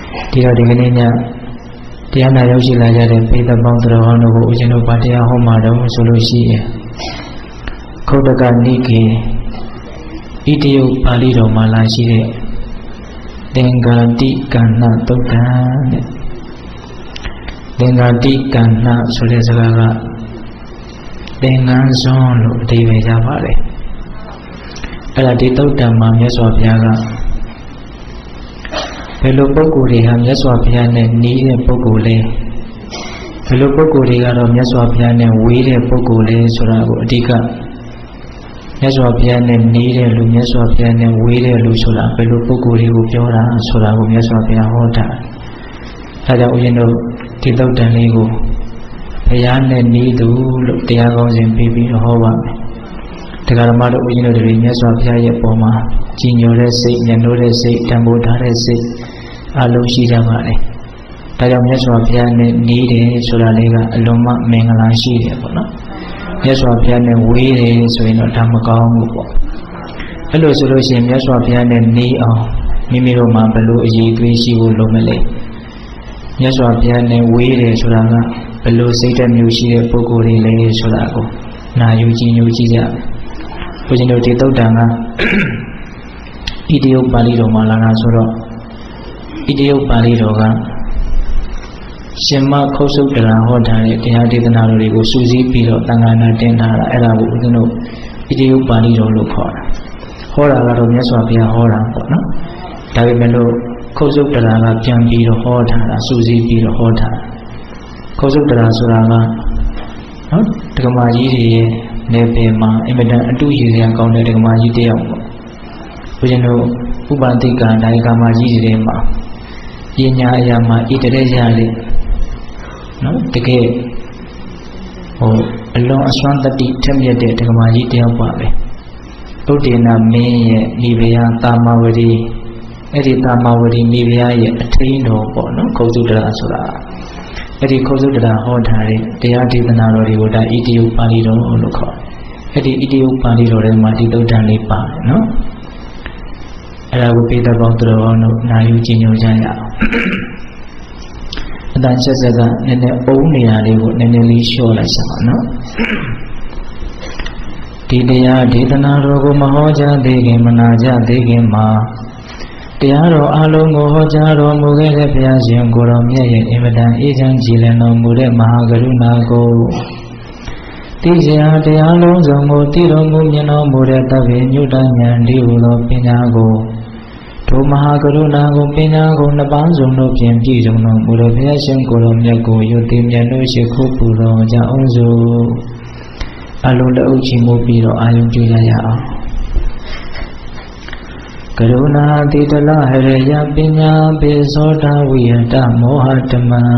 ဒီတော့ဒီကနေ့ညတရားနာရောက်ရှိလာကြတဲ့ပိဋကပေါင်းတော်ဟောင်းတို့ကိုဦးဇင်းတို့ဗာတရားဟောမှာတော့ဆိုလို့ရှိရင်ခုတ်တကနိကေဣတိယပါဠိတော်မှာလာရှိတဲ့သင်္ဃာတိကဏ္ဍသုတ်တံတဲ့သင်္ဃာတိကဏ္ဍဆိုတဲ့စကားကသင်္ကန်းစွန်းလို့အဓိပ္ပာယ်ရပါတယ်အဲ့ဒါဒီသုတ်တံမှာမြတ်စွာဘုရားကဘယ်လိုပုဂ္ဂိုလ်တွေဟာမြတ်စွာဘုရားနဲ့နီးတဲ့ပုဂ္ဂိုလ်လဲဘယ်လိုပုဂ္ဂိုလ်တွေကတော့မြတ်စွာဘုရားနဲ့ဝေးတဲ့ပုဂ္ဂိုလ်လဲဆိုတာကိုအဓိကမြတ်စွာဘုရားနဲ့နီးတဲ့လူမြတ်စွာဘုရားနဲ့ဝေးတဲ့လူဆိုတာဘယ်လိုပုဂ္ဂိုလ်တွေကိုပြောတာဆိုတာကိုမြတ်စွာဘုရားဟောတာအဲဒါကြောင့်ဦးဇင်းတို့ဒီသုတ်တံလေးကိုဘုရားနဲ့နီးသူလို့တရားကောင်းစဉ်ပြီးပြီးဟောပါမယ်တရားဓမ္မတို့ဦးဇင်းတို့တွေမြတ်စွာဘုရားရဲ့ပုံမှာကြည်ညိုတဲ့စိတ်ညှိုးတဲ့စိတ်တန်ဖိုးထားတဲ့စိတ်အလုံးရှိကြပါလေဒါကြောင့်မြတ်စွာဘုရားနဲ့နီးတယ်ဆိုတာလေးကအလုံးမမင်္ဂလာရှိတယ်ပေါ့နော်မြတ်စွာဘုရားနဲ့ဝေးတယ်ဆိုရင်တော့ဒါမကောင်းဘူးပေါ့အဲ့လိုဆိုလို့ရှိရင်မြတ်စွာဘုရားနဲ့နီးအောင်မိမိတို့မှာဘယ်လိုအရေးသွေးရှိဖို့လိုမလဲမြတ်စွာဘုရားနဲ့ဝေးတယ်ဆိုတာကဘယ်လိုစိတ်ဓာတ်မျိုးရှိတဲ့ပုဂ္ဂိုလ်တွေလဲဆိုတာကိုနာယူကြည့်ညိုကြည့်ကြဘုရားတို့ဒီသုတ်တံကဣတိယပါဠိတော်မှာလာတာဆိုတော့ဣတိယပါဠိတော်ကရှင်မခုတ်ဆုတ်တရာဟောထားတဲ့တရားဒေသနာတော်တွေကိုစူးစီးပြီးတော့တန်ခါနာတင်ထားတာအဲ့ဒါကိုဦးဇင်းတို့ဣတိယပါဠိတော်လို့ခေါ်တာဟောတာကတော့မြတ်စွာဘုရားဟောတာပေါ့နော်ဒါပေမဲ့လို့ခုတ်ဆုတ်တရာကပြန်ပြီးတော့ဟောထားတာစူးစီးပြီးတော့ဟောထားခုတ်ဆုတ်တရာဆိုတာကနော်ဒကမာကြီးတွေရဲ့နေပင်မှာအင်မတန်အတူရည်စရာကောင်းတဲ့ဒကမာကြီးတယောက်ပေါ့ဘုရားတို့ဥပတိကဒါယကမာကြီးတွေမှာပညာအရာမှာဣတရေရလေးနော်တကယ်အလွန်အစွမ်းတတိထက်မြက်တဲ့ဒကမာကြီးတယောက်ပါပဲသုတ်တေနမင်းရဲ့မိဖုရားတာမဝတိအဲ့ဒီတာမဝတိမိဖုရားရဲ့အထိန်တော်ပေါ့နော်ခုတ်စုတရာဆိုတာအဲ့ဒီခုတ်စုတရာဟောထားတဲ့တရားဒေသနာတော်တွေကိုဒါဣတိယပါဠိတော်လို့ခေါ်အဲ့ဒီဣတိယပါဠိတော်ထဲမှာဒီသုတ်တံလေးပါတယ်နော်အဲ့ဒါကိုပိဋကပေါင်းတော်အောင်လို့နာယူကြည်ညိုကြရအောင်အတန်ဆက်ဆက်ကနည်းနည်းအုံနေရာလေးကိုနည်းနည်းလေးလျှော့လိုက်စမ်းပါနော်ဒီတရားဒေသနာတော်ကိုမဟောကြားသေးခင်မနာကြသေးခင်မှာတရားတော်အလုံးကိုဟောကြားတော်မူခဲ့တဲ့ဘုရားရှင်ကိုတော်မြတ်ရဲ့အင်မတန်အေးချမ်းကြည်လင်တော်မူတဲ့မဟာကရုဏာကိုသိစရာတရားလုံးစုံကိုသိတော်မူမြင်တော်မူတဲ့တပ္ပေညုတဉာဏ်ဒီဟူသောပညာကိုထိုမဟာကရုဏာကိုပညာကိုနှစ်ပါးစုံတို့ဖြင့်ပြည့်စုံတော်မူတဲ့ဘုရားရှင်ကိုတော်မြတ်ကိုယုတိမြတ်တို့ရှိခိုးပူတော်ကြအောင်စို့အလုံးတအုပ်ချီးမူပြီးတော့အာယုံပြုကြရအောင်ကရုဏာတိတလဟရေယပညာပိသောတာဝိယတမောဟတမံ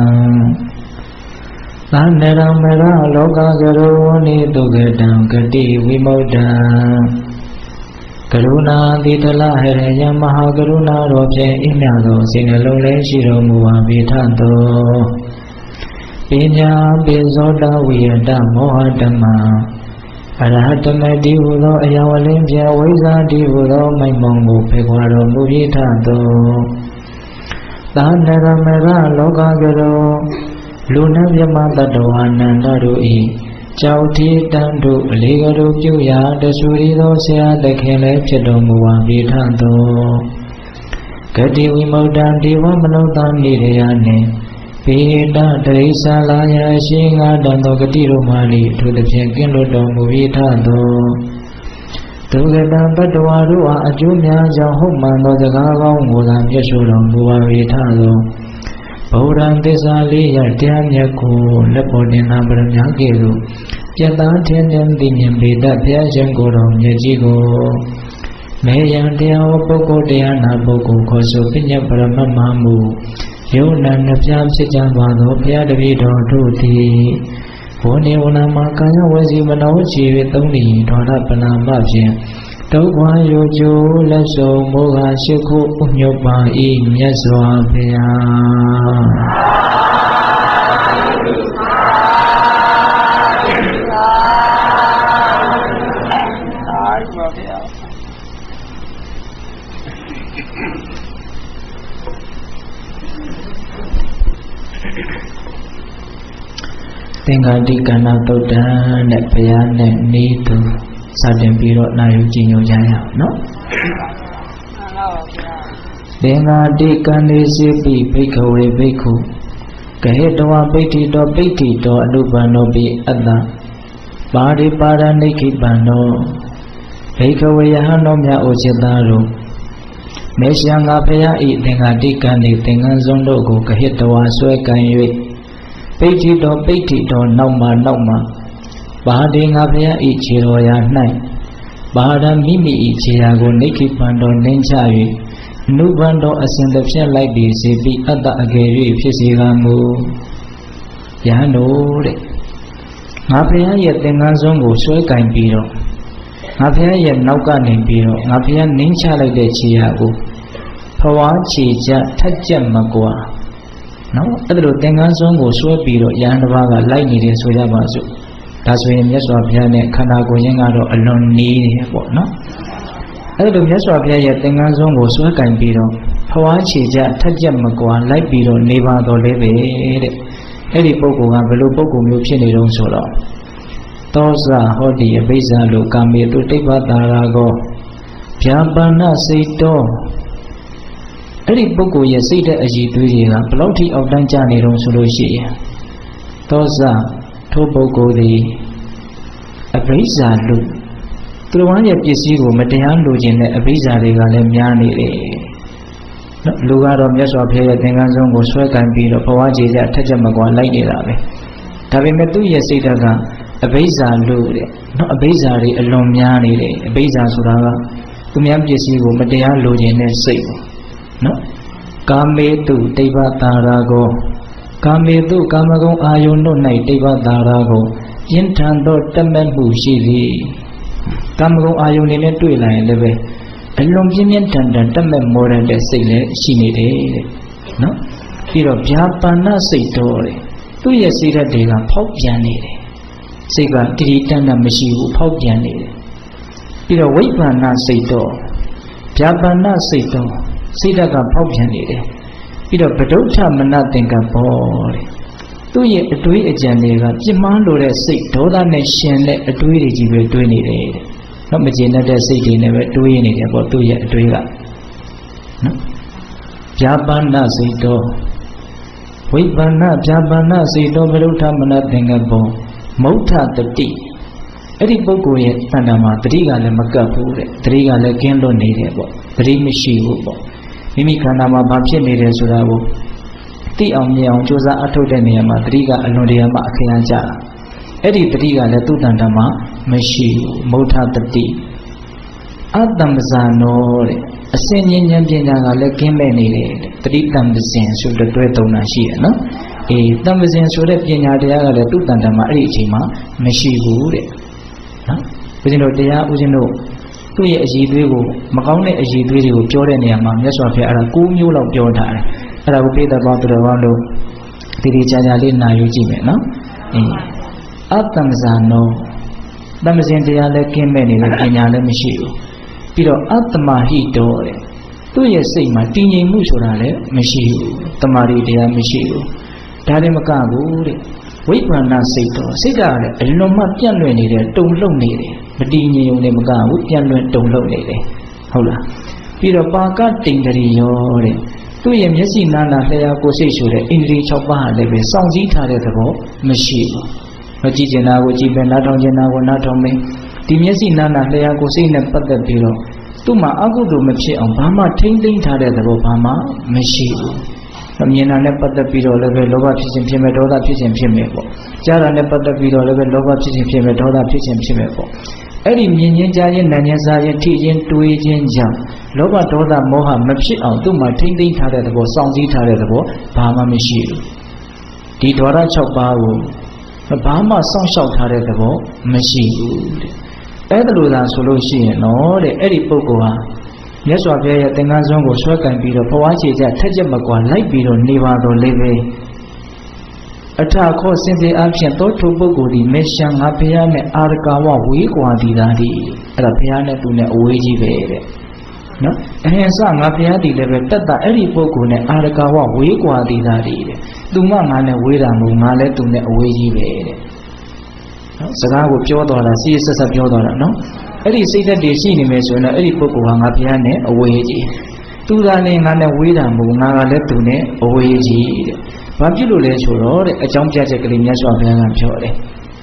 သာနရမရလောကကရောနိတုကတံဂတိဝိမု ddံ ကရုဏာတိတလဟရေယမဟာကရုဏာတော်ဖြင့်အမြတ်သောစိတ်နှလုံးလေးရှိတော်မူပါပေထသောပညာပိသောတာဝိယတမောဟတမံအရဟတမတိဟူသောအယဝလင်းပြဝိဇ္ဇာတိဟူသောမိမ္မောင်ကိုဖေခွာတော်မူပေထသောသာနရမရလောကကရောလူနှင့်မြမတ္တဝါနန္ဒတို့ဤကြောက်တိတန်တို့အလေးကတို့ပြုရာတဆူရီသောဆရာသခင်လည်းဖြစ်တော်မူပါပေထသောဂတိဝိမု ddံ ဒီဝမနုဿာနိရယနှင့်ပေတတရိစ္ဆာလာယရှိငါတန်သောဂတိတို့မှလိထိုသဖြင့်ကင်းလွတ်တော်မူပေထသောဒုက္ခတံတတ္တဝါတို့အားအကျိုးများကြောင့်ဟုတ်မှန်သောစကားကောင်းကိုသာမြတ်ဆိုတော်မူပါပေထသောဗုဒ္ဓံသစ္စာလေးရတရားမြတ်ကိုလက်ပေါ်တင်နာပရမကဲ့သို့ပြတ်သားထင်းထင်းသိမြင်ပေတတ်ဘုရားရှင်ကိုယ်တော်မြတ်ကြီးကိုမေယံတရားဟောပုဂ္ဂိုလ်တရားနာပုဂ္ဂိုလ်ခေါ်ဆိုပညာပရမတ်မှမူယုံနာနှပြဖြစ်ကြပါသောဘုရားတပည့်တော်တို့သည်ဝဏေဝနာမှာကာယဝစီမနောချီ၍သုံးလီဒေါရပနာမဖြင့်ဒုက္ခယောကျိုးလက်ဆုံမောဟရှိခုဥညုပ္ပါဤမြတ်စွာဘုရား Tingadi kana todan nek bayane nitu sadeng biro nayu jinyo jaya no Tingadi kani sipi bhikkhave bhikkhu kahetawa bhitti do anubano bi atta Pari paraniki bano Bhikkhave yahano mya ojitaro Mesyanga phaya I tingadi kani tinganson do ko kahetawa sway kan yue Bhitti do nauma Bahadi nga phaya I chiro ya nai Bahada mimi I chira ko niki bando nincha yue Nubando asinda phya lai bi sipi atta ageri phisiga mu Yahano de Nga phaya ye tinganson ko sway kan biro Nga phaya ye nauka nin biro Nga phaya nincha lai de chira ko Phawa chija thajjat makwa No, adlo tinganson ko sway biro Yahana ga lai ni de so ya ba so Da so yin Myat Swa Bhuya ne khanda ko yin ga do alon ni de po no Adlo Myat Swa Bhuya ye tinganson ko sway kan biro Phawa chija thajjat makwa lai biro ne ba do le be de Edi pokko ga belo pokko myo phit ne dong so do Tosa hodi abhisa lo kame tu tibba tara ko Vyapana saito Edi pokko ye sight the ayi twi de ga blau thi auk tan ja ne dong so lo shi yin Tosa tho pokko di abhisa lo Tu wan ye pyisi ko mataya lo chin ne abhisa de ga le mya ne de Lu ga do Myat Swa Bhuya ye tinganson ko sway kan pi do phawa chija thajjat makwa lai neda be Da pe me tu ye sight ga Abhisa lu de no abhisa ri alon mya ne de abhisa soda ga tu mya pyisi ko mataya lo chin ne sight no Kame tu tibba tara ko Kame tu kamagong ayon no nai tibba tara ko Yin than do tamat mu shi thi Kamagong ayon ne ne twi lai le be Alon pyin pyin than tamat mo ran de sight le shi ne de no Pi do Vyapana sight do de Tu ye sight de ga phauk pyan ne de Sight ka tiri tanda mashi bu phauk pyan ne de Pi do Vipana sight do Vyapana sight do Sight ka phauk pyan ne de Pi do Padutta mana thingkappo de Tu ye atwi ajan de ga pit ma lo de sight doda ne shin le atwi de ji be twi ne de No ma jin de sight de ne be twi ne de po tu ye atwi ga No Vyapana sight do Vipana Vyapana sight do Padutta mana thingkappo Mautha tati Edi pokko ye tanda ma tati ga le makat phu de Tati ga le kin lo ne de po Tati mashi bu po Mimi khanda ma ba phit ne de soda ko Ti aung mye aung chosa athuk de neya ma tati ga alon de ma akhayan ja Edi tati ga le tu tanda ma mashi Mautha tati Attamsano de Asin yin nyan pnya ga le kin me ne de Tati tamsin so de twai thong na shi ya no Tamsin so de pnya taya ga le tu tanda ma edi a chain ma mashi bu de no Ujin do taya ujin do Tu ye ayi twi ko makaung ne ayi twi de ko pyo de neya ma Myat Swa Bhuya ara 9 myo lauk pyo tha de Ara ko pe ta ba tu wa lo tiri cha cha le na yu ji me no Attamsano Tamsin taya le kin me ne le pnya le mashi bu Pi do Attamahi do de Tu ye sight ma tin ngin mu soda le mashi bu Tamari taya mashi bu Da de maka bu de Vipana sight do sight ga le alon ma pyan lwin ne de tung hlong ne de Ma ti ngin yong ne maka bu pyan lwin tung hlong ne de Hot la Pi do Paka Tingari yo de Tu ye Myat si nana hlaya ko sight so de Indri 6 pa ha le be saung si tha de thabo mashi bu Ma ji chin na ko ji be na thong chin na ko na thong me Di Myat si nana hlaya ko sight ne pattat pi do Tu ma akudo ma phit aung ba ma thing thing tha de thabo ba ma mashi buမြင်တာနဲ့ပတ်သက်ပြီးတော့လည်းပဲလောဘဖြစ်ခြင်းဖြစ်မဲ့ဒေါသဖြစ်ခြင်းဖြစ်မဲ့ပေါ့ကြားတာနဲ့ပတ်သက်ပြီးတော့လည်းပဲလောဘဖြစ်ခြင်းဖြစ်မဲ့ဒေါသဖြစ်ခြင်းဖြစ်မဲ့ပေါ့အဲ့ဒီမြင်ခြင်းကြားခြင်းနားခြင်းစားခြင်းထိခြင်းတွေးခြင်းကြောင့်လောဘဒေါသမောဟမဖြစ်အောင်သူ့မှာထိမ့်သိမ်းထားတဲ့သဘောစောင့်စည်းထားတဲ့သဘောဘာမှမရှိဘူးဒီဓဝရ6ပါးကိုဘာမှစောင့်ရှောက်ထားတဲ့သဘောမရှိဘူးတဲ့အဲ့ဒါလိုသာဆိုလို့ရှိရင်တော့တဲ့အဲ့ဒီပုဂ္ဂိုလ်ဟာMyat Swa Bhuya ye tinganson ko sway kan pi do phawa chija thajjat makwa lai pi do ne ba do le be Atha kho sin se a phyin to thu pukkol di Mesya nga Bhuya ne Arakawa we kwa di da di Aida Bhuya ne tu ne awe ji be de no Ahinsa nga Bhuya di le be tat ta ai di pukkol ne Arakawa we kwa di da di de သူမှငါနဲ့ဝေးတာမဟုတ်ငါလည်းသူနဲ့အဝေးကြီးပဲတဲ့နော်စကားကိုပြောတော့တာစီးဆက်ဆက်ပြောတော့တာနော်အဲ့ဒီစိတ်သက်တည်ရှိနေမယ်ဆိုရင်တော့အဲ့ဒီပုဂ္ဂိုလ်ကငါဘုရားနဲ့အဝေးကြီးသူသာလည်းငါနဲ့ဝေးတာမဟုတ်ငါကလည်းသူနဲ့အဝေးကြီးတဲ့ဘာဖြစ်လို့လဲဆိုတော့တဲ့အကြောင်းပြချက်ကလေးမြတ်စွာဘုရားကပြောတယ်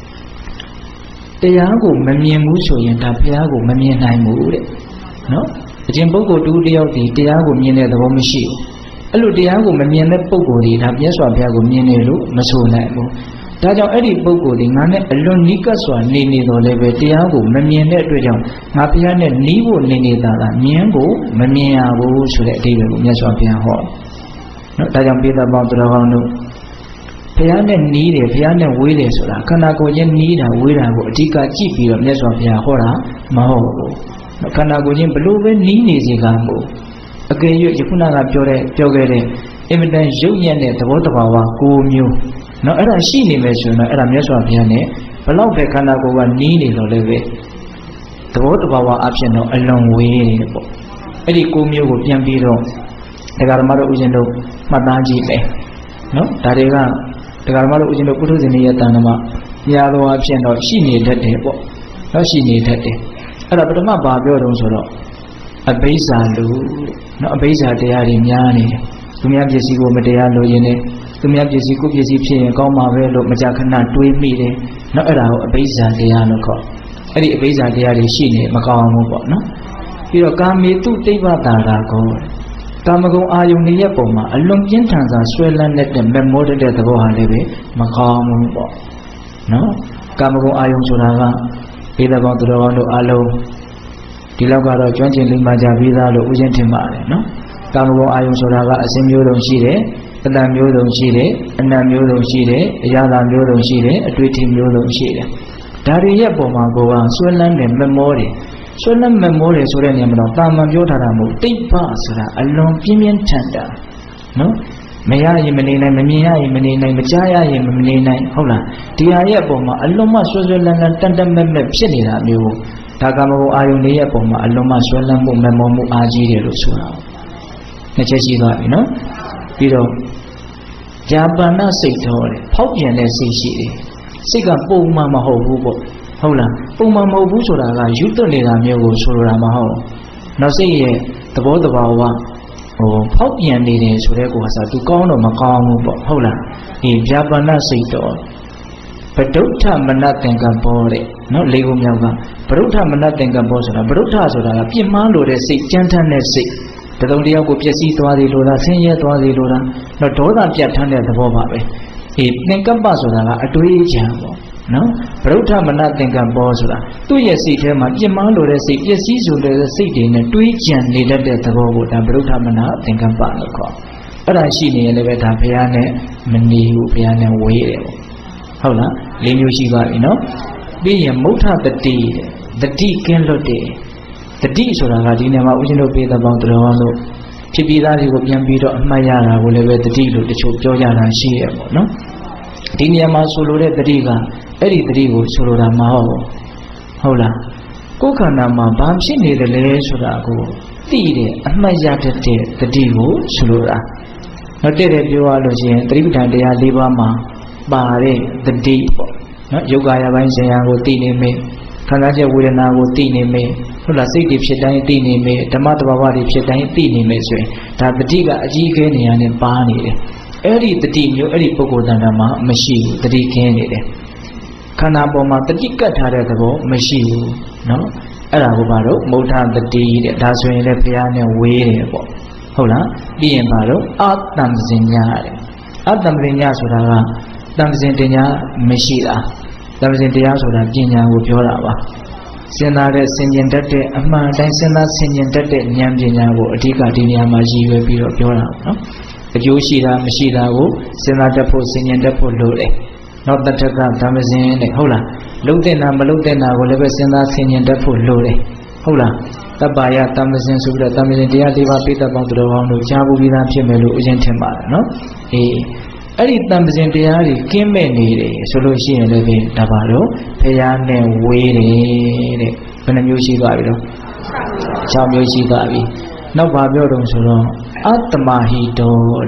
တရားကိုမမြင်ဘူးဆိုရင်ဒါဘုရားကိုမမြင်နိုင်ဘူးတဲ့နော်အကျင့်ပုဂ္ဂိုလ်တူတယောက်ဒီတရားကိုမြင်တဲ့သဘောမရှိဘူးအဲ့လိုတရားကိုမမြင်တဲ့ပုဂ္ဂိုလ်ဒီဒါမြတ်စွာဘုရားကိုမြင်နေလို့မဆိုနိုင်ဘူးဒါကြောင့်အဲ့ဒီပုဂ္ဂိုလ်ဒီငါနဲ့အလွန်နီးကပ်စွာနေတော်လည်းပဲတရားကိုမမြင်တဲ့အတွက်ကြောင့်ငါဘုရားနဲ့နီးဖို့နေတာကမြင်ကိုမမြင်ရဘူးဆိုတဲ့အဓိပ္ပာယ်ကိုမြတ်စွာဘုရားဟောနော်ဒါကြောင့်ပိဿပေါင်းသူတော်ကောင်းတို့ဘုရားနဲ့နီးတယ်ဘုရားနဲ့ဝေးတယ်ဆိုတာခန္ဓာကိုယ်ချင်းနီးတာဝေးတာကိုအဓိကကြည့်ပြီးတော့မြတ်စွာဘုရားဟောတာမဟုတ်ဘူးခန္ဓာကိုယ်ချင်းဘလို့ပဲနီးနေစေကမို့အကယ်၍ယခုနကပြောခဲ့တဲ့အင်မတန်ရုပ်ရည်တဲ့သဘောတဘာဝ၉မျိုးနော်အဲ့ဒါရှိနေမယ်ဆိုရင်တော့အဲ့ဒါမြတ်စွာဘုရားနဲ့ဘလောက်ပဲခန္ဓာကိုယ်ကနီးနေတော့လည်းပဲသဘောတဘာဝအဖြစ်တော့အလွန်ဝေးတယ်ပေါ့အဲ့ဒီ၉မျိုးကိုပြန်ပြီးတော့တရားဓမ္မတို့ဥရှင်တို့မှတ်သားကြည့်မယ်နော်ဒါတွေကတရားဓမ္မတို့ဥရှင်တို့ပုထုဇဉ်ရဲ့တန်ခါမှာညာတော်အဖြစ်တော့ရှိနေတတ်တယ်ပေါ့နော်ရှိနေတတ်တယ်အဲ့ဒါပထမဘာပြောတုံးဆိုတော့အဘိဇ္ဇာလူနော်အဘိဇ္ဇာတရားတွေများနေတယ်သူများပစ္စည်းကိုမတရားလိုရင်းနဲ့သူများပစ္စည်းကိုပစ္စည်းဖြစ်ရင်ကောင်းမှာပဲလို့မကြာခဏတွေးမိတယ်နော်အဲ့ဒါကိုအဘိဇ္ဇာတရားလို့ခေါ်အဲ့ဒီအဘိဇ္ဇာတရားတွေရှိနေမကောင်းဘူးပေါ့နော်ပြီးတော့ကာမေတုတိဗ္ဗတာရာကောကာမဂုဏ်အာယုန်ရဲ့ပုံမှာအလွန်ပြင်းထန်စွာဆွဲလန်းတဲ့မက်မောတဲ့သဘောဟာလည်းပဲမကောင်းဘူးပေါ့နော်ကာမဂုဏ်အာယုန်ဆိုတာကဘေးတော်သူတော်ကောင်းတို့အလုံးဒီလောက်ကတော့ကျွမ်းကျင်လိမ္မာကြပြီးသားလို့ဥစဉ်ထင်ပါတယ်နော်ကာမဂုဏ်အာယုန်ဆိုတာကအစဉ်မျိုးစုံရှိတယ်အတန်မျိုးစုံရှိတယ်အနတ်မျိုးစုံရှိတယ်အရာသာမျိုးစုံရှိတယ်အတွေ့အထိမျိုးစုံရှိတယ်ဒါတွေရဲ့ပုံမှာကိုကဆွဲလန်းတဲ့မက်မောတယ်ဆွဲလန်းမက်မောတယ်ဆိုတဲ့နေရာမှာတော့တာမန်ပြောထားတာမဟုတ်တိဗ္ဗဆိုတာအလွန်ပြင်းပြင်းထန်တာနော်မရရင်မနေနိုင်မမြင်ရရင်မနေနိုင်မကြားရရင်မနေနိုင်ဟုတ်လားဒီဟာရဲ့ပုံမှာအလွန်မှဆွဲဆွဲလန်းလန်းတန်တမက်မက်ဖြစ်နေတာမျိုးဒါကာမဂုဏ်အာယုန်ရဲ့ပုံမှာအလွန်မှဆွဲလန်းမှုမက်မောမှုအားကြီးတယ်လို့ဆိုတာနှစ်ချက်ရှိသွားပြီနော်ပြီးတော့ญาပဏစိတ်တော်တယ်ဖောက်ပြန်တဲ့စိတ်ရှိတယ်စိတ်ကပုံမှန်မဟုတ်ဘူးပေါ့ဟုတ်လားပုံမှန်မဟုတ်ဘူးဆိုတာကယူသွတ်နေတာမျိုးကိုဆိုလိုတာမဟုတ်နောက်စိတ်ရဲ့သဘောတဘာဝဖောက်ပြန်နေတယ်ဆိုတဲ့ကိုကစားသူကောင်းတော့မကောင်းဘူးပေါ့ဟုတ်လားဒီญาပဏစိတ်တော်ပဒုဋ္ဌမနသင်္ကပ္ပောတဲ့နော်လေးခုမြောက်ကပဒုဋ္ဌမနသင်္ကပ္ပောဆိုတာပဒုဋ္ဌဆိုတာကပြင်းမှားလို့တဲ့စိတ်ကြမ်းထမ်းတဲ့စိတ်တစုံတယောက်ကိုပျက်စီးသွားသေးလို့လားဆင်းရဲသွားသေးလို့လားတော့ဒေါသပြတ်ထမ်းတဲ့သဘောပါပဲသင်္ကပ္ပဆိုတာကအတွေးအကြံပေါ့နော်ဗုဒ္ဓမနသင်္ကပ္ပောဆိုတာသူ့ရဲ့စိတ်ထဲမှာပြင်းမာလို့တဲ့စိတ်ပျက်စီးဆိုတဲ့စိတ်တွေနဲ့တွေးကြံနေတတ်တဲ့သဘောကိုဒါဗုဒ္ဓမနသင်္ကပ္ပလို့ခေါ်အဲ့ဒါရှိနေရင်လည်းပဲဒါဘုရားနဲ့မနေဘူးဘုရားနဲ့ဝေးတယ်ပေါ့ဟုတ်လား၄မျိုးရှိပါပြီနော်ပြီးရင်မုဋ္ဌတတိတတိကင်းလွတ်တယ်တတိဆိုတာကဒီနေရာမှာဦးဇင်းတို့ပြေတဲ့ပေါင်းတော်လို့ဖြစ်ပြီးသားတွေကိုပြန်ပြီးတော့အမှတ်ရတာကိုလည်းပဲတတိလို့တချို့ပြောကြတာရှိရပေါ့နော်ဒီနေရာမှာဆိုလိုတဲ့တတိကအဲ့ဒီတတိကိုဆိုလိုတာမဟုတ်လားကိုယ်ခန္ဓာမှာဘာဖြစ်နေတယ်လဲဆိုတာကိုသိတယ်အမှတ်ရတတ်တဲ့တတိကိုဆိုလိုတာနောက်တဲ့ပြောရလို့ရှိရင်သတိပဋ္ဌာန်တရား၄ပါးမှာပါတဲ့တတိပေါ့နော်ယောဂါယပိုင်းဇေယံကိုသိနေမယ်ခန္ဓာချက်ဝေဒနာကိုသိနေမယ်ဟုတ်လားစိတ်တွေဖြစ်တိုင်းသိနေမယ်ဓမ္မတဘာဝတွေဖြစ်တိုင်းသိနေမယ်ဆိုရင်ဒါတတိကအကြီးအကဲနေရာနဲ့ပါနေတယ်အဲ့ဒီတတိမျိုးအဲ့ဒီပုဂ္ဂိုလ်တဏ္ဍာမှာမရှိဘူးတတိခင်းနေတယ်ခန္ဓာပေါ်မှာတတိကတ်ထားတဲ့သဘောမရှိဘူးနော်အဲ့ဒါကိုဘာလို့မုဋ္ဌတတိတဲ့ဒါဆိုရင်လည်းဘုရားနဲ့ဝေးတယ်ပေါ့ဟုတ်လားပြီးရင်ဘာလို့အတ္တံပဇင်ညာတဲ့အတ္တံပဇင်ညာဆိုတာကတံပဇင်တင်ညာမရှိတာတံပဇင်တရားဆိုတာပညာကိုပြောတာပါစဉ်းစားတဲ့ဆင်ញင်တတ်တဲ့အမှန်တိုင်းစဉ်းစားဆင်ញင်တတ်တဲ့ဉာဏ်ပညာကိုအဓိကဒီနေရာမှာရည်ရွယ်ပြီးတော့ပြောတာနော်အကျိုးရှိတာမရှိတာကိုစဉ်းစားတတ်ဖို့ဆင်ញင်တတ်ဖို့လိုတယ်နောက်တထက်ကဓမ္မစဉ်နဲ့ဟုတ်လားလုံးတဲ့နာမလုံးတဲ့နာကိုလည်းပဲစဉ်းစားဆင်ញင်တတ်ဖို့လိုတယ်ဟုတ်လားတပ္ပါယဓမ္မစဉ်ဆိုပြီးတော့ဓမ္မစဉ်တရား၄ပါးပိဋကပေါင်းသူတော်ကောင်းတို့ကြားဖို့ပြီးသားဖြစ်မယ်လို့ဥစဉ်ထင်ပါတယ်နော်အဲ့ဒီတမ္ပဇင်တရားတွေကင်းမဲ့နေတယ်ဆိုလို့ရှိရင်လည်းဒါပါတော့ဘုရားနဲ့ဝေးတယ်တဲ့ဘယ်နှမျိုးရှိသွားပြီတော့6မျိုးရှိသွားပြီနောက်ပါပြောတော့ဆိုတော့အတ္တမဟိတောတဲ့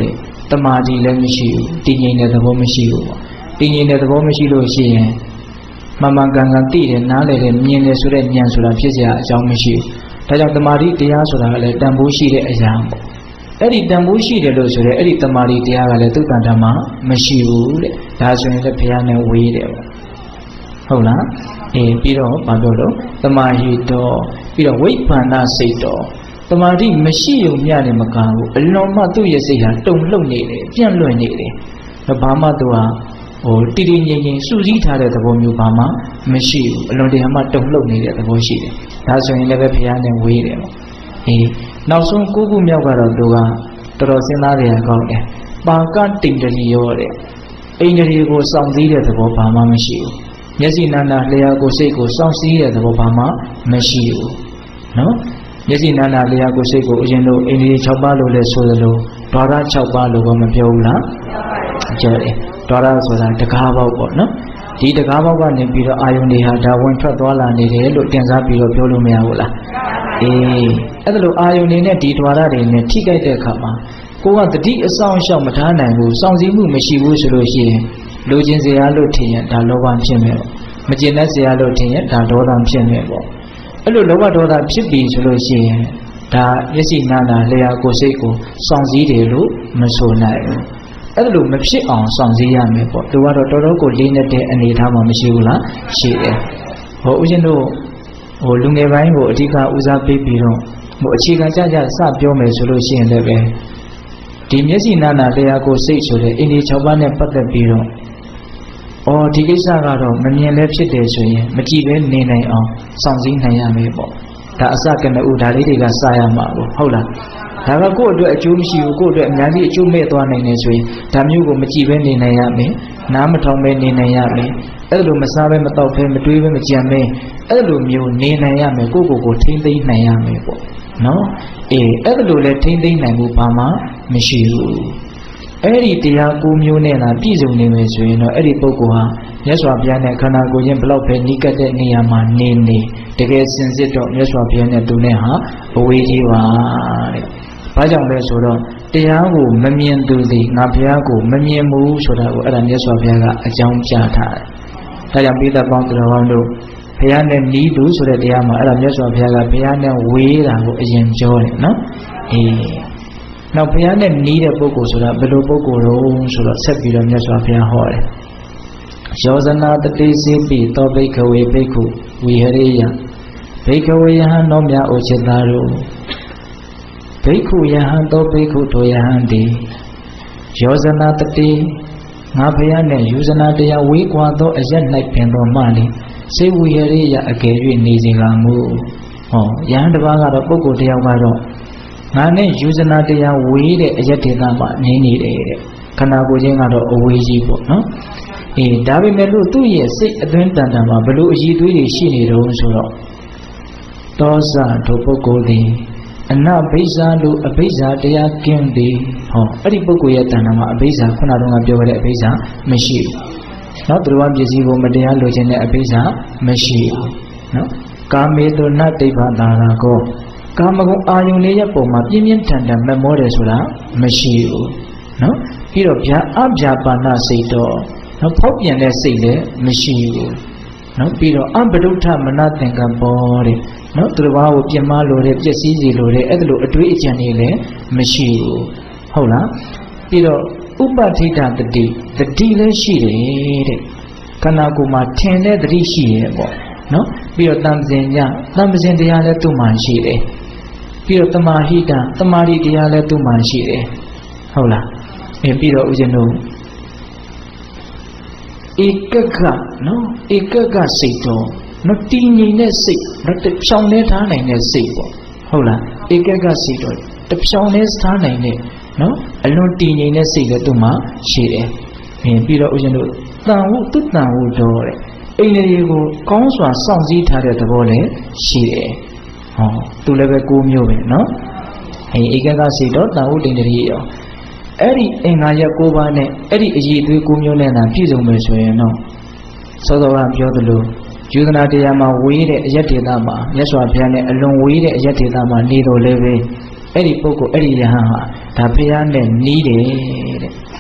တမာတိလည်းမရှိဘူးတည်ငြိမ်တဲ့သဘောမရှိဘူးပေါ့တည်ငြိမ်တဲ့သဘောမရှိလို့ရှိရင်မှန်မှန်ကန်ကန်သိတယ်နားလည်တယ်မြင်တယ်ဆိုတဲ့ဉာဏ်ဆိုတာဖြစ်เสียအကြောင်းမရှိဘူးဒါကြောင့်တမာတိတရားဆိုတာကလည်းတန်ဖိုးရှိတဲ့အရာပေါ့အဲ့ဒီတန်ဖိုးရှိတယ်လို့ဆိုရဲအဲ့ဒီတမာတိတရားကလည်းသူ့တန်တမှာမရှိဘူးတဲ့ဒါဆိုရင်လည်းဘုရားနဲ့ဝေးတယ်ပေါ့ဟုတ်လားပြီးတော့ဘာပြောလို့တမာဟိတောပြီးတော့ဝိပ္ပန္နစိတ်တော်တမာတိမရှိုံမျှနေမကဘူးအလွန်မှသူ့ရဲ့စိတ်ဟာတုန်လှုပ်နေတယ်ပြန့်လွင့်နေတယ်ဘာမှသူဟာတီတီငြိမ်ငြိမ်စူးစီးထားတဲ့သဘောမျိုးဘာမှမရှိဘူးအလွန်တရာမှတုန်လှုပ်နေတဲ့သဘောရှိတယ်ဒါဆိုရင်လည်းပဲဘုရားနဲ့ဝေးတယ်ပေါ့နောက်ဆုံး9ခုမြောက်ကတော့သူကတော်တော်စဉ်းစားရကောင်းတယ်ပါကတိန်တရီရောတဲ့အိန္ဒြေကိုစောင့်စည်းတဲ့သဘောဘာမှမရှိဘူးမျက်စိနာနာလျှာကိုစိတ်ကိုစောင့်စည်းတဲ့သဘောဘာမှမရှိဘူးနော်မျက်စိနာနာလျှာကိုစိတ်ကိုအရင်တို့အိန္ဒြေ6ပါးလို့လဲဆိုသလိုဓာရ6ပါးလို့ကမပြောဘူးလားပြောတယ်ဓာရဆိုတာတကားပေါက်ပေါ့နော်ဒီတကားပေါက်ကနေပြီးတော့အာယုန်တွေဟာဒါဝင်ထွက်သွားလာနေတယ်လို့တင်စားပြီးတော့ပြောလို့မရဘူးလားအဲ့ဒါလို့အာယုန်တွေနဲ့ဒီဓာရတွေနဲ့ထိခိုက်တဲ့အခါမှာကိုကတတိအဆောင်ရှောက်မထားနိုင်ဘူးစောင့်စည်းမှုမရှိဘူးဆိုလို့ရှိရင်လိုချင်စရာလို့ထင်ရင်ဒါလောဘဖြစ်မယ်ပေါ့မကျင်တတ်စရာလို့ထင်ရင်ဒါဒေါသဖြစ်မယ်ပေါ့အဲ့လိုလောဘဒေါသဖြစ်ပြီဆိုလို့ရှိရင်ဒါမျက်စိနာနာလျှာကိုယ်စိတ်ကိုစောင့်စည်းတယ်လို့မဆိုနိုင်ဘူးအဲ့လိုမဖြစ်အောင်စောင့်စည်းရမယ်ပေါ့သူကတော့တော်တော်ကိုလေးနေတဲ့အနေအထားမှမရှိဘူးလားရှိတယ်ဦးဇင်းတို့လူငယ်ပိုင်းကိုအဓိကဦးစားပေးပြီးတော့အခြေခံကြစပြောမယ်ဆိုလို့ရှိရင်လည်းပဲဒီမျက်စိနာနာလျှာကိုယ်စိတ်ဆိုတဲ့အိန္ဒိ6ပါးနဲ့ပတ်သက်ပြီးတော့ဒီကိစ္စကတော့မမြင်လည်းဖြစ်တယ်ဆိုရင်မကြည့်ပဲနေနိုင်အောင်စောင့်စည်းနိုင်ရမယ်ပေါ့ဒါအစကနဦးဒါလေးတွေကစရမှာပေါ့ဟုတ်လားဒါကကိုယ့်အတွက်အကျိုးမရှိဘူးကိုယ့်အတွက်အများကြီးအကျိုးမဲ့သွားနိုင်တယ်ဆိုရင်ဒါမျိုးကိုမကြည့်ပဲနေနိုင်ရမယ်နားမထောင်ပဲနေနိုင်ရမယ်အဲ့လိုမစားပဲမတောက်ပဲမတွေးပဲမကြံပဲအဲ့လိုမျိုးနေနိုင်ရမယ်ကိုယ့်ကိုယ်ထိမ့်သိမ်းနိုင်ရမယ်ပေါ့နော်အဲ့လိုလဲထိမ့်သိမ်းနိုင်မှုဘာမှမရှိဘူးအဲ့ဒီတရား9မျိုးနဲ့လားပြည့်စုံနေမယ်ဆိုရင်တော့အဲ့ဒီပုဂ္ဂိုလ်ဟာမြတ်စွာဘုရားနဲ့ခန္ဓာကိုယ်ချင်းဘလောက်ပဲနီးကပ်တဲ့နေရာမှာနေတကယ်စင်စစ်တော့မြတ်စွာဘုရားနဲ့သူနဲ့ဟာအဝေးကြီးပါတဲ့။ဘာကြောင့်လဲဆိုတော့တရားကိုမမြင်သူသည်ငါဘုရားကိုမမြင်ဘူးဆိုတာကိုအဲ့ဒါမြတ်စွာဘုရားကအကြောင်းပြထားတယ်။ဒါကြောင့်ပိဋကပေါင်းသူတော်ကောင်းတို့ဘုရားနဲ့နီးသူဆိုတဲ့တရားမှာအဲ့ဒါမြတ်စွာဘုရားကဘုရားနဲ့ဝေးတာကိုအရင်ပြောတယ်နော်။နောက်ဘုရားနဲ့နီးတဲ့ပုဂ္ဂိုလ်ဆိုတာဘယ်လိုပုဂ္ဂိုလ်တော့ဆိုတော့ဆက်ပြီးတော့မြတ်စွာဘုရားဟောတယ်ယောဇနာတတိစိပိသောဘိက္ခဝေဘိက္ခုဝိဟရိယဘိက္ခဝေယဟံတော်မြတ်အိုချစ်သားတို့ဘိက္ခုယဟံသောဘိက္ခုတို့ယဟံတိယောဇနာတတိငါဘုရားနဲ့ယူဇနာတရားဝေးကွာသောအရက်၌ပင်တော်မှလေစေဝိဟရိယအကယ်၍နေစေကမူယဟန်တစ်ပါးကတော့ပုဂ္ဂိုလ်တယောက်ကတော့ငါနဲ့ယူဇနာတရားဝေးတဲ့အရက်ဒေသမှာနေတယ်တဲ့ခန္ဓာကိုယ်ချင်းကတော့အဝေးကြီးပေါ့နော်ဒါပေမဲ့လို့သူ့ရဲ့စိတ်အတွင်းတန်တန်မှာဘလို့အည်သွေးတွေရှိနေတော့ဆိုတော့သောဇတို့ပုဂ္ဂိုလ်သည်အနဘိဇာလို့အဘိဇာတရားကင်းသည်အဲ့ဒီပုဂ္ဂိုလ်ရဲ့တန်တန်မှာအဘိဇာခုနတုန်းကပြောခဲ့တဲ့အဘိဇာမရှိဘူးနော်သူတော်ပစ္စည်းကိုမတရားလိုချင်တဲ့အဘိဇာမရှိဘူးနော်ကာမေတုနတိဗ္ဗတာရာကောကာမဂုဏ်အာယုန်လေးရဲ့ပုံမှာပြင်းပြင်းထန်ထန်မမောတယ်ဆိုတာမရှိဘူးနော်ပြီးတော့ဗျာအဗျာပါဏစိတ်တော့နော်ဖောက်ပြန်တဲ့စိတ်လည်းမရှိဘူးနော်ပြီးတော့အဘဒုဋ္ဌမနသင်္ကပ္ပောတဲ့နော်သူတစ်ပါးကိုပြင်းမလို့တဲ့ပျက်စီးစီလို့တဲ့အဲ့ဒါလိုအတွေးအကြံတွေလည်းမရှိဘူးဟုတ်လားပြီးတော့ဥပဋိဌတတိလည်းရှိတယ်တဲ့ခန္ဓာကိုယ်မှာထင်တဲ့တတိရှိရဲ့ပေါ့နော်ပြီးတော့တမ္ပဇင်တရားလည်းသူ့မှာရှိတယ်ပြီးတော့တမာဟိတတမာရီတရားလည်းသူ့မှာရှိတယ်ဟုတ်လားပြီးတော့ဦးဇင်းတို့ဧကကနော်ဧကကစိတ်တော်နော်တည်ငြိမ်တဲ့စိတ်နော်တဖြောင်းလဲထားနိုင်တဲ့စိတ်ပေါ့ဟုတ်လားဧကကစိတ်တော်တဖြောင်းလဲထားနိုင်တဲ့နော်အလွန်တည်ငြိမ်တဲ့စိတ်လည်းသူ့မှာရှိတယ်ပြီးတော့ဦးဇင်းတို့တန်ဟုသူတန်ဟုတော်တဲ့အိန္ဒြေကိုကောင်းစွာစောင့်စည်းထားတဲ့သဘောလည်းရှိတယ်သူလည်းပဲ9မျိုးပဲနော်ဧကကစိတ်တော်တန်ဟုတိန္ဒြေရောအဲ့ဒီအင်္ဂါရက်9ပါးနဲ့အဲ့ဒီအည်အသွေး9မျိုးနဲ့သာပြည့်စုံမယ်ဆိုရင်တော့သောတော်ကပြောသလိုယူဇနာတရားမှာဝေးတဲ့အရက်ဒေသမှာမြတ်စွာဘုရားနဲ့အလွန်ဝေးတဲ့အရက်ဒေသမှာနေတော်လည်းပဲအဲ့ဒီပုဂ္ဂိုလ်အဲ့ဒီယဟန်ဟာဒါဘုရားနဲ့နီးတယ်တဲ့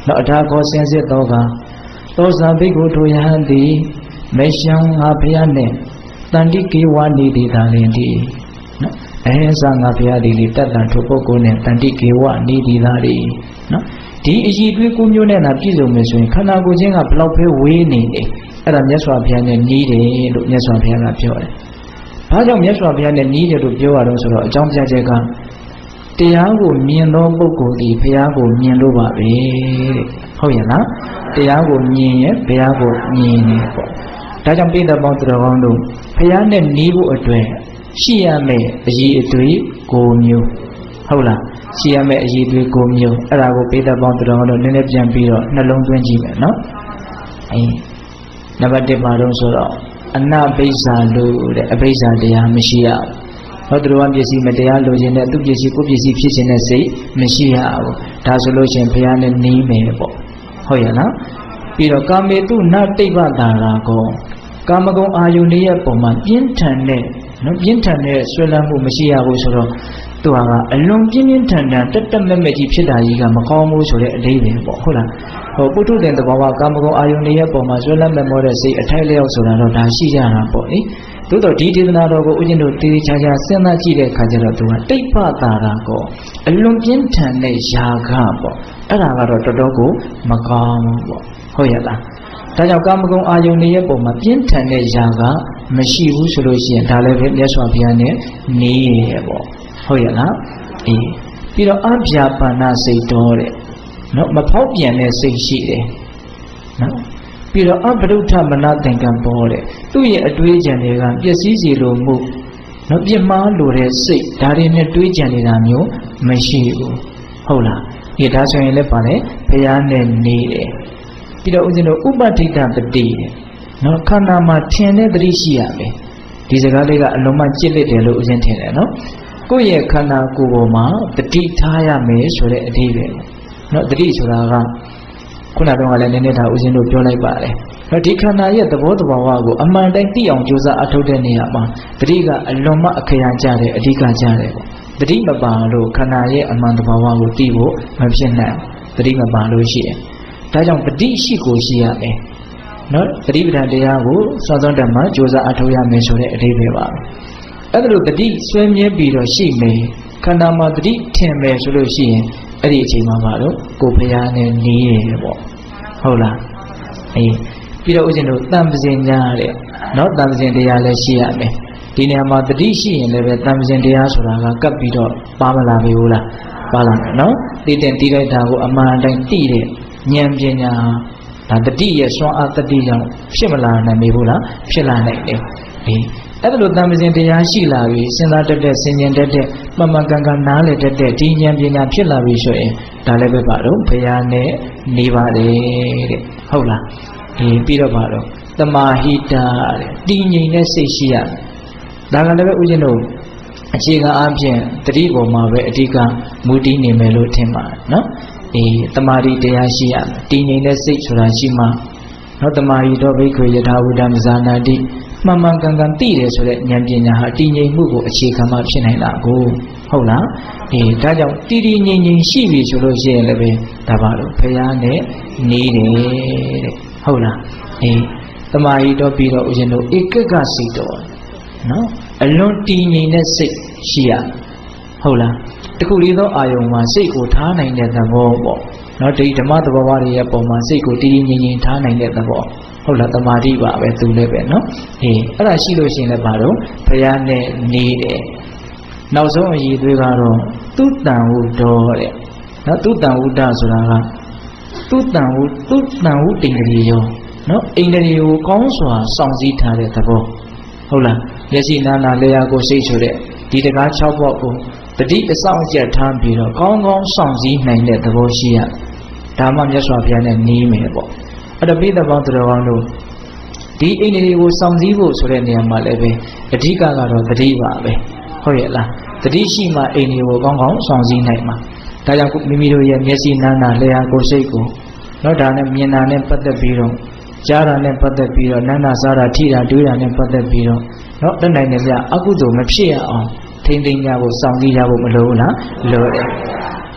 နောက်အထာခေါ်ဆင်းစစ်တော့ကသောဇာဘိက္ခုထိုယဟန်သည်မေရှံငါဖျားနှင့်တန်တိကေဝနိတိသာလင်သည်နော်အဟိသငါဖျားသည်တတ္တံထိုပုဂ္ဂိုလ်နဲ့တန်တိကေဝနိတိသာသည်နော်ဒီအည်သွေးကိုမျိုးနဲ့သာပြည့်စုံမယ်ဆိုရင်ခန္ဓာကိုယ်ချင်းကဘလောက်ပဲဝေးနေနေအဲ့ဒါမြတ်စွာဘုရားနဲ့နီးတယ်လို့မြတ်စွာဘုရားကပြောတယ်။ဘာကြောင့်မြတ်စွာဘုရားနဲ့နီးတယ်လို့ပြောရတော့ဆိုတော့အကြောင်းပြချက်ကတရားကိုမြင်သောပုဂ္ဂိုလ်ဒီဘုရားကိုမြင်လို့ပါပဲတဲ့ဟုတ်ရဲ့လားတရားကိုမြင်ရင်ဘုရားကိုမြင်နေပေါ့ဒါကြောင့်ပိဋကပေါင်းသူတော်ကောင်းတို့ဘုရားနဲ့နီးဖို့အတွက်ရှိရမယ့်အည်အသွေးကိုမျိုးဟုတ်လားရှိရမယ့်အည်အသွေးကိုမျိုးအဲ့ဒါကိုပိဋကပေါင်းသူတော်ကောင်းတို့နည်းနည်းပြန်ပြီးတော့နှလုံးသွင်းကြည့်မယ်နော်နံပါတ်1ပါတော့ဆိုတော့အနဘိဇာလို့တဲ့အဘိဇာတရားမရှိရဘူး။ဟောသူတော်ပစ္စည်းမတရားလိုချင်တဲ့သူပစ္စည်းကိုပစ္စည်းဖြစ်ခြင်းနဲ့စိတ်မရှိရဘူး။ဒါဆိုလို့ချင်းဘုရားနဲ့နီးမယ်ပေါ့။ဟုတ်ရဲ့နော်။ပြီးတော့ကာမေတုနတိဗ္ဗတာရာကောကာမဂုဏ်အာယုန်ရဲ့ပုံမှာပြင်းထန်တဲ့နော်ပြင်းထန်တဲ့ဆွဲလန်းမှုမရှိရဘူးဆိုတော့သူကအလွန်ပြင်းပြင်းထန်ထန်တက်တက်မဲ့မဲ့ကြီးဖြစ်တာကြီးကမကောင်းဘူးဆိုတဲ့အလေးပဲပေါ့ဟုတ်လားဟိုပုထုဇဉ်သဘောကကာမဂုဏ်အာယုန်ရဲ့ပုံမှာဆွဲလန်းမဲ့မောတဲ့စိတ်အထိုက်လျောက်ဆိုတာတော့ဒါရှိကြတာပေါ့လေသို့တော့ဒီဒေသနာတော်ကိုဦးဇင်းတို့တေးချာချာစဉ်းစားကြည့်တဲ့အခါကျတော့သူကတိပ္ပတာရာကောအလွန်ပြင်းထန်တဲ့ຢာကပေါ့အဲ့ဒါကတော့တော်တော်ကိုမကောင်းဘူးပေါ့ဟုတ်ရဲ့လားဒါကြောင့်ကာမဂုဏ်အာယုန်ရဲ့ပုံမှာပြင်းထန်တဲ့ຢာကမရှိဘူးဆိုလို့ရှိရင်ဒါလည်းပဲမြတ်စွာဘုရားနဲ့နေရပေါ့ဟုတ်ရဲ့လားအေးပြီးတော့အဗျာပါဏစိတ်တော်တဲ့နော်မဖောက်ပြန်တဲ့စိတ်ရှိတယ်နော်ပြီးတော့အဘဒုဋ္ဌမနသင်္ကံပေါ်တဲ့သူ့ရဲ့အတွေးကြံတွေကပျက်စီးစေလိုမှုနော်ပြစ်မှားလိုတဲ့စိတ်ဒါတွေနဲ့တွေးကြံနေတာမျိုးမရှိဘူးဟုတ်လားဒီဒါဆိုရင်လည်းပါလေဘုရားနဲ့နေတယ်ပြီးတော့ဦးဇင်းတို့ဥပဋိတပတိတဲ့နော်ခန္ဓာမှာထင်တဲ့သတိရှိရမယ်ဒီစကားလေးကအလုံးမကြစ်လက်တယ်လို့ဦးဇင်းထင်တယ်နော်ကိုယ့်ရဲ့ခန္ဓာကိုယ်ပေါ်မှာတတိထားရမယ်ဆိုတဲ့အဓိပ္ပာယ်နော်တတိဆိုတာကခုနကတော့လည်းနည်းနည်းဒါဦးဇင်းတို့ပြောလိုက်ပါတယ်နော်ဒီခန္ဓာရဲ့သဘောတဘာဝကိုအမှန်တိုင်းသိအောင်ကြိုးစားအထောက်တဲ့နေရာမှာတတိကအလွန်မှအခရာကျတယ်အဓိကကျတယ်ပေါ့တတိမပါလို့ခန္ဓာရဲ့အမှန်တဘာဝကိုသိဖို့မဖြစ်နိုင်တတိမပါလို့ရှိရင်ဒါကြောင့်တတိရှိကိုရှိရမယ်နော်တတိပဋ္ဌာန်တရားကိုစောစောတည်းမှာကြိုးစားအထောက်ရမယ်ဆိုတဲ့အဓိပ္ပာယ်ပါအဲ့ဒါလို့တတိဆွဲမြဲပြီးတော့ရှိမယ်ခန္ဓာမှာတတိထင်မယ်ဆိုလို့ရှိရင်အဲ့ဒီအချိန်မှာပါတော့ကိုယ်ဘုရားနဲ့နေရပေါ့ဟုတ်လားအေးပြီးတော့ဦးဇင်းတို့တန်ပစင်ညာတဲ့နော်တန်ပစင်တရားလည်းရှိရမယ်ဒီနေရာမှာတတိရှိရင်လည်းပဲတန်ပစင်တရားဆိုတာကကပ်ပြီးတော့ပါမလာပြီဘူးလားပါလာမယ်နော်သိတဲ့တိလိုက်တာကိုအမှန်တိုင်းသိတဲ့ဉာဏ်ပညာဒါတတိရဲ့စွမ်းအားတတိကြောင့်ဖြစ်မလာနိုင်ဘူးလားဖြစ်လာနိုင်တယ်အေးအဲ့ဒါလိုတန်ပစင်တရားရှိလာပြီစဉ်းစားတတ်တဲ့ဆင်ခြင်တတ်တဲ့မှန်မှန်ကန်ကန်နားလည်တတ်တဲ့ဒီဉာဏ်ပညာဖြစ်လာပြီဆိုရင်ဒါလည်းပဲပါတော့ဘုရားနဲ့နေပါတယ်တဲ့ဟုတ်လားအေးပြီးတော့ပါတော့တမာဟိတာတဲ့တည်ငြိမ်တဲ့စိတ်ရှိရဒါကလည်းပဲဦးဇင်းတို့အခြေခံအားဖြင့်တတိပေါ်မှာပဲအဓိကမူတည်နေမယ်လို့ထင်ပါတယ်နော်အေးတမာတိတရားရှိရတည်ငြိမ်တဲ့စိတ်ဆိုတာရှိမှနော်တမာဟိတော်ဘိက္ခုယထာဝုဒ္ဓမဇာနာတိမှန်မှန်ကန်ကန်သိတယ်ဆိုတဲ့ဉာဏ်ပညာဟာတည်ငြိမ်မှုကိုအခြေခံမှဖြစ်နိုင်တာကိုဟုတ်လားအေးဒါကြောင့်တည်တည်ငြိမ်ငြိမ်ရှိပြီဆိုလို့ရှိရင်လည်းပဲဒါပါလို့ဘုရားနဲ့နေတယ်တဲ့ဟုတ်လားအေးတမာဟိတော်ပြီးတော့ဦးဇင်းတို့ဧကကစိတ်တော်နော်အလွန်တည်ငြိမ်တဲ့စိတ်ရှိရဟုတ်လားတခုလေးသောအာယုံမှာစိတ်ကိုထားနိုင်တဲ့သဘောပေါ့နော်ဒီဓမ္မသဘောဝါတွေရဲ့ပုံမှာစိတ်ကိုတည်တည်ငြိမ်ငြိမ်ထားနိုင်တဲ့သဘောဟုတ်လားတမာတိပါပဲသူလည်းပဲနော်အေးအဲ့ဒါရှိလို့ရှိရင်လည်းပါတော့ဘုရားနဲ့နေတယ်နောက်ဆုံးအရေးသွေးကတော့သူတန်ဝုတော်တဲ့နော်သူတန်ဝုဒ္ဒဆိုတာကသူတန်ဝုတိန်တရီရောနော်အိန္ဒြေကိုကောင်းစွာစောင့်စည်းထားတဲ့သဘောဟုတ်လားမျက်စိနာနာလျှာကိုစိတ်ဆိုတဲ့ဒီတကား6ပေါက်ကိုတတိအဆောင်အကျက်ထားပြီးတော့ကောင်းကောင်းစောင့်စည်းနိုင်တဲ့သဘောရှိရဒါမှမြတ်စွာဘုရားနဲ့နေမယ်ပေါ့အဲ့တော့ပိဋကပေါင်းသူတော်ကောင်းတို့ဒီအိန္ဒြေကိုစောင့်စည်းဖို့ဆိုတဲ့နေရာမှာလည်းပဲအဓိကကတော့တတိပါပဲဟုတ်ရဲ့လားတတိရှိမှအိန္ဒြေကိုကောင်းကောင်းစောင့်စည်းနိုင်မှာဒါကြောင့်မိမိတို့ရဲ့မျက်စိနာနာလျှာကိုစိတ်ကိုနော်ဒါနဲ့မြင်တာနဲ့ပတ်သက်ပြီးတော့ကြားတာနဲ့ပတ်သက်ပြီးတော့နာနာစားတာထိတာတွေးတာနဲ့ပတ်သက်ပြီးတော့နော်တတ်နိုင်တယ်ဗျအကုသိုလ်မဖြစ်ရအောင်ထိမ့်သိမ်းကြဖို့စောင့်စည်းကြဖို့မလိုဘူးလားလိုတယ်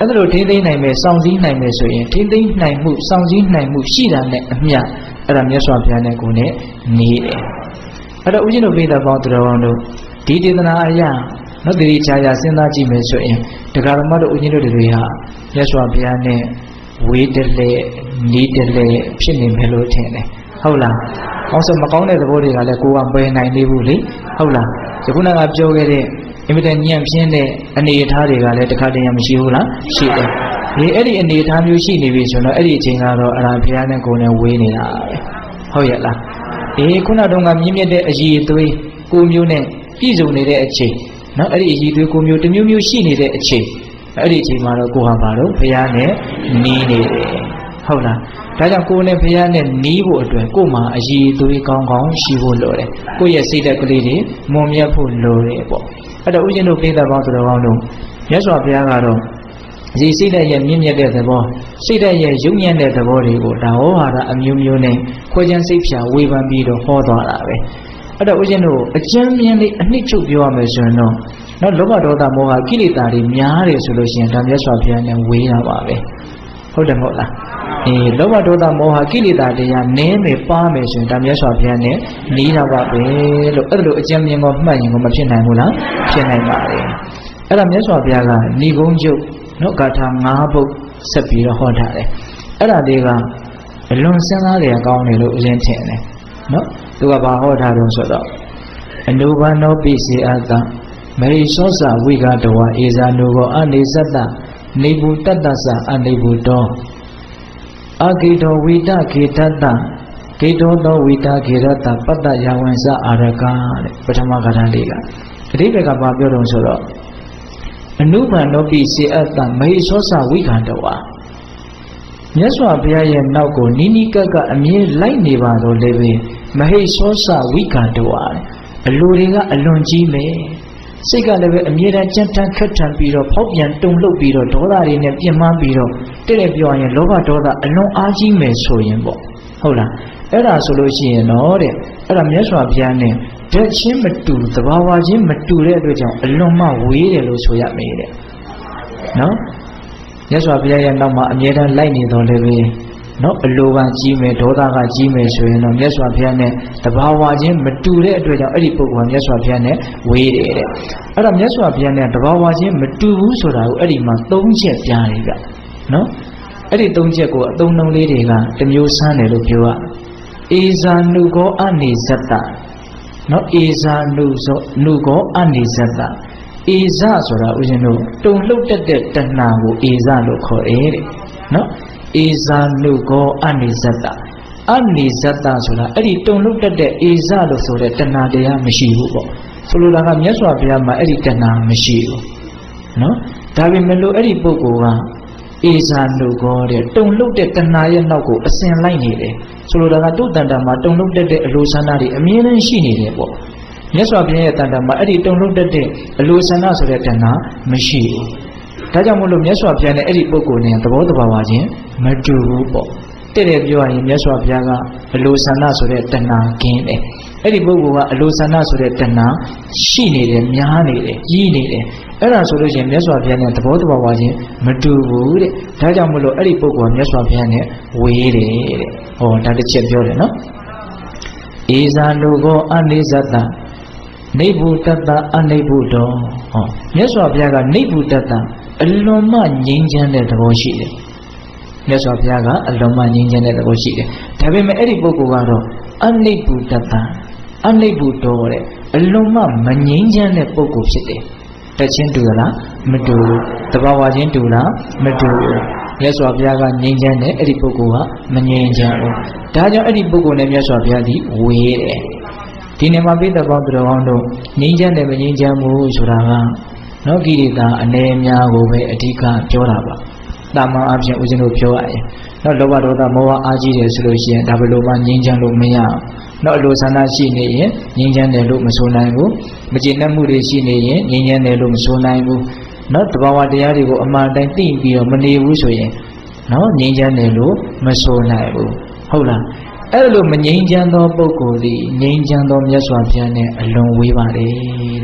အဲ့ဒါလိုထိသိနိုင်မယ်စောင့်စည်းနိုင်မယ်ဆိုရင်ထိသိနိုင်မှုစောင့်စည်းနိုင်မှုရှိတာနဲ့အမျှအဲ့ဒါမြတ်စွာဘုရားနဲ့ကိုယ်နဲ့နေတယ်အဲ့တော့ဦးဇင်းတို့ပိဋကပေါင်းတော်တော်တို့ဒီဒေသနာအရာနော်တိတိကျကျစဉ်းစားကြည့်မယ်ဆိုရင်တရားဓမ္မတို့ဦးဇင်းတို့တွေဟာမြတ်စွာဘုရားနဲ့ဝေးတယ်လေနေတယ်လေဖြစ်နေမယ်လို့ထင်တယ်ဟုတ်လားအောက်ဆိုမကောင်းတဲ့သဘောတွေကလည်းကိုယ်ကပယ်နိုင်သေးဘူးလေဟုတ်လားဒီခုနကပြောခဲ့တဲ့အင်မတန်ညံ့ပြင်းတဲ့အနေအထားတွေကလည်းတခါတည်းမရှိဘူးလားရှိတယ်ဒီအဲ့ဒီအနေအထားမျိုးရှိနေပြီဆိုတော့အဲ့ဒီအချိန်ကတော့အရာဘုရားနဲ့ကိုယ်နဲ့ဝေးနေတာပဲဟုတ်ရဲ့လားခုနတုန်းကမြင့်မြတ်တဲ့အည်အသွေးကိုမျိုးနဲ့ပြည့်စုံနေတဲ့အချိန်နော်အဲ့ဒီအည်အသွေးကိုမျိုးတစ်မျိုးမျိုးရှိနေတဲ့အချိန်အဲ့ဒီအချိန်မှာတော့ကိုဟာပါတော့ဘုရားနဲ့နီးနေတယ်ဟုတ်လားဒါကြောင့်ကိုယ်နဲ့ဘုရားနဲ့နီးဖို့အတွက်ကိုယ်မှာအည်အသွေးကောင်းကောင်းရှိဖို့လိုတယ်ကိုယ့်ရဲ့စိတ်ဓာတ်ကလေးတွေမွန်မြတ်ဖို့လိုတယ်ပေါ့အဲ့တော့ဦးဇင်းတို့ပိဋကပေါင်းတော်ကောင်းတို့မြတ်စွာဘုရားကတော့ဒီစိတ်ဓာတ်ရဲ့မြင့်မြတ်တဲ့သဘောစိတ်ဓာတ်ရဲ့ယုံညံ့တဲ့သဘောတွေကိုဒါဟောဟာတာအမျိုးမျိုးနဲ့ခွဲခြမ်းစိတ်ဖြာဝေဖန်ပြီးတော့ဟောသွားတာပဲအဲ့တော့ဦးဇင်းတို့အကျဉ်းမြင့်လေးအနှစ်ချုပ်ပြောရမယ်ဆိုရင်တော့နော်လောဘဒေါသမောဟကိလေသာတွေများတယ်ဆိုလို့ရှိရင်ဒါမြတ်စွာဘုရားနဲ့ဝေးတာပါပဲဟုတ်တယ်မဟုတ်လားလောဘဒေါသမောဟကိလေသာတရားနည်းမယ်ပါမယ်ဆိုရင်ဒါမြတ်စွာဘုရားနဲ့နီးတာပါပဲလို့အဲ့လိုအကျဉ်းမြင့်ကမှတ်ရင်ကမဖြစ်နိုင်ဘူးလားဖြစ်နိုင်ပါတယ်အဲ့ဒါမြတ်စွာဘုရားကဏိဂုံးချုပ်နော်ဂါထာ9ပုဒ်ဆက်ပြီးတော့ဟောထားတယ်အဲ့ဒါလေးကအလွန်စဉ်းစားကြရကောင်းတယ်လို့အရင်ထင်တယ်နော်သူကဘာဟောထားတော့ဆိုတော့အနုဘနောပိစေအတ္တမေသောစဝိကတဝဧဇာနုဘောအနေသတ္တနေဘူတတ္တသအနေဘူတောအဂိတောဝိတခေတ္တဂိတောသောဝိတခေရတ္တပတ္တယဝံစအာရကတဲ့ပထမဂါထာလေးကအဓိပ္ပာယ်ကဘာပြောတော့ဆိုတော့အနုဘနောပိစေအတ္တမေသောစဝိကတဝမြတ်စွာဘုရားရဲ့နောက်ကိုနီးနီးကပ်ကအမြဲလိုက်နေပါတော့လေပဲမဟိသောစဝိကတဝအလိုတွေကအလွန်ကြီးမယ်စိတ်ကလည်းပဲအမြဲတမ်းကြမ်းတမ်းခက်ထန်ပြီးတော့ဖောက်ပြန်တုန်လှုပ်ပြီးတော့ဒေါသတွေနဲ့ပြင်းမှန်းပြီးတော့တဲ့ပြောရင်လောဘဒေါသအလွန်အားကြီးမယ်ဆိုရင်ပေါ့ဟုတ်လားအဲ့ဒါဆိုလို့ရှိရင်တော့တဲ့အဲ့ဒါမြတ်စွာဘုရားနဲ့ဓာတ်ချင်းမတူသဘာဝချင်းမတူတဲ့အတွက်ကြောင့်အလွန်မှဝေးတယ်လို့ဆိုရမယ်တဲ့နော်မြတ်စွာဘုရားရဲ့နောက်မှာအမြဲတမ်းလိုက်နေတော်လည်းပဲနော်အလိုကကြီးမယ်ဒေါသကကြီးမယ်ဆိုရင်တော့မြတ်စွာဘုရားနဲ့တဘာဝချင်းမတူတဲ့အတွက်ကြောင့်အဲ့ဒီပုဂ္ဂိုလ်ကမြတ်စွာဘုရားနဲ့ဝေးတယ်တဲ့အဲ့ဒါမြတ်စွာဘုရားနဲ့တဘာဝချင်းမတူဘူးဆိုတာကိုအဲ့ဒီမှာ၃ချက်ပြတယ်ဗျနော်အဲ့ဒီ၃ချက်ကိုအသုံးနှုန်းလေးတွေကတစ်မျိုးဆန်းတယ်လို့ပြောရဧဇာနုကောအနေဇတ္တနော်ဧဇာနုဆိုနုကောအနေဇတ္တဧဇဆိုတာဦးဇင်းတို့တုံလှုပ်တတ်တဲ့တဏှာကိုဧဇလို့ခေါ်တယ်တဲ့နော်ဧဇာနုကောအနေဇတ္တအနေဇတ္တဆိုတာအဲ့ဒီတုံလှုပ်တတ်တဲ့ဧဇလို့ဆိုတဲ့တဏှာတရားမရှိဘူးပေါ့ဆိုလိုတာကမြတ်စွာဘုရားမှာအဲ့ဒီတဏှာမရှိဘူးနော်ဒါပေမဲ့လို့အဲ့ဒီပုဂ္ဂိုလ်ကဧဇာနုကောတဲ့တုံလှုပ်တဲ့တဏှာရဲ့နောက်ကိုအစဉ်လိုက်နေတယ်ဆိုလိုတာကသူ့တန်တာမှာတုံလှုပ်တတ်တဲ့အလိုဆန္ဒတွေအမြဲတမ်းရှိနေတယ်ပေါ့မြတ်စွာဘုရားရဲ့တန်တာမှာအဲ့ဒီတုံလှုပ်တတ်တဲ့အလိုဆန္ဒဆိုတဲ့တဏှာမရှိဘူးဒါကြောင့်မို့လို့မြတ်စွာဘုရားနဲ့အဲ့ဒီပုဂ္ဂိုလ်နဲ့သဘောတဘာဝချင်းမတူဘူးပေါ့တဲ့ပြောရရင်မြတ်စွာဘုရားကအလိုဆန္ဒဆိုတဲ့တဏှာကင်းတယ်အဲ့ဒီပုဂ္ဂိုလ်ကအလိုဆန္ဒဆိုတဲ့တဏှာရှိနေတယ်များနေတယ်ကြီးနေတယ်အဲ့ဒါဆိုလို့ရှိရင်မြတ်စွာဘုရားနဲ့သဘောတဘာဝချင်းမတူဘူးတဲ့ဒါကြောင့်မို့လို့အဲ့ဒီပုဂ္ဂိုလ်ကမြတ်စွာဘုရားနဲ့ဝေးတယ်တဲ့ဟောဒါတစ်ချက်ပြောတယ်နော်ဧဇာနုကောအနေဇတ္တနိဗ္ဗုတတ္တအနိဗ္ဗုတောဟောမြတ်စွာဘုရားကနိဗ္ဗုတတ္တအလွန်မှငြိမ်းချမ်းတဲ့သဘောရှိတယ်မြတ်စွာဘုရားကအလွန်မှငြိမ်းချမ်းတဲ့သဘောရှိတယ်ဒါပေမဲ့အဲ့ဒီပုဂ္ဂိုလ်ကတော့အနိဗ္ဗုတတ္တအနိဗ္ဗုတောတဲ့အလွန်မှမငြိမ်းချမ်းတဲ့ပုဂ္ဂိုလ်ဖြစ်တယ်တက်ချင်းတူလားမတူဘူးတဘာဝချင်းတူလားမတူဘူးမြတ်စွာဘုရားကငြိမ်းချမ်းတယ်အဲ့ဒီပုဂ္ဂိုလ်ကမငြိမ်းချမ်းဘူးဒါကြောင့်အဲ့ဒီပုဂ္ဂိုလ်နဲ့မြတ်စွာဘုရားဒီဝေးတယ်ဒီနေ့မှာပိဋကပေါင်းတော်ကောင်းတို့ငြိမ်းချမ်းတယ်မငြိမ်းချမ်းဘူးဆိုတာကနော်ကိရိတာအနေအများကိုပဲအဓိကပြောတာပါတာမန်အပြင်ဦးဇင်းတို့ပြောရရင်နော်လောဘဒေါသမောဟအားကြီးတယ်ဆိုလို့ရှိရင်ဒါဘယ်လိုမှငြိမ်းချမ်းလို့မရအောင်နော်အလိုဆန္ဒရှိနေရင်ငြိမ်းချမ်းတယ်လို့မဆိုနိုင်ဘူးမကျေနပ်မှုတွေရှိနေရင်ငြိမ်းချမ်းတယ်လို့မဆိုနိုင်ဘူးနော်တဘာဝတရားတွေကိုအမှန်တိုင်းသိပြီးတော့မနေဘူးဆိုရင်နော်ငြိမ်းချမ်းတယ်လို့မဆိုနိုင်ဘူးဟုတ်လားအဲ့လိုမငြိမ်းချမ်းသောပုဂ္ဂိုလ်သည်ငြိမ်းချမ်းသောမြတ်စွာဘုရားနဲ့အလွန်ဝေးပါတယ်တဲ့ဟ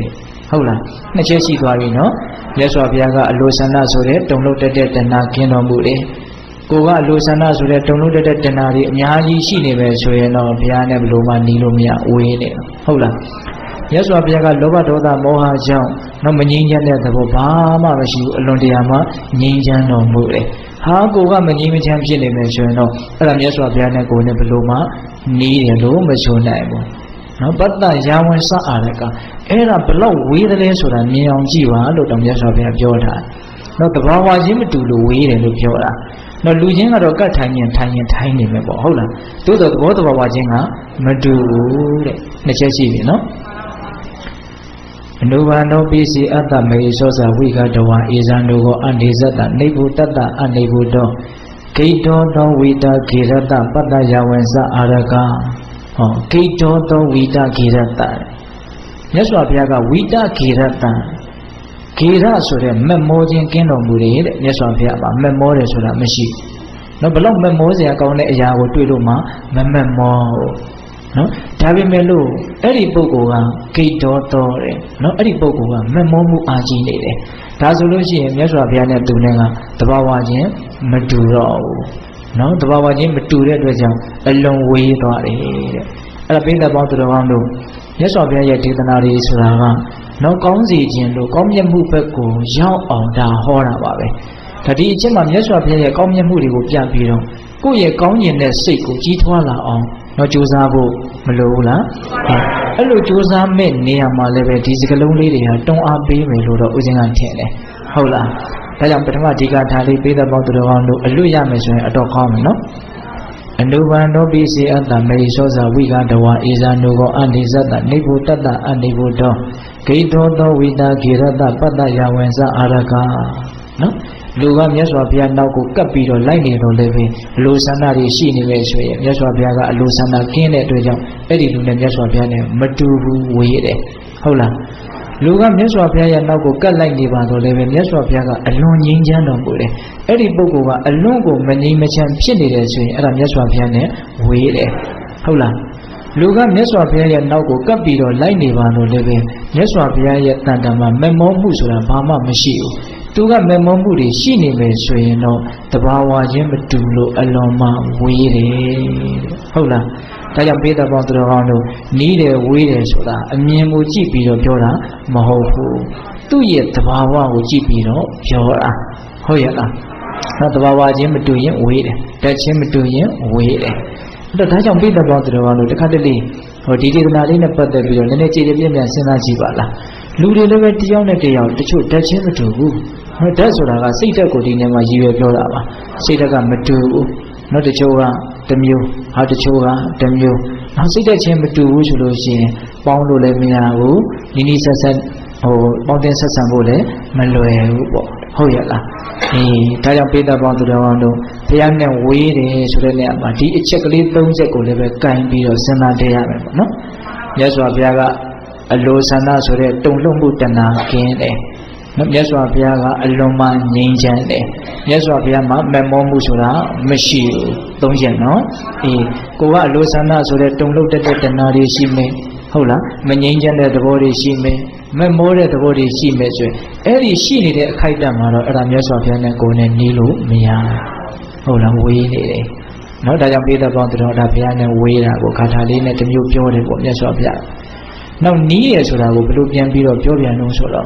ဟုတ်လားနှစ်ချက်ရှိသွားပြီနော်မြတ်စွာဘုရားကအလိုဆန္ဒဆိုတဲ့တုံလို့တက်တဲ့တဏှာကင်းတော်မူတယ်ကိုကအလိုဆန္ဒဆိုတဲ့တုံလို့တက်တဲ့တဏှာတွေအများကြီးရှိနေပဲဆိုရင်တော့ဘုရားနဲ့ဘယ်လိုမှနီးလို့မရဝေးနေဟုတ်လားမြတ်စွာဘုရားကလောဘဒေါသမောဟကြောင့်တော့မငြိမ်းချမ်းတဲ့သဘောဘာမှမရှိဘူးအလွန်တရာမှငြိမ်းချမ်းတော်မူတယ်ဟာကိုကမငြိမ်းမချမ်းဖြစ်နေမယ်ဆိုရင်တော့အဲ့ဒါမြတ်စွာဘုရားနဲ့ကိုယ်နဲ့ဘယ်လိုမှနီးတယ်လို့မဆိုနိုင်ဘူးနော်ပတ္တရာဝန်စအားရကအဲ့ဒါဘလောက်ဝေးတယ်လဲဆိုတာမြင်အောင်ကြည့်ပါလို့တော့မြတ်စွာဘုရားပြောတာနော်တဘာဝချင်းမတူလို့ဝေးတယ်လို့ပြောတာနော်လူချင်းကတော့ကတ်ထိုင်ရင်ထိုင်နေမယ်ပေါ့ဟုတ်လားသို့တော့သဘောတဘာဝချင်းကမတူဘူးတဲ့နှစ်ချက်ရှိပြီနော်အနုဘာနောပိစီအတ္တမေသောဇဝိကတဝါဧဇံနုကိုအနေဇတ္တနေဘုတတ္တအနေဘုတောဂိတောသောဝိတာခေရတ္တပတ္တယဝံစအာရကဟောဂိတောသောဝိတာခေရတ္တမြတ်စွာဘုရားကဝိတာခေရတ္တခေရဆိုတဲ့မက်မောခြင်းကင်းတော်မူတယ်တဲ့မြတ်စွာဘုရားကမက်မောတယ်ဆိုတာမရှိနော်ဘလောက်မက်မောစရာကောင်းတဲ့အရာကိုတွေ့လို့မှမမက်မောနော်ဒါပေမဲ့လို့အဲ့ဒီပုဂ္ဂိုလ်ကဂိတ်တော်တော်တယ်နော်အဲ့ဒီပုဂ္ဂိုလ်ကမက်မောမှုအားကြီးနေတယ်ဒါဆိုလို့ရှိရင်မြတ်စွာဘုရားနဲ့သူနဲ့ကတဘာဝချင်းမတူတော့ဘူးနော်တဘာဝချင်းမတူတဲ့အတွက်ကြောင့်အလွန်ဝေးသွားတယ်တဲ့အဲ့ဒါပိဋကပေါင်းသူတော်ကောင်းတို့မြတ်စွာဘုရားရဲ့ဒေသနာတွေဆိုတာကနော်ကောင်းစီခြင်းလို့ကောင်းမြတ်မှုဘက်ကိုရောက်အောင်ဒါဟောတာပါပဲဒါဒီအချက်မှာမြတ်စွာဘုရားရဲ့ကောင်းမြတ်မှုတွေကိုပြပြီးတော့ကိုယ့်ရဲ့ကောင်းကျင်တဲ့စိတ်ကိုကြီးထွားလာအောင်တော့ကြိုးစားဖို့မလိုဘူးလားအဲ့လိုကြိုးစားမဲ့နေရာမှာလည်းပဲဒီစကလုံးလေးတွေဟာတွန်းအားပေးမယ်လို့တော့ဦးဇင်းကထင်တယ်ဟုတ်လားဒါကြောင့်ပထမဒီကထာလေးပေးတဲ့ပေါင်းသူတော်ကောင်းတို့အလွတ်ရမယ်ဆိုရင်အတော့ကောင်းမယ်နော်အနုဘံနောပိစေအတ္တမေသောဇဝိကတဝါဧဇာနုကောအနေဇတ္တနေဘုတတ္တအနေဘုတောဂိတောသောဝိတာခေရတ္တပတ္တယဝံစအာရကနော်လူကမြတ်စွာဘုရားနောက်ကိုကပ်ပြီးတော့လိုက်နေတော့လည်းပဲအလိုဆန္ဒတွေရှိနေပဲဆိုရင်မြတ်စွာဘုရားကအလိုဆန္ဒကင်းတဲ့အတွက်ကြောင့်အဲ့ဒီလူနဲ့မြတ်စွာဘုရားနဲ့မတူဘူးဝေးတယ်ဟုတ်လားလူကမြတ်စွာဘုရားရဲ့နောက်ကိုကပ်လိုက်နေပါတော့လည်းပဲမြတ်စွာဘုရားကအလွန်ငြိမ်းချမ်းတော်မူတယ်အဲ့ဒီပုဂ္ဂိုလ်ကအလွန်ကိုမငြိမ်းမချမ်းဖြစ်နေတယ်ဆိုရင်အဲ့ဒါမြတ်စွာဘုရားနဲ့ဝေးတယ်ဟုတ်လားလူကမြတ်စွာဘုရားရဲ့နောက်ကိုကပ်ပြီးတော့လိုက်နေပါတော့လည်းပဲမြတ်စွာဘုရားရဲ့တန်တမှာမမောမှုဆိုတာဘာမှမရှိဘူးသူကမမောမှုတွေရှိနေမယ်ဆိုရင်တော့တဘာဝချင်းမတူလို့အလွန်မှဝေးတယ်ဟုတ်လားဒါကြောင့်ပေးတဲ့ပေါင်းသူတော်ကောင်းတို့နီးတယ်ဝေးတယ်ဆိုတာအမြင်ကိုကြည့်ပြီးတော့ပြောတာမဟုတ်ဘူးသူ့ရဲ့တဘာဝကိုကြည့်ပြီးတော့ပြောတာဟုတ်ရဲ့လားနော်တဘာဝချင်းမတူရင်ဝေးတယ်တက်ချင်းမတူရင်ဝေးတယ်အဲ့တော့ဒါကြောင့်ပေးတဲ့ပေါင်းသူတော်ကောင်းတို့တစ်ခါတလေဟိုဒီဒေသနာလေးနဲ့ပတ်သက်ပြီးတော့နည်းနည်းကြည်ကြည်ပြည့်ပြည့်စဉ်းစားကြည့်ပါလားလူတွေလည်းပဲတယောက်နဲ့တယောက်တချို့တက်ချင်းမတူဘူးဟောဓာတ်ဆိုတာကစိတ်ဓာတ်ကိုဒီနေရာမှာရည်ရွယ်ပြောတာပါစိတ်ဓာတ်ကမတူဘူးနောက်တချို့ကတစ်မျိုးဟာတချို့ကတစ်မျိုးနောက်စိတ်ဓာတ်ချင်းမတူဘူးဆိုလို့ရှိရင်ပေါင်းလို့လည်းမရဘူးနီးနီးဆက်ဆက်ဟိုပေါင်းတင်ဆက်ဆံဖို့လည်းမလွယ်ဘူးပေါ့ဟုတ်ရဲ့လားဒါကြောင့်ပိဋကပေါင်းသူတော်ကောင်းတို့ဘုရားနဲ့ဝေးတယ်ဆိုတဲ့နေရာမှာဒီအချက်ကလေး၃ချက်ကိုလည်းပဲကင်ပြီးတော့စဉ်းစားတရားမယ်ပေါ့နော်မြတ်စွာဘုရားကအလိုဆန္ဒဆိုတဲ့တုံ့လှုပ်မှုတဏှာကင်းတယ်မြတ်စွာဘုရားကအလွန်မှငြိမ်းချမ်းတယ်မြတ်စွာဘုရားမှာမမောမှုဆိုတာမရှိဘူးသုံးချက်နော်ကိုကအလိုဆန္ဒဆိုတဲ့တုံ့လှုပ်တဲ့တဏှာတွေရှိမယ်ဟုတ်လားမငြိမ်းချမ်းတဲ့သဘောတွေရှိမယ်မမောတဲ့သဘောတွေရှိမယ်ဆိုရင်အဲ့ဒီရှိနေတဲ့အခိုက်အတန့်မှာတော့အဲ့ဒါမြတ်စွာဘုရားနဲ့ကိုယ်နဲ့နီးလို့မရဟုတ်လားဝေးနေတယ်နော်ဒါကြောင့်ပိဋကပေါင်းတော်ဒါဘုရားနဲ့ဝေးတာကိုဂါထာလေးနဲ့တစ်မျိုးပြောတယ်ပေါ့မြတ်စွာဘုရားနောက်နီးရဆိုတာကိုဘယ်လိုပြန်ပြီးတော့ပြောပြန်လို့ဆိုတော့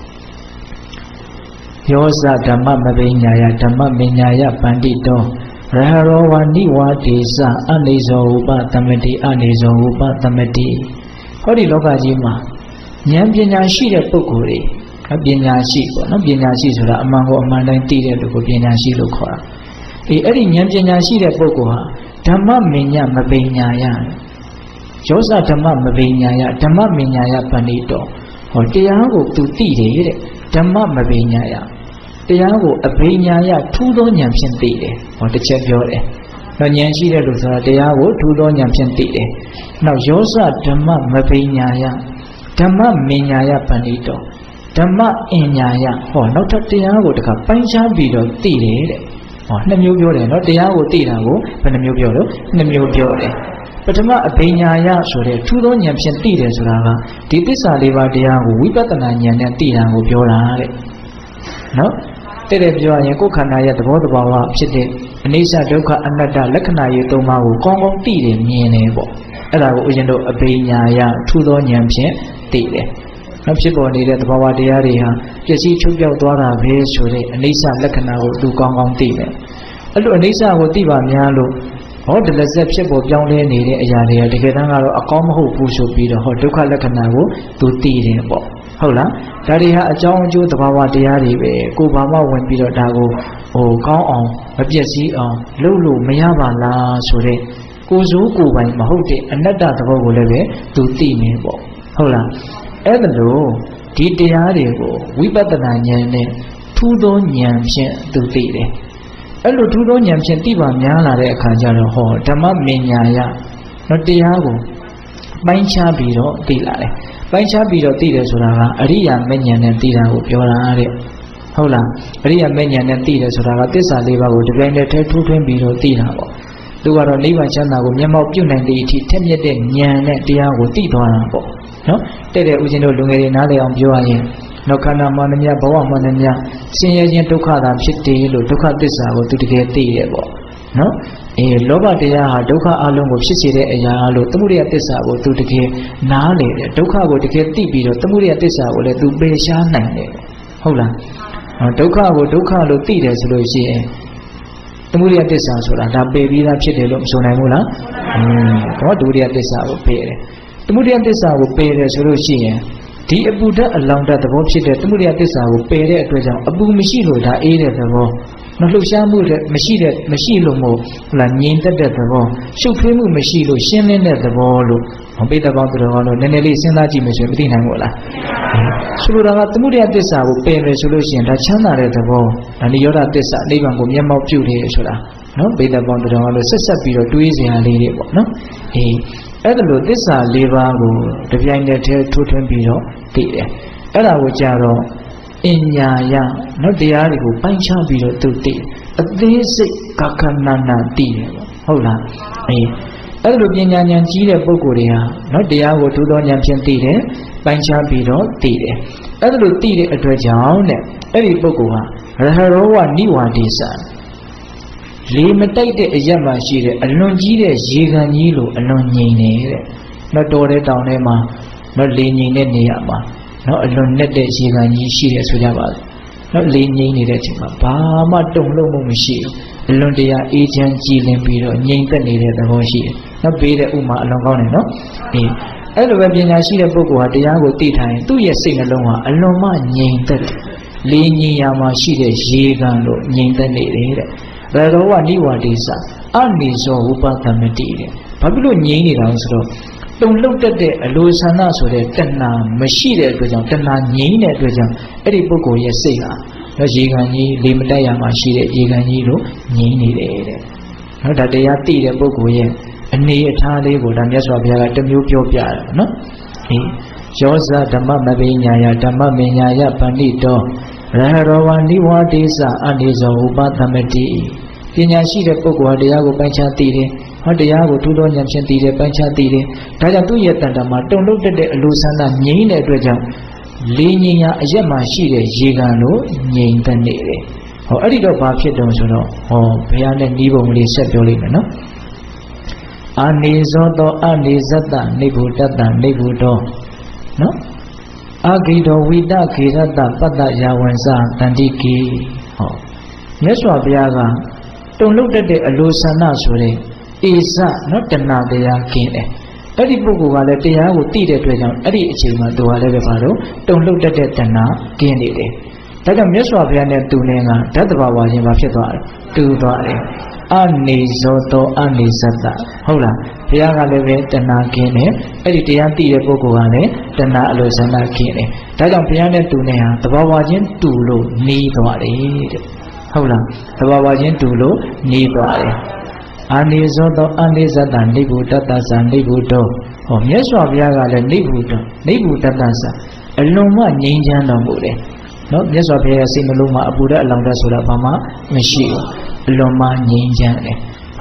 ယောဇဓမ္မမပိညာယဓမ္မမညာယပန္တိတောရဟရောဝနိဝတိစအနေဇောဥပသမတိအနေဇောဥပသမတိဟောဒီလောကကြီးမှာဉာဏ်ပညာရှိတဲ့ပုဂ္ဂိုလ်တွေပညာရှိပေါ့နော်ပညာရှိဆိုတာအမှန်ကိုအမှန်တိုင်းသိတဲ့လူကိုပညာရှိလို့ခေါ်တာအဲ့ဒီဉာဏ်ပညာရှိတဲ့ပုဂ္ဂိုလ်ဟာဓမ္မမညာမပိညာယယောဇဓမ္မမပိညာယဓမ္မမညာယပန္တိတောဟောတရားကိုသူသိတယ်တဲ့ဓမ္မမပိညာယတရားကိုအပိညာယထူးသောဉာဏ်ဖြင့်သိတယ်ဟောတစ်ချက်ပြောတယ်တော့ဉာဏ်ရှိတဲ့လူဆိုတာတရားကိုထူးသောဉာဏ်ဖြင့်သိတယ်နောက်ယောဇဓမ္မမပိညာယဓမ္မမညာယပန္တိတောဓမ္မအညာယဟောနောက်ထပ်တရားကိုတခါပိုင်းခြားပြီးတော့သိတယ်တဲ့ဟောနှစ်မျိုးပြောတယ်နော်တရားကိုသိတာကိုဘယ်နှမျိုးပြောလို့နှစ်မျိုးပြောတယ်ပထမအဘိညာယဆိုတဲ့ထူးသောဉာဏ်ဖြင့်သိတယ်ဆိုတာကဒီသစ္စာလေးပါးတရားကိုဝိပဿနာဉာဏ်နဲ့သိတာကိုပြောတာတဲ့နော်တဲ့ပြောရင်ကိုယ်ခန္ဓာရဲ့သဘောတဘာဝဖြစ်တဲ့အနိစ္စဒုက္ခအနတ္တလက္ခဏာရေးသုံးပါးကိုကောင်းကောင်းသိတယ်မြင်တယ်ပေါ့အဲ့ဒါကိုဦးဇင်းတို့အဘိညာယထူးသောဉာဏ်ဖြင့်သိတယ်နောက်ဖြစ်ပေါ်နေတဲ့သဘာဝတရားတွေဟာပျက်စီးချုပ်ပြောက်သွားတာပဲဆိုတဲ့အနိစ္စလက္ခဏာကိုသူကောင်းကောင်းသိတယ်အဲ့လိုအနိစ္စကိုသိပါများလို့ဟောဒလဇက်ဖြစ်ပေါ်ပြောင်းလဲနေတဲ့အရာတွေကတကယ်တမ်းကတော့အကောင်းမဟုတ်ဘူးဆိုပြီးတော့ဟောဒုက္ခလက္ခဏာကိုသူသိတယ်ပေါ့ဟုတ်လားဒါတွေဟာအကြောင်းအကျိုးသဘာဝတရားတွေပဲကိုယ်ဘာမှဝင်ပြီးတော့ဒါကိုကောင်းအောင်မပျက်စီးအောင်လုပ်လို့မရပါလားဆိုတဲ့ကိုယ်စိုးကိုယ်ပိုင်မဟုတ်တဲ့အနတ္တသဘောကိုလည်းပဲသူသိနေပေါ့ဟုတ်လားအဲ့ဒါလို့ဒီတရားတွေကိုဝိပဿနာဉာဏ်နဲ့ထူးသောဉာဏ်ဖြင့်သူသိတယ်အဲ့လိုထူးသောဉာဏ်ဖြင့်သိပါများလာတဲ့အခါကျတော့ဟောဓမ္မမညာယတော့တရားကိုပိုင်းခြားပြီးတော့သိလာတယ်ပိုင်းခြားပြီးတော့သိတယ်ဆိုတာကအရိယာမဉဏ်နဲ့သိတာကိုပြောတာတဲ့ဟုတ်လားအရိယာမဉဏ်နဲ့သိတယ်ဆိုတာကသစ္စာလေးပါးကိုဒီပိုင်းနဲ့ထဲထူးထွင်းပြီးတော့သိတာပေါ့သူကတော့နိဗ္ဗာန်ချမ်းသာကိုမျက်မှောက်ပြုနိုင်တဲ့အထိထက်မြက်တဲ့ဉာဏ်နဲ့တရားကိုသိသွားတာပေါ့နော်တဲ့ဦးဇင်းတို့လူငယ်တွေနားလည်အောင်ပြောရရင်နောက်ခန္ဓာမှန်သမျှဘဝမှန်သမျှဆင်းရဲခြင်းဒုက္ခသာဖြစ်တယ်လို့ဒုက္ခသစ္စာကိုသူတကယ်သိရပေါ့နော်လောဘတရားဟာဒုက္ခအလုံးကိုဖြစ်စေတဲ့အရာလို့သမုဒယသစ္စာကိုသူတကယ်နားလေတယ်ဒုက္ခကိုတကယ်သိပြီးတော့သမုဒယသစ္စာကိုလည်းသူပယ်ရှားနိုင်တယ်ဟုတ်လားဒုက္ခကိုဒုက္ခလို့သိတယ်ဆိုလို့ရှိရင်သမုဒယသစ္စာဆိုတာဒါပယ်ပြီးသားဖြစ်တယ်လို့မဆိုနိုင်ဘူးလားတော့ဒုတိယသစ္စာကိုပယ်တယ်သမုဒယသစ္စာကိုပယ်တယ်ဆိုလို့ရှိရင်ဒီအပူဓာတ်အလောင်ဓာတ်သဘောဖြစ်တဲ့သမုဒယသစ္စာကိုပယ်တဲ့အတွက်ကြောင့်အပူမရှိလို့ဒါအေးတဲ့သဘောမလှုပ်ရှားမှုတဲ့မရှိလို့မို့ဟလာငြိမ်သက်တဲ့သဘောရှုပ်ထွေးမှုမရှိလို့ရှင်းလင်းတဲ့သဘောလို့ပိဋကပေါင်းတော်ကတော့နည်းနည်းလေးစဉ်းစားကြည့်မယ်ဆိုရင်မသိနိုင်ဘူးလားဆိုလိုတာကသမုဒယသစ္စာကိုပယ်မယ်ဆိုလို့ရှိရင်ဒါချမ်းသာတဲ့သဘောဒါနိရောဓသစ္စာနိဗ္ဗာန်ကိုမျက်မှောက်ပြုတယ်ဆိုတာနော်ပိဋကပေါင်းတော်ကတော့ဆက်ပြီးတော့တွေးစရာလေးတွေပေါ့နော်အဲ့ဒါလို့သစ္စာ၄ပါးကိုတပြိုင်တည်းထိုးထွင်းပြီးတော့သိတယ်အဲ့ဒါကိုကြတော့အညာယနော်တရားတွေကိုပိုင်းခြားပြီးတော့သူသိအသေးစိတ်ကခဏနာသိတယ်ဟုတ်လားအဲ့လိုပညာဉာဏ်ကြီးတဲ့ပုဂ္ဂိုလ်တွေဟာနော်တရားကိုထူးသောဉာဏ်ဖြင့်သိတယ်ပိုင်းခြားပြီးတော့သိတယ်အဲ့လိုသိတဲ့အတွက်ကြောင့်တဲ့အဲ့ဒီပုဂ္ဂိုလ်ဟာရဟရောဝနိဝါဒေသလေမတိုက်တဲ့အရက်မှရှိတဲ့အလွန်ကြီးတဲ့ရေကန်ကြီးလိုအလွန်ငြိမ်နေတဲ့နော်တော်တဲ့တောင်ထဲမှာနော်လေငြိမ်တဲ့နေရာမှာနော်အလွန်နဲ့တဲ့ရေကန်ကြီးရှိတယ်ဆိုကြပါစို့နော်လေငြိမ်နေတဲ့အချိန်မှာဘာမှတုံ့လုံးမှုမရှိဘူးအလွန်တရာအေးချမ်းကြည်လင်ပြီးတော့ငြိမ်သက်နေတဲ့သဘောရှိတယ်နော်ပေးတဲ့ဥမာအလွန်ကောင်းတယ်နော်အဲ့လိုပဲပညာရှိတဲ့ပုဂ္ဂိုလ်ဟာတရားကိုသိထားရင်သူ့ရဲ့စိတ်နှလုံးဟာအလွန်မှငြိမ်သက်တယ်လေငြိမ်ရာမှာရှိတဲ့ရေကန်လို့ငြိမ်သက်နေတယ်တဲ့ရရောဝနိဝါဒေသအနေဇောဥပသမတိတဲ့ဘာဖြစ်လို့ငြိမ်နေတာလဲဆိုတော့တုံလှုပ်တတ်တဲ့အလိုဆန္ဒဆိုတဲ့တဏှာမရှိတဲ့အတွက်ကြောင့်တဏှာငြိမ်တဲ့အတွက်ကြောင့်အဲ့ဒီပုဂ္ဂိုလ်ရဲ့စိတ်ဟာရေကန်ကြီးလေမတက်ရမှာရှိတဲ့ရေကန်ကြီးလို့ငြိမ်နေတယ်တဲ့နော်ဒါတရားသိတဲ့ပုဂ္ဂိုလ်ရဲ့အနေအထားလေးကိုဒါမြတ်စွာဘုရားကတစ်မျိုးပြောပြတယ်နော်ယောဇဓမ္မမပိညာယဓမ္မမညာယပဏိတောရဟရောဝနိဝါဒေသအနေဇောဥပသမတိပညာရှိတဲ့ပုဂ္ဂိုလ်ဟာတရားကိုပိုင်းခြားသိတယ်ဟောတရားကိုထူးသောဉာဏ်ဖြင့်သိတယ်ပိုင်းခြားသိတယ်ဒါကြောင့်သူ့ရဲ့တန်တာမှာတုံ့လှုပ်တဲ့အလိုဆန္ဒငြိမ်းတဲ့အတွက်ကြောင့်လေငြိမ်ရာအရက်မှာရှိတဲ့ရေကန်လို့ငြိမ်သက်နေတယ်ဟောအဲ့ဒီတော့ဘာဖြစ်တုံဆိုတော့ဟောဘုရားနဲ့ဤပုံလေးဆက်ပြောလိမ့်မယ်နော်အာနေဇောတောအနေဇတ္တနိဗ္ဗုတ္တနိဗ္ဗုတောနော်အာဂိတောဝိတခေရတ္တပတ္တယာဝံစတန္တိကိဟောမြတ်စွာဘုရားကတုံ့လှုပ်တဲ့အလိုဆန္ဒဆိုတဲ့ဧဇနော်တဏှာတရားခင်းတယ်အဲ့ဒီပုဂ္ဂိုလ်ကလည်းတရားကိုသိတဲ့အတွက်ကြောင့်အဲ့ဒီအချိန်မှာသူကလည်းပဲဘာလို့တုံ့လှုပ်တဲ့တဏှာခင်းနေတယ်ဒါကြောင့်မြတ်စွာဘုရားနဲ့သူနဲ့ကဓာတ်တဘာဝချင်းဘာဖြစ်သွားလဲတူသွားတယ်အနေဇောတောအနေဇတ္တဟုတ်လားဘုရားကလည်းပဲတဏှာခင်းတယ်အဲ့ဒီတရားသိတဲ့ပုဂ္ဂိုလ်ကလည်းတဏှာအလိုဆန္ဒခင်းတယ်ဒါကြောင့်ဘုရားနဲ့သူနဲ့ဟာတဘာဝချင်းတူလို့နေသွားတယ်တဲ့ဟုတ်လားတဘာဝချင်းတူလို့နေသွားတယ်အာနေဇောတောအနေဇတ္တနိဗ္ဗုတ္တသနိဗ္ဗုတောဟောမြတ်စွာဘုရားကလည်းနိဗ္ဗုတ္တသအလွန်မှငြိမ်းချမ်းတော်မူတယ်နော်မြတ်စွာဘုရားရဲ့စိတ်နှလုံးမှာအပူဓာတ်အလောင်ဓာတ်ဆိုတာဘာမှမရှိဘူးအလွန်မှငြိမ်းချမ်းတယ်ဟ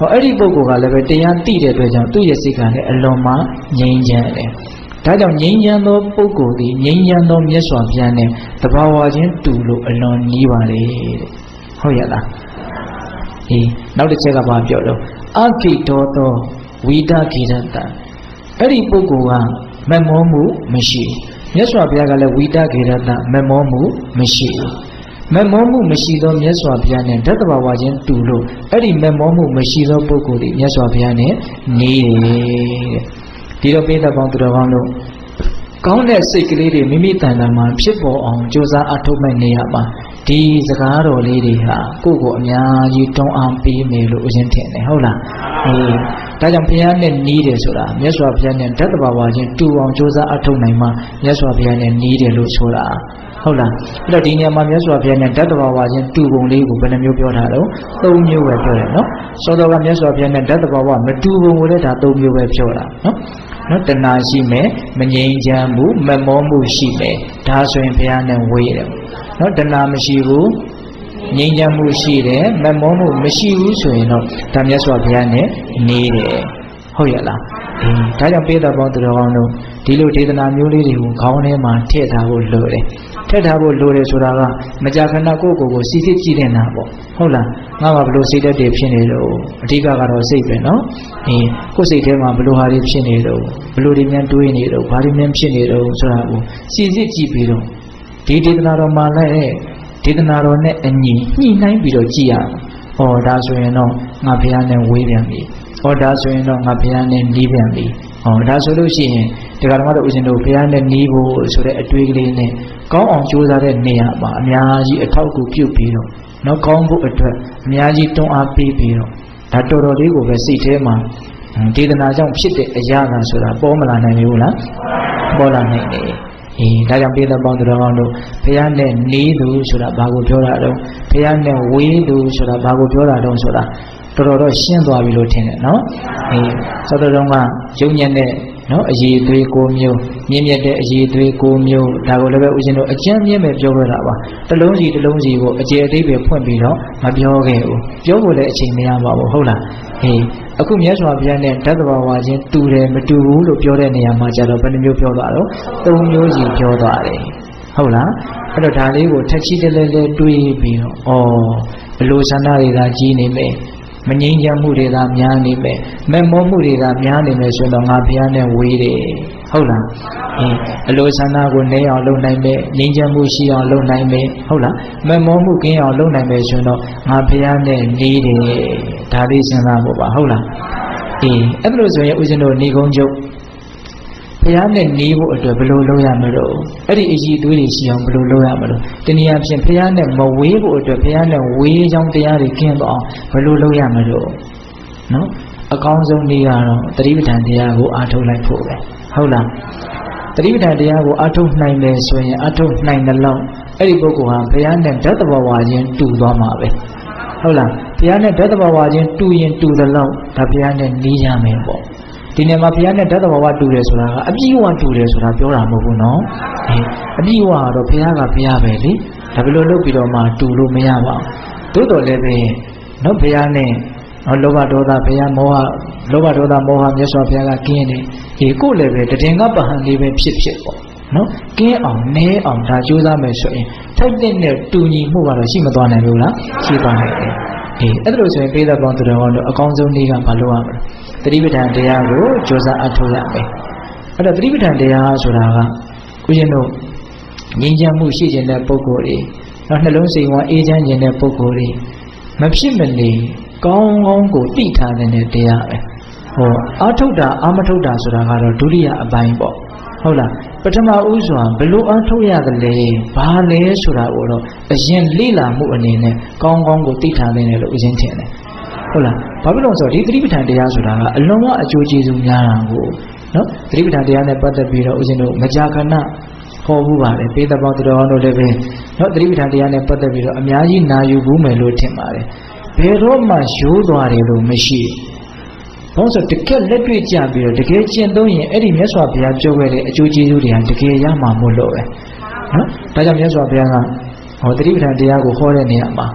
အဲ့ဒီပုဂ္ဂိုလ်ကလည်းပဲတရားသိတဲ့အတွက်ကြောင့်သူ့ရဲ့စိတ်ကလည်းအလွန်မှငြိမ်းချမ်းတယ်ဒါကြောင့်ငြိမ်းချမ်းသောပုဂ္ဂိုလ်သည်ငြိမ်းချမ်းသောမြတ်စွာဘုရားနဲ့တဘာဝချင်းတူလို့အလွန်နီးပါလေတဲ့ဟုတ်ရဲ့လားနောက်တစ်ချက်ကဘာပြောတော့အခိတောသောဝိဒခိရတအဲ့ဒီပုဂ္ဂိုလ်ကမမောမှုမရှိမြတ်စွာဘုရားကလည်းဝိဒခိရတမမောမှုမရှိဘူးမမောမှုမရှိသောမြတ်စွာဘုရားနဲ့ဓာတ်တဘာဝချင်းတူလို့အဲ့ဒီမမောမှုမရှိသောပုဂ္ဂိုလ်ဒီမြတ်စွာဘုရားနဲ့နေတယ်ဒီတော့ပိဋကပေါင်းသူတော်ကောင်းတို့ကောင်းတဲ့စိတ်ကလေးတွေမိမိတဏ္ဍာမှာဖြစ်ပေါ်အောင်ကြိုးစားအထောက်မဲ့နေရမှာဒီစကားတော်လေးတွေဟာကိုယ့်ကိုအများကြီးတွန်းအားပေးမယ်လို့ဦးဇင်းထင်တယ်ဟုတ်လားဒါကြောင့်ဘုရားနဲ့နီးတယ်ဆိုတာမြတ်စွာဘုရားနဲ့ဓာတ်တဘာဝချင်းတူအောင်ကြိုးစားအထောက်နိုင်မှမြတ်စွာဘုရားနဲ့နီးတယ်လို့ဆိုတာဟုတ်လားအဲ့တော့ဒီနေရာမှာမြတ်စွာဘုရားနဲ့ဓာတ်တဘာဝချင်းတူပုံလေးကိုဘယ်နှမျိုးပြောထားတော့၃မျိုးပဲပြောတယ်နော်စောတော်ကမြတ်စွာဘုရားနဲ့ဓာတ်တဘာဝမတူပုံကိုလည်းဒါ၃မျိုးပဲပြောတာနော်တဏှာရှိမယ်မငြိမ်းချမ်းမှုမမောမှုရှိမယ်ဒါဆိုရင်ဘုရားနဲ့ဝေးတယ်နော်တဏှာမရှိဘူးငြိမ်းချမ်းမှုရှိတယ်မမောမှုမရှိဘူးဆိုရင်တော့ဒါမြတ်စွာဘုရားနဲ့နေတယ်ဟုတ်ရဲ့လားဒါကြောင့်ပိဋကပေါင်းသူတော်ကောင်းတို့ဒီလိုဒေသနာမျိုးလေးတွေကိုခေါင်းထဲမှာထည့်ထားဖို့လိုတယ်ထည့်ထားဖို့လိုတယ်ဆိုတာကမကြာခဏကိုယ့်ကိုယ်စီစစ်ကြည့်နေတာပေါ့ဟုတ်လားငါကဘလို့စိတ်တက်တွေဖြစ်နေလို့အဓိကကတော့စိတ်ပဲနော်ကိုယ်စိတ်ထဲမှာဘလို့ဟာတွေဖြစ်နေလို့ဘလို့တွေများတွေးနေလို့ဘာတွေများဖြစ်နေလို့ဆိုတာကိုစီစစ်ကြည့်ပြီးတော့ဒီဒေသနာတော်မှာလည်းဒေသနာတော်နဲ့အညီညှိနှိုင်းပြီးတော့ကြည့်ရအောင်ဒါဆိုရင်တော့ငါဘုရားနဲ့ဝေးပြန်ပြီဒါဆိုရင်တော့ငါဘုရားနဲ့နီးပြန်ပြီဒါဆိုလို့ရှိရင်တရားဓမ္မတို့ဦးဇင်းတို့ဘုရားနဲ့နီးဖို့ဆိုတဲ့အတွေးကလေးနဲ့ကောင်းအောင်ကြိုးစားတဲ့နေရာမှာအများကြီးအထောက်အကူပြုပြီးတော့နောက်ကောင်းဖို့အတွက်အများကြီးတွန်းအားပေးပြီးတော့ဒါတော်တော်လေးကိုပဲစိတ်ထဲမှာဒေသနာကြောင့်ဖြစ်တဲ့အရာကဆိုတာပေါ်မလာနိုင်ဘူးလားပေါ်လာနိုင်တယ်ဒါကြောင့်ပိဋကပေါင်းသူတော်ကောင်းတို့ဘုရားနဲ့နီးသူဆိုတာဘာကိုပြောတာတော့ဘုရားနဲ့ဝေးသူဆိုတာဘာကိုပြောတာတော့ဆိုတာတော်တော်ရှင်းသွားပြီလို့ထင်တယ်နော်သောတော်တော်ကယုံညံ့တဲ့နော်အရေးသွေး၉မျိုးမြင့်မြတ်တဲ့အရေးသွေး၉မျိုးဒါကိုလည်းပဲဦးဇင်းတို့အကျဉ်းမြင့်ပဲပြောခဲ့တာပါတစ်လုံးစီတစ်လုံးစီကိုအကျေအသေးပဲဖွင့်ပြီးတော့မပြောခဲ့ဘူးပြောဖို့လည်းအချိန်မရပါဘူးဟုတ်လားအခုမြတ်စွာဘုရားနဲ့ဓာတ်တဘာဝချင်းတူတယ်မတူဘူးလို့ပြောတဲ့နေရာမှာကျတော့ဘယ်နှမျိုးပြောသွားတော့၃မျိုးစီပြောသွားတယ်ဟုတ်လားအဲ့တော့ဒါလေးကိုထက်ချီတလဲလဲတွေးပြီးတော့ဘလို့ဆန္ဒတွေကကြီးနေမယ်မငြိမ်းချမ်းမှုတွေကများနေမယ်မမောမှုတွေကများနေမယ်ဆိုတော့ငါဘုရားနဲ့ဝေးတယ်ဟုတ်လားအလိုဆန္ဒကိုနည်းအောင်လုပ်နိုင်မယ်ငြိမ်းချမ်းမှုရှိအောင်လုပ်နိုင်မယ်ဟုတ်လားမမောမှုကင်းအောင်လုပ်နိုင်မယ်ဆိုတော့ငါဘုရားနဲ့နေတယ်ဒါလေးစဉ်းစားဖို့ပါဟုတ်လားအဲ့လိုဆိုရင်ဦးဇင်းတို့နေကုန်းချုပ်ဘုရားနဲ့နေဖို့အတွက်ဘယ်လိုလုပ်ရမလို့အဲ့ဒီအည်သွေးတွေရှိအောင်ဘယ်လိုလုပ်ရမလို့တနည်းအားဖြင့်ဘုရားနဲ့မဝေးဖို့အတွက်ဘုရားနဲ့ဝေးကြောင်းတရားတွေကင်းသွားအောင်ဘယ်လိုလုပ်ရမလို့နော်အကောင်းဆုံးနည်းကတော့သတိပဋ္ဌာန်တရားကိုအားထုတ်လိုက်ဖို့ပဲဟုတ်လားသတိပဋ္ဌာန်တရားကိုအားထုတ်နိုင်တယ်ဆိုရင်အားထုတ်နိုင်တဲ့လောက်အဲ့ဒီပုဂ္ဂိုလ်ဟာဘုရားနဲ့ဓာတ်တဘာဝချင်းတူသွားမှာပဲဟုတ်လားဘုရားနဲ့ဓာတ်တဘာဝချင်းတူရင်တူတဲ့လောက်ဒါဘုရားနဲ့နီးရမယ်ပေါ့ဒီနေ့မှာဘုရားနဲ့ဓာတ်တဘာဝတူတယ်ဆိုတာကအပြည့်အဝတူတယ်ဆိုတာပြောတာမဟုတ်ဘူးနော်အပြည့်အဝကတော့ဘုရားကဘုရားပဲလေဒါဘယ်လိုလုပ်ပြီးတော့မှတူလို့မရပါဘူးသို့တော်လည်းပဲနော်ဘုရားနဲ့လောဘဒေါသဘုရားမောဟလောဘဒေါသမောဟမြတ်စွာဘုရားကကင်းတယ်ကိုယ်လည်းပဲတည်ငါပဟန်လေးပဲဖြစ်ပေါ့နော်ကင်းအောင်နည်းအောင်ဒါကြိုးစားမယ်ဆိုရင်ထိုက်တဲ့တူညီမှုကတော့ရှိမသွားနိုင်ဘူးလားရှိသွားနိုင်တယ်အဲ့ဒါလို့ဆိုရင်ပိဋကပေါင်းသူတော်ကောင်းတို့အကောင်းဆုံးနည်းကဘာလို့ရမလဲသတိပဋ္ဌာန်တရားကိုကြိုးစားအထောက်ရမယ်အဲ့တော့သတိပဋ္ဌာန်တရားဆိုတာကဦးဇင်းတို့ငြိမ်းချမ်းမှုရှိခြင်းတဲ့ပုဂ္ဂိုလ်တွေနှလုံးစိတ်ဝါအေးချမ်းခြင်းတဲ့ပုဂ္ဂိုလ်တွေမဖြစ်မနေကောင်းကောင်းကိုသိထားတဲ့တရားပဲအာထုတ်တာအာမထုတ်တာဆိုတာကတော့ဒုတိယအပိုင်းပေါ့ဟုတ်လားပထမဦးစွာဘလို့အာထုတ်ရသလဲဘာလဲဆိုတာကိုတော့အရင်လေ့လာမှုအနေနဲ့ကောင်းကောင်းကိုသိထားတယ်လို့ဦးဇင်းထင်တယ်ဟုတ်လားဘာဖြစ်လို့ဆိုတော့ဒီသတိပဋ္ဌာန်တရားဆိုတာကအလွန်ကအကျိုးကျေးဇူးများတာကိုနော်သတိပဋ္ဌာန်တရားနဲ့ပတ်သက်ပြီးတော့ဦးဇင်းတို့မကြာခဏဟောမှုပါတယ်ပိဋကပေါင်းသူတော်တို့လည်းပဲနော်သတိပဋ္ဌာန်တရားနဲ့ပတ်သက်ပြီးတော့အများကြီးနာယူဘူးမယ်လို့ထင်ပါတယ်ဘယ်တော့မှရိုးသွားတယ်လို့မရှိဘူးဘာလို့ဆိုတကယ်လက်တွေ့ကြပြီးတော့တကယ်ကျင့်သုံးရင်အဲ့ဒီမြတ်စွာဘုရားပြောခဲ့တဲ့အကျိုးကျေးဇူးတွေကတကယ်ရမှာမို့လို့ပဲနော်ဒါကြောင့်မြတ်စွာဘုရားကသတိပဋ္ဌာန်တရားကိုဟောတဲ့နေရာမှာ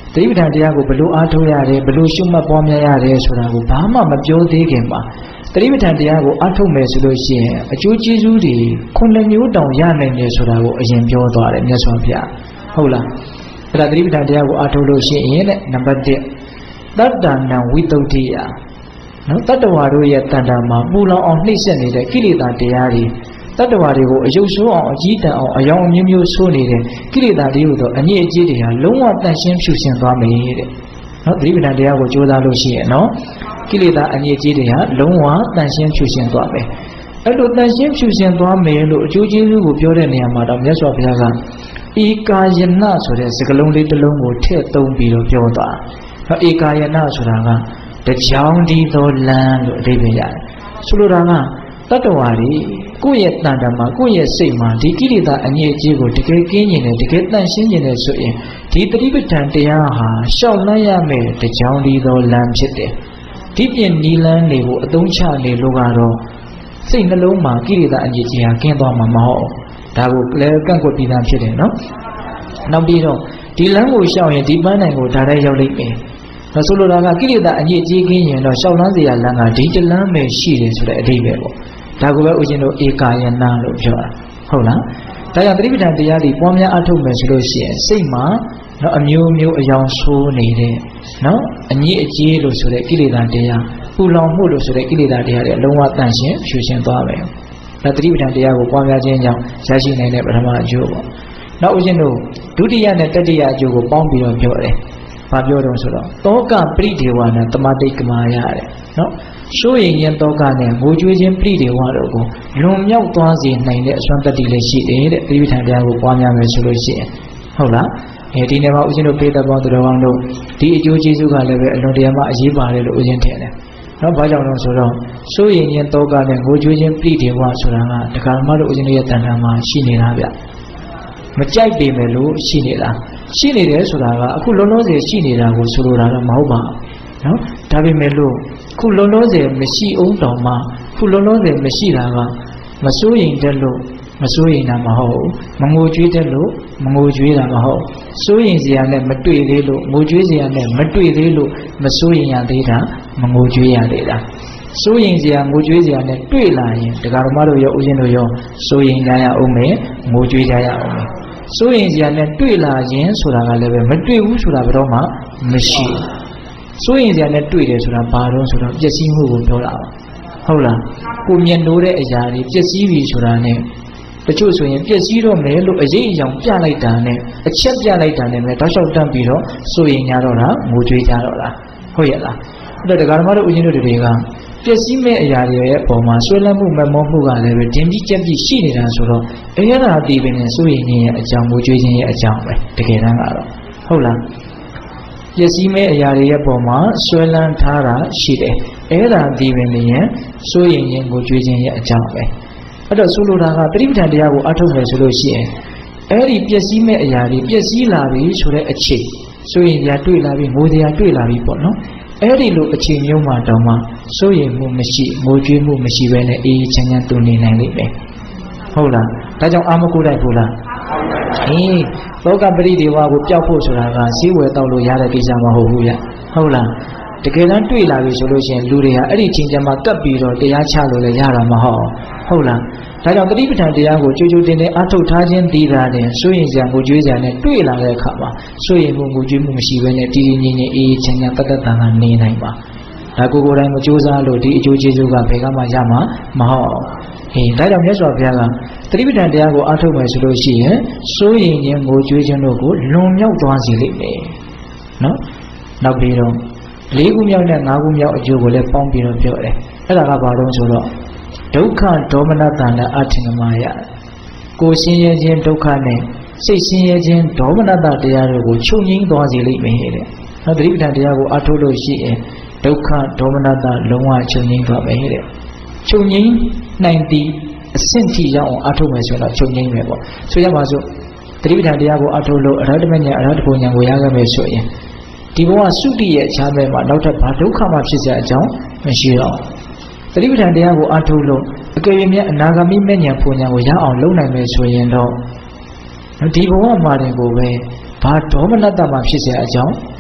တိပဋ္ဌာန်တရားကိုဘလို့အားထုတ်ရတယ်ဘလို့ရှုမှတ်ပွားများရတယ်ဆိုတာကိုဘာမှမပြောသေးခင်မှာတိပဋ္ဌာန်တရားကိုအားထုတ်မယ်ဆိုလို့ရှိရင်အကျိုးကျေးဇူးတွေ9မျိုးတောင်ရနိုင်တယ်ဆိုတာကိုအရင်ပြောသွားတယ်မြတ်စွာဘုရားဟုတ်လားအဲ့ဒါတိပဋ္ဌာန်တရားကိုအားထုတ်လို့ရှိရင်တဲ့နံပါတ်1တတ္တနာဝိတုဒ္ဓိယနော်တတ္တဝါတို့ရဲ့တဏ္ဍာမှာပူလောင်အောင်နှိမ့်ဆက်နေတဲ့ကိလေသာတရားတွေတတ္တဝါတွေကိုအယုတ်ဆိုးအောင်အကြီးတန်းအောင်အယောင်အမျိုးမျိုးဆိုးနေတဲ့ကိလေသာတွေကိုတော့အညစ်အကြေးတွေဟာလုံးဝတန့်ရှင်းဖြူစင်သွားမယ်တဲ့နော်တိပဋ္ဌာန်တရားကိုကြိုးစားလို့ရှိရင်နော်ကိလေသာအညစ်အကြေးတွေဟာလုံးဝတန့်ရှင်းဖြူစင်သွားမယ်အဲ့လိုတန့်ရှင်းဖြူစင်သွားမယ်လို့အကျိုးကျေးဇူးကိုပြောတဲ့နေရာမှာတော့မြတ်စွာဘုရားကဧကာယနာဆိုတဲ့စကားလုံးလေးတစ်လုံးကိုထည့်သုံးပြီးတော့ပြောသွားနော်ဧကာယနာဆိုတာကတကြောင်ဒီသောလမ်းလို့အဓိပ္ပာယ်ရတယ်ဆိုလိုတာကတတ္တဝါတွေကိုယ့်ရဲ့တဏ္ဍာမှာကိုယ့်ရဲ့စိတ်မှာဒီကိလေသာအငြိအကျေးကိုတကယ်ကင်းကျင်တယ်တကယ်တန့်ရှင်းကျင်တယ်ဆိုရင်ဒီတတိပဋ္ဌာန်တရားဟာရှောက်လန်းရမယ်တကြောင်ဒီသောလမ်းဖြစ်တယ်ဒီပြင်နီလန်းတွေကိုအသုံးချနေလို့ကတော့စိတ်နှလုံးမှာကိလေသာအငြိအကျေးဟာကင်းသွားမှာမဟုတ်ဒါကိုလည်းကန့်ကွက်ပြီးသားဖြစ်တယ်နော်နောက်ပြီးတော့ဒီလမ်းကိုရှောက်ရင်ဒီပန်းနိုင်ကိုဒါတိုင်းရောက်လိမ့်မယ်ဆိုလိုတာကကိလေသာအညစ်အကြေးကင်းရင်တော့ရှောက်လန်းစရာလမ်းကဒီတလမ်းပဲရှိတယ်ဆိုတဲ့အဓိပ္ပာယ်ပေါ့ဒါကိုပဲဦးဇင်းတို့ဧကာယနာလို့ပြောတာဟုတ်လားဒါကြောင့်သတိပဋ္ဌာန်တရားတွေပွားများအထုတ်မယ်ဆိုလို့ရှိရင်စိတ်မှာနော်အမျိုးမျိုးအယောင်ဆိုးနေတဲ့နော်အညစ်အကြေးလို့ဆိုတဲ့ကိလေသာတရားပူလောင်မှုလို့ဆိုတဲ့ကိလေသာတရားတွေအလုံးဝတန့်ရှင်းဖြူရှင်းသွားမယ်ဒါသတိပဋ္ဌာန်တရားကိုပွားများခြင်းကြောင့်ရရှိနိုင်တဲ့ပထမအကျိုးပေါ့နောက်ဦးဇင်းတို့ဒုတိယနဲ့တတိယအကျိုးကိုပေါင်းပြီးတော့ပြောတယ်ဘာပြောတော့ဆိုတော့တောကပရိဒေဝနာတမတိတ်ကမာရတယ်နော်ရှိုးရင်ရင်တောကနဲ့ငိုကြွေးခြင်းပရိဒေဝတို့ကိုလွန်မြောက်သွားစေနိုင်တဲ့အစွမ်းတတ္တိလည်းရှိတယ်တဲ့တိပဋ္ဌာန်တရားကိုပွားများမယ်ဆိုလို့ရှိရင်ဟုတ်လားဒီနေ့မှာဦးဇင်းတို့ပေးသက်ပေါင်းသူတော်ကောင်းတို့ဒီအကျိုးကျေးဇူးကလည်းပဲအလွန်တရာမှအရေးပါတယ်လို့ဦးဇင်းထင်တယ်နော်ဘာကြောင့်လဲဆိုတော့ရှိုးရင်ရင်တောကနဲ့ငိုကြွေးခြင်းပရိဒေဝဆိုတာကဒကာမတို့ဦးဇင်းတို့ရဲ့တဏ္ဍာမှာရှိနေတာဗျမကြိုက်ပေမဲ့လို့ရှိနေတာရှိနေတယ်ဆိုတာကအခုလုံးလုံးစေရှိနေတာကိုဆိုလိုတာတော့မဟုတ်ပါဘူးနော်ဒါပေမဲ့လို့ခုလုံးလုံးစေမရှိအောင်တောင်မှခုလုံးလုံးစေမရှိတာကမစိုးရင်တက်လို့မစိုးရင်တာမဟုတ်မငိုကြွေးတက်လို့မငိုကြွေးတာမဟုတ်စိုးရင်စရာနဲ့မတွေ့သေးလို့ငိုကြွေးစရာနဲ့မတွေ့သေးလို့မစိုးရင်ရသေးတာမငိုကြွေးရသေးတာစိုးရင်စရာငိုကြွေးစရာနဲ့တွေ့လာရင်ဒကာတော်မတို့ရောဦးဇင်းတို့ရောစိုးရင်ကြရအောင်မယ်ငိုကြွေးကြရအောင်မယ်စိုးရင်စရာနဲ့တွေ့လာရင်ဆိုတာကလည်းပဲမတွေ့ဘူးဆိုတာဘယ်တော့မှမရှိစိုးရင်စရာနဲ့တွေ့တယ်ဆိုတာဘာလို့ဆိုတော့ပျက်စီးမှုကိုပြောတာပါဟုတ်လားကိုမျက်နှိုးတဲ့အရာတွေပျက်စီးပြီဆိုတာနဲ့တချို့ဆိုရင်ပျက်စီးတော့မယ်လို့အရေးအယောင်ပြလိုက်တာနဲ့အချက်ပြလိုက်တာနဲ့ပဲတောက်လျှောက်တန်းပြီးတော့စိုးရင်ကြတော့တာငိုကြွေးကြတော့တာဟုတ်ရဲ့လားအဲ့တော့ဒကာဓမ္မတို့ဦးဇင်းတို့တွေကပျက်စီးမဲ့အရာတွေရဲ့ပုံမှာဆွဲလန်းမှုမမောမှုကလည်းပဲတင်းပြီးကြက်ပြီးရှိနေတာဆိုတော့အဲ့ဒါဒီပင်နဲ့စိုးရင်ရဲ့အကြောင်းငိုကြွေးခြင်းရဲ့အကြောင်းပဲတကယ်တမ်းကတော့ဟုတ်လားပျက်စီးမဲ့အရာတွေရဲ့ပုံမှာဆွဲလန်းထားတာရှိတယ်အဲ့ဒါဒီပင်နဲ့စိုးရင်ငိုကြွေးခြင်းရဲ့အကြောင်းပဲအဲ့တော့ဆိုလိုတာကပရိပဋ္ဌာန်တရားကိုအထုတ်မယ်ဆိုလို့ရှိရင်အဲ့ဒီပျက်စီးမဲ့အရာတွေပျက်စီးလာပြီဆိုတဲ့အခြေစိုးရင်တရားတွေ့လာပြီငိုတရားတွေ့လာပြီပေါ့နော်အဲ့ဒီလိုအခြေမျိုးမှာတောင်မှစိုးရိမ်မှုမရှိငိုကြွေးမှုမရှိဘဲနဲ့အေးချမ်းချမ်းတူနေနိုင်လိမ့်မယ်ဟုတ်လားဒါကြောင့်အာမကိုတိုက်ဘူးလားလောကပရိဒေဝကိုပျောက်ဖို့ဆိုတာကစည်းဝယ်တောက်လို့ရတဲ့ကိစ္စမဟုတ်ဘူးဗျဟုတ်လားတကယ်တမ်းတွေ့လာပြီဆိုလို့ရှိရင်လူတွေဟာအဲ့ဒီချင်းချမ်းမှာကပ်ပြီးတော့တရားချလို့လည်းရတာမဟုတ်လားဒါကြောင့်တတိပဋ္ဌာန်တရားကိုကြိုးကြိုးတင်တင်အားထုတ်ထားခြင်းတည်တာနဲ့စိုးရင်စရာငိုကြွေးစရာနဲ့တွေ့လာတဲ့အခါမှာစိုးရင်မှုငိုကြွေးမှုမရှိဘဲနဲ့တည်တည်ငြိမ်ငြိမ်အေးချမ်းချမ်းတတ်တတ်တန်တာနေနိုင်ပါဒါကိုယ်ကိုယ်တိုင်မကြိုးစားလို့ဒီအကျိုးကျေးဇူးကဘယ်ကမှရမှာမဟုတ်ဒါကြောင့်မြတ်စွာဘုရားကတတိပဋ္ဌာန်တရားကိုအားထုတ်မယ်ဆိုလို့ရှိရင်စိုးရင်ခြင်းငိုကြွေးခြင်းတို့ကိုလွန်မြောက်သွားစေလိမ့်မယ်နော်နောက်ပြီးတော့၄ခုမြောက်နဲ့၅ခုမြောက်အကျိုးကိုလည်းပေါင်းပြီးတော့ပြောတယ်အဲ့ဒါကဘာလို့ဆိုတော့ဒုက္ခဒေါမနတနာအထင်ကမာယကိုယ်ဆင်းရဲခြင်းဒုက္ခနဲ့စိတ်ဆင်းရဲခြင်းဒေါမနတတရားတို့ကိုချုပ်ငြိမ်းသွားစေလိမ့်မယ်တဲ့နောက်တတိပဋ္ဌာန်တရားကိုအားထုတ်လို့ရှိရင်ဒုက္ခဒေါမနတလုံးဝချုပ်ငြိမ်းသွားမယ်တဲ့ချုပ်ငြိမ်းနိုင်သည့်အဆင့်ထိရောက်အောင်အားထုတ်မယ်ဆိုတော့ချုပ်ငြိမ်းမယ်ပေါ့ဆိုရပါစို့တတိပဋ္ဌာန်တရားကိုအားထုတ်လို့အရဟတမဉာဏ်အရဟတဘုံဉာဏ်ကိုရခဲ့မယ်ဆိုရင်ဒီဘဝသုတိရဲ့အခြားဘက်မှာနောက်ထပ်ဘာဒုက္ခမှဖြစ်စရာအကြောင်းမရှိတော့တတိပဋ္ဌာန်တရားကိုအားထုတ်လို့အကယ်၍အနာဂမိမဉာဏ်ဘုံဉာဏ်ကိုရအောင်လုပ်နိုင်မယ်ဆိုရင်တော့ဒီဘဝမှာတင်ကိုပဲဘာဒေါမနတမှဖြစ်စရာအကြောင်း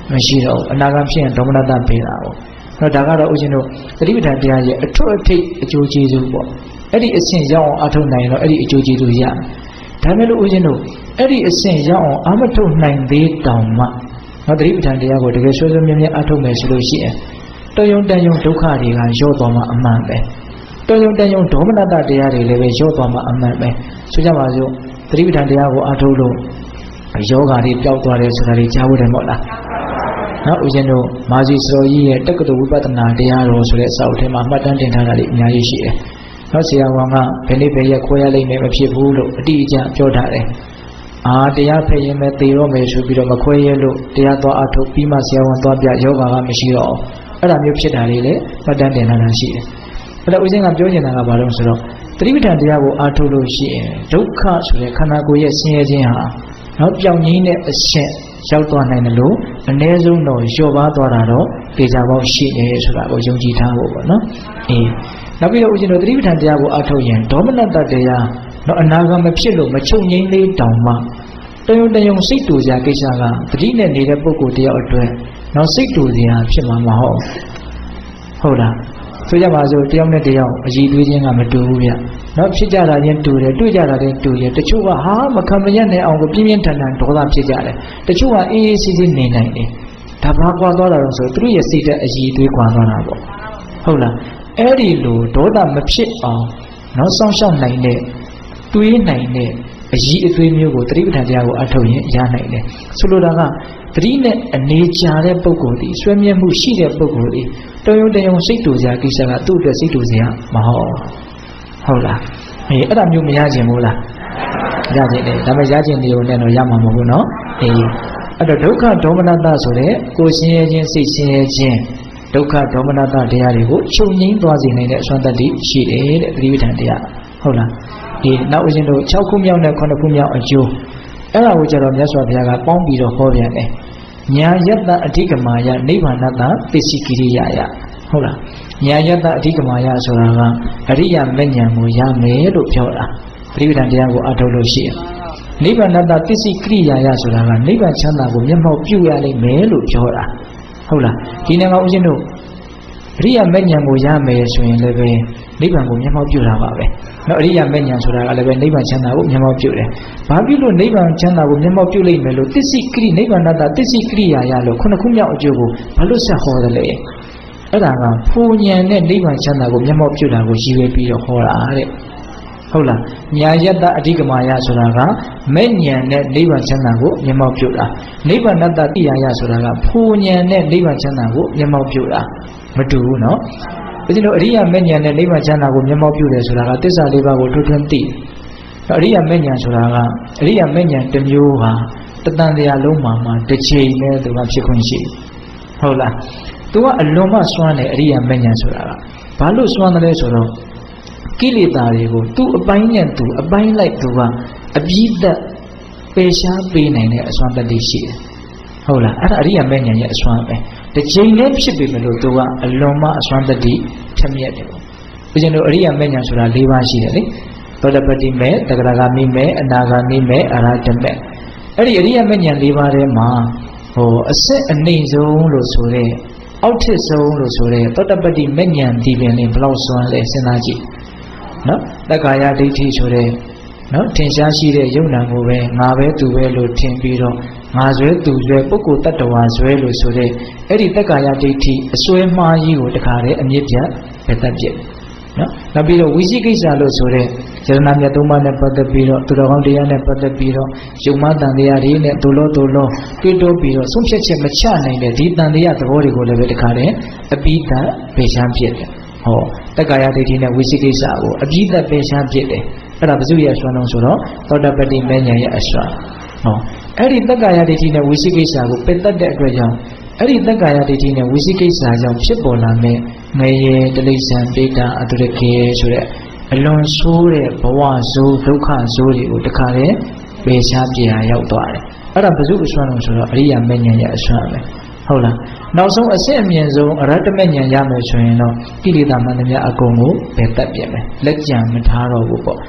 မရှိတော့အနာဂတ်ဖြစ်ရင်ဒေါမနတပေးတာပေါ့အဲ့တော့ဒါကတော့ဦးဇင်းတို့သတိပဋ္ဌာန်တရားရဲ့အထွတ်အထိပ်အကျိုးကျေးဇူးပေါ့အဲ့ဒီအဆင့်ရောက်အောင်အထုတ်နိုင်တော့အဲ့ဒီအကျိုးကျေးဇူးရဒါမဲ့လို့ဦးဇင်းတို့အဲ့ဒီအဆင့်ရောက်အောင်အမထုတ်နိုင်သေးတောင်မှနော်သတိပဋ္ဌာန်တရားကိုတကယ်ဆွေးဆွေးမြဲမြဲအထုတ်မယ်ဆိုလို့ရှိရင်တော်ရုံတန်ရုံဒုက္ခတွေကရော့သွားမှအမှန်ပဲတော်ရုံတန်ရုံဒေါမနတတရားတွေလည်းပဲရော့သွားမှအမှန်ပဲဆိုကြပါစို့သတိပဋ္ဌာန်တရားကိုအထုတ်လို့ယောဂါတွေပျောက်သွားတယ်ဆိုတာတွေကြားဖို့တယ်မဟုတ်လားနော်ဦးဇင်းတို့မာဇီစရောကြီးရဲ့တက္ကသိုလ်ဝိပဿနာတရားတော်ဆိုတဲ့အစာအုပ်ထဲမှာမှတ်တမ်းတင်ထားတာတွေအများကြီးရှိတယ်နော်ဆရာဝန်ကဘယ်နေ့ဘယ်ရက်ခွဲရလိမ့်မယ်မဖြစ်ဘူးလို့အတိအကျပြောထားတယ်တရားဖက်ရင်ပဲသေတော့မယ်ဆိုပြီးတော့မခွဲရလို့တရားသွားအထုတ်ပြီးမှဆရာဝန်သွားပြယောဂါကမရှိတော့အဲ့ဒါမျိုးဖြစ်တာတွေလည်းမှတ်တမ်းတင်ထားတာရှိတယ်အဲ့တော့ဦးဇင်းကပြောချင်တာကဘာလို့ဆိုတော့သတိပဋ္ဌာန်တရားကိုအထုတ်လို့ရှိရင်ဒုက္ခဆိုတဲ့ခန္ဓာကိုယ်ရဲ့ဆင်းရဲခြင်းဟာနော်ပြောင်းငင်းတဲ့အချက်ရောက်သွားနိုင်တယ်လို့အ ਨੇ ဆုံးတော့လျော့ပါသွားတာတော့ပေချာပေါက်ရှိနေဆိုတာကိုယုံကြည်ထားဖို့ပေါ့နော်နောက်ပြီးတော့ဦးဇင်းတို့သတိပဋ္ဌာန်တရားကိုအထုတ်ရင်ဒေါမနတတရားနော်အနာဂတ်မဖြစ်လို့မချုပ်ငိမ့်သေးတောင်မှတယုံစိတ်တူစရာကိစ္စကသတိနဲ့နေတဲ့ပုဂ္ဂိုလ်တယောက်အတွက်နော်စိတ်တူစရာဖြစ်မှာမဟုတ်လားဆိုကြပါစို့တယောက်နဲ့တယောက်အကြည်တွေးခြင်းကမတူဘူးဗျနော်ဖြစ်ကြတာချင်းတူတယ်တွေ့ကြတာချင်းတူတယ်တချို့ကမခံမရက်နိုင်အောင်ကိုပြင်းပြင်းထန်ထန်ဒေါသဖြစ်ကြတယ်တချို့ကအေးအေးဆေးဆေးနေနိုင်တယ်ဒါဘာကွာသွားတာလို့ဆိုသူတို့ရဲ့စိတ်တဲ့အကြည်တွေးကွာသွားတာပေါ့ဟုတ်လားအဲ့ဒီလိုဒေါသမဖြစ်အောင်နော်စောင့်ရှောက်နိုင်တဲ့တွေးနိုင်တဲ့အကြည်အသွေးမျိုးကိုသတိပဋ္ဌာန်တရားကိုအထုတ်ရင်ရနိုင်တယ်ဆိုလိုတာကသတိနဲ့အနေချတဲ့ပုဂ္ဂိုလ်ဒီဆွေးမြဲမှုရှိတဲ့ပုဂ္ဂိုလ်ဒီတယုံစိတ်တူစရာကိစ္စကသူ့အတွက်စိတ်တူစရာမဟုတ်လားအဲ့ဒါမျိုးမရခြင်းဘူးလားရခြင်းတယ်ဒါပေမဲ့ရခြင်းတွေကိုလည်းတော့ရမှာမဟုတ်ဘူးနော်အဲ့တော့ဒုက္ခဒေါမနတဆိုတဲ့ကိုယ်ဆင်းရဲခြင်းစိတ်ဆင်းရဲခြင်းဒုက္ခဒေါမနတတရားတွေကိုချုပ်ငြိမ်းသွားစေနိုင်တဲ့အစွမ်းတတ္တိရှိတယ်တဲ့သတိပဋ္ဌာန်တရားဟုတ်လားနောက်ဦးဇင်းတို့6ခုမြောက်နဲ့9ခုမြောက်အကျိုးအဲ့ဒါကိုကျတော့မြတ်စွာဘုရားကပေါင်းပြီးတော့ဟောပြန်တယ်ညာယတ္တအဓိကမာယနိဗ္ဗာနတ္တပစ္စည်းကိရိယာယဟုတ်လားညာယတ္တအဓိကမာယဆိုတာကအရိယာမဉ္ဇဉ်ကိုရမယ်လို့ပြောတာပရိပဒံတရားကိုအထုတ်လို့ရှိရင်နိဗ္ဗာနတ္တပစ္စည်းကိရိယာယဆိုတာကနိဗ္ဗာန်ချမ်းသာကိုမျက်မှောက်ပြုရလိမ့်မယ်လို့ပြောတာဟုတ်လားဒီနေ့မှာဦးဇင်းတို့အရိယာမဉ္ဇဉ်ကိုရမယ်ဆိုရင်လည်းပဲနိဗ္ဗာန်ကိုမျက်မှောက်ပြုတာပါပဲနော်အရိယာမဉ္ဇဉ်ဆိုတာကလည်းပဲနိဗ္ဗာန်ချမ်းသာကိုမျက်မှောက်ပြုတယ်ဘာဖြစ်လို့နိဗ္ဗာန်ချမ်းသာကိုမျက်မှောက်ပြုလိမ့်မယ်လို့တစ္ဆိကိရိနိဗ္ဗာနတ္တတစ္ဆိကိရိယာယလို့9ခုမြောက်အကျိုးကိုဘာလို့ဆက်ဟောတယ်လဲအဲ့ဒါကဖူဉဏ်နဲ့နိဗ္ဗာန်ချမ်းသာကိုမျက်မှောက်ပြုတာကိုရည်ရွယ်ပြီးတော့ဟောတာတဲ့ဟုတ်လားညာယတ္တအဓိကမာယဆိုတာကမဲ့ဉဏ်နဲ့နိဗ္ဗာန်ချမ်းသာကိုမျက်မှောက်ပြုတာနိဗ္ဗာနတ္တတိယယဆိုတာကဖူဉဏ်နဲ့နိဗ္ဗာန်ချမ်းသာကိုမျက်မှောက်ပြုတာမတူဘူးနော်ဒါကြောင့်အရိယာမဲ့ဉဏ်နဲ့နိဗ္ဗာန်ချမ်းသာကိုမျက်မှောက်ပြုတယ်ဆိုတာကသစ္စာလေးပါးကိုထွန်းထွန်းသိအရိယာမဲ့ဉဏ်ဆိုတာကအရိယာမဲ့ဉဏ်တစ်မျိုးဟာတတန်တရားလုံးမှာတစ်ချိန်နဲ့သူကဖြစ်ခွင့်ရှိဟုတ်လားသူကအလွန်မှစွမ်းတယ်အရိယာမဲ့ဉဏ်ဆိုတာကဘာလို့စွမ်းတယ်လဲဆိုတော့ကိလေသာတွေကိုသူ့အပိုင်းနဲ့သူအပိုင်းလိုက်သူကအပြည့်သက်ပယ်ရှားပေးနိုင်တဲ့အစွမ်းတတ္တိရှိတယ်ဟုတ်လားအဲ့ဒါအရိယာမဲ့ဉဏ်ရဲ့အစွမ်းပဲတစ်ချိန်နဲ့ဖြစ်ပေမဲ့လို့သူကအလွန်မှအစွမ်းတတ္တိထက်မြက်တယ်ပေါ့ဦးဇင်းတို့အရိယာမဲ့ဉဏ်ဆိုတာ၄ပါးရှိတယ်လေသောတပတ္တိမဲ့တဂရဂါမိမဲ့အနာဂါမိမဲ့အရဟတမဲ့အဲ့ဒီအရိယာမဲ့ဉဏ်၄ပါးထဲမှာအစစ်အနှိမ့်ဆုံးလို့ဆိုတဲ့အောက်ထစ်ဆုံးလို့ဆိုတဲ့သောတပတ္တိမဲ့ဉဏ်ဒီပင်လေးဘယ်လောက်စွမ်းလဲစဉ်းစားကြည့်နော်တက္ကာယဒိဋ္ဌိဆိုတဲ့နော်ထင်ရှားရှိတဲ့ယုံနာကိုပဲငါပဲသူပဲလို့ထင်ပြီးတော့ငါဆွဲသူဆွဲပုဂ္ဂိုလ်တ attva ဆွဲလို့ဆိုတဲ့အဲ့ဒီတက္ကာယဒိဋ္ဌိအစွဲမှားကြီးကိုတခါတည်းအမြင့်ပြတ်ပဲတတ်ပြစ်နော်နောက်ပြီးတော့ဝိသိကိစ္စလို့ဆိုတဲ့ယရဏမြတ်သုံးပါးနဲ့ပတ်သက်ပြီးတော့သူတော်ကောင်းတရားနဲ့ပတ်သက်ပြီးတော့ယုံမတန်တရားတွေနဲ့ဒုလောတွေ့တိုးပြီးတော့ဆုံးဖြတ်ချက်မချနိုင်တဲ့ဒီတန်တရားသဘောတွေကိုလည်းပဲတခါတည်းအပိဓာပေချမ်းဖြစ်တယ်တက္ကာယဒိဋ္ဌိနဲ့ဝိသိကိစ္စကိုအပိဓာပေချမ်းဖြစ်တယ်အဲ့ဒါဘုဇုရဲ့အစွမ်းလုံးဆိုတော့သောတပတ္တိမဲ့ဉဏ်ရဲ့အစွမ်းအဲ့ဒီတက္ကာယဒိဋ္ဌိနဲ့ဝိသိကိစ္စကိုပယ်တတ်တဲ့အတွက်ကြောင့်အဲ့ဒီတက္ကာယဒိဋ္ဌိနဲ့ဝိသိကိစ္စကြောင့်ဖြစ်ပေါ်လာတဲ့ငရေတိလိစ္ဆန်ပိဋ္ဌအတုရကေဆိုတဲ့အလွန်ဆိုးတဲ့ဘဝဆိုးဒုက္ခဆိုးတွေကိုတခါတည်းပယ်ရှားပြရာရောက်သွားတယ်အဲ့ဒါဘုဇုအစွမ်းလုံးဆိုတော့အရိယာမဲ့ဉဏ်ရဲ့အစွမ်းပဲဟုတ်လားနောက်ဆုံးအစစ်အမြင့်ဆုံးအရဟတမဲ့ဉဏ်ရမယ်ဆိုရင်တော့ကိလေသာမှန်သမျှအကုန်ကိုပယ်တတ်ပြမယ်လက်ကြံမထားတော့ဘူးပေါ့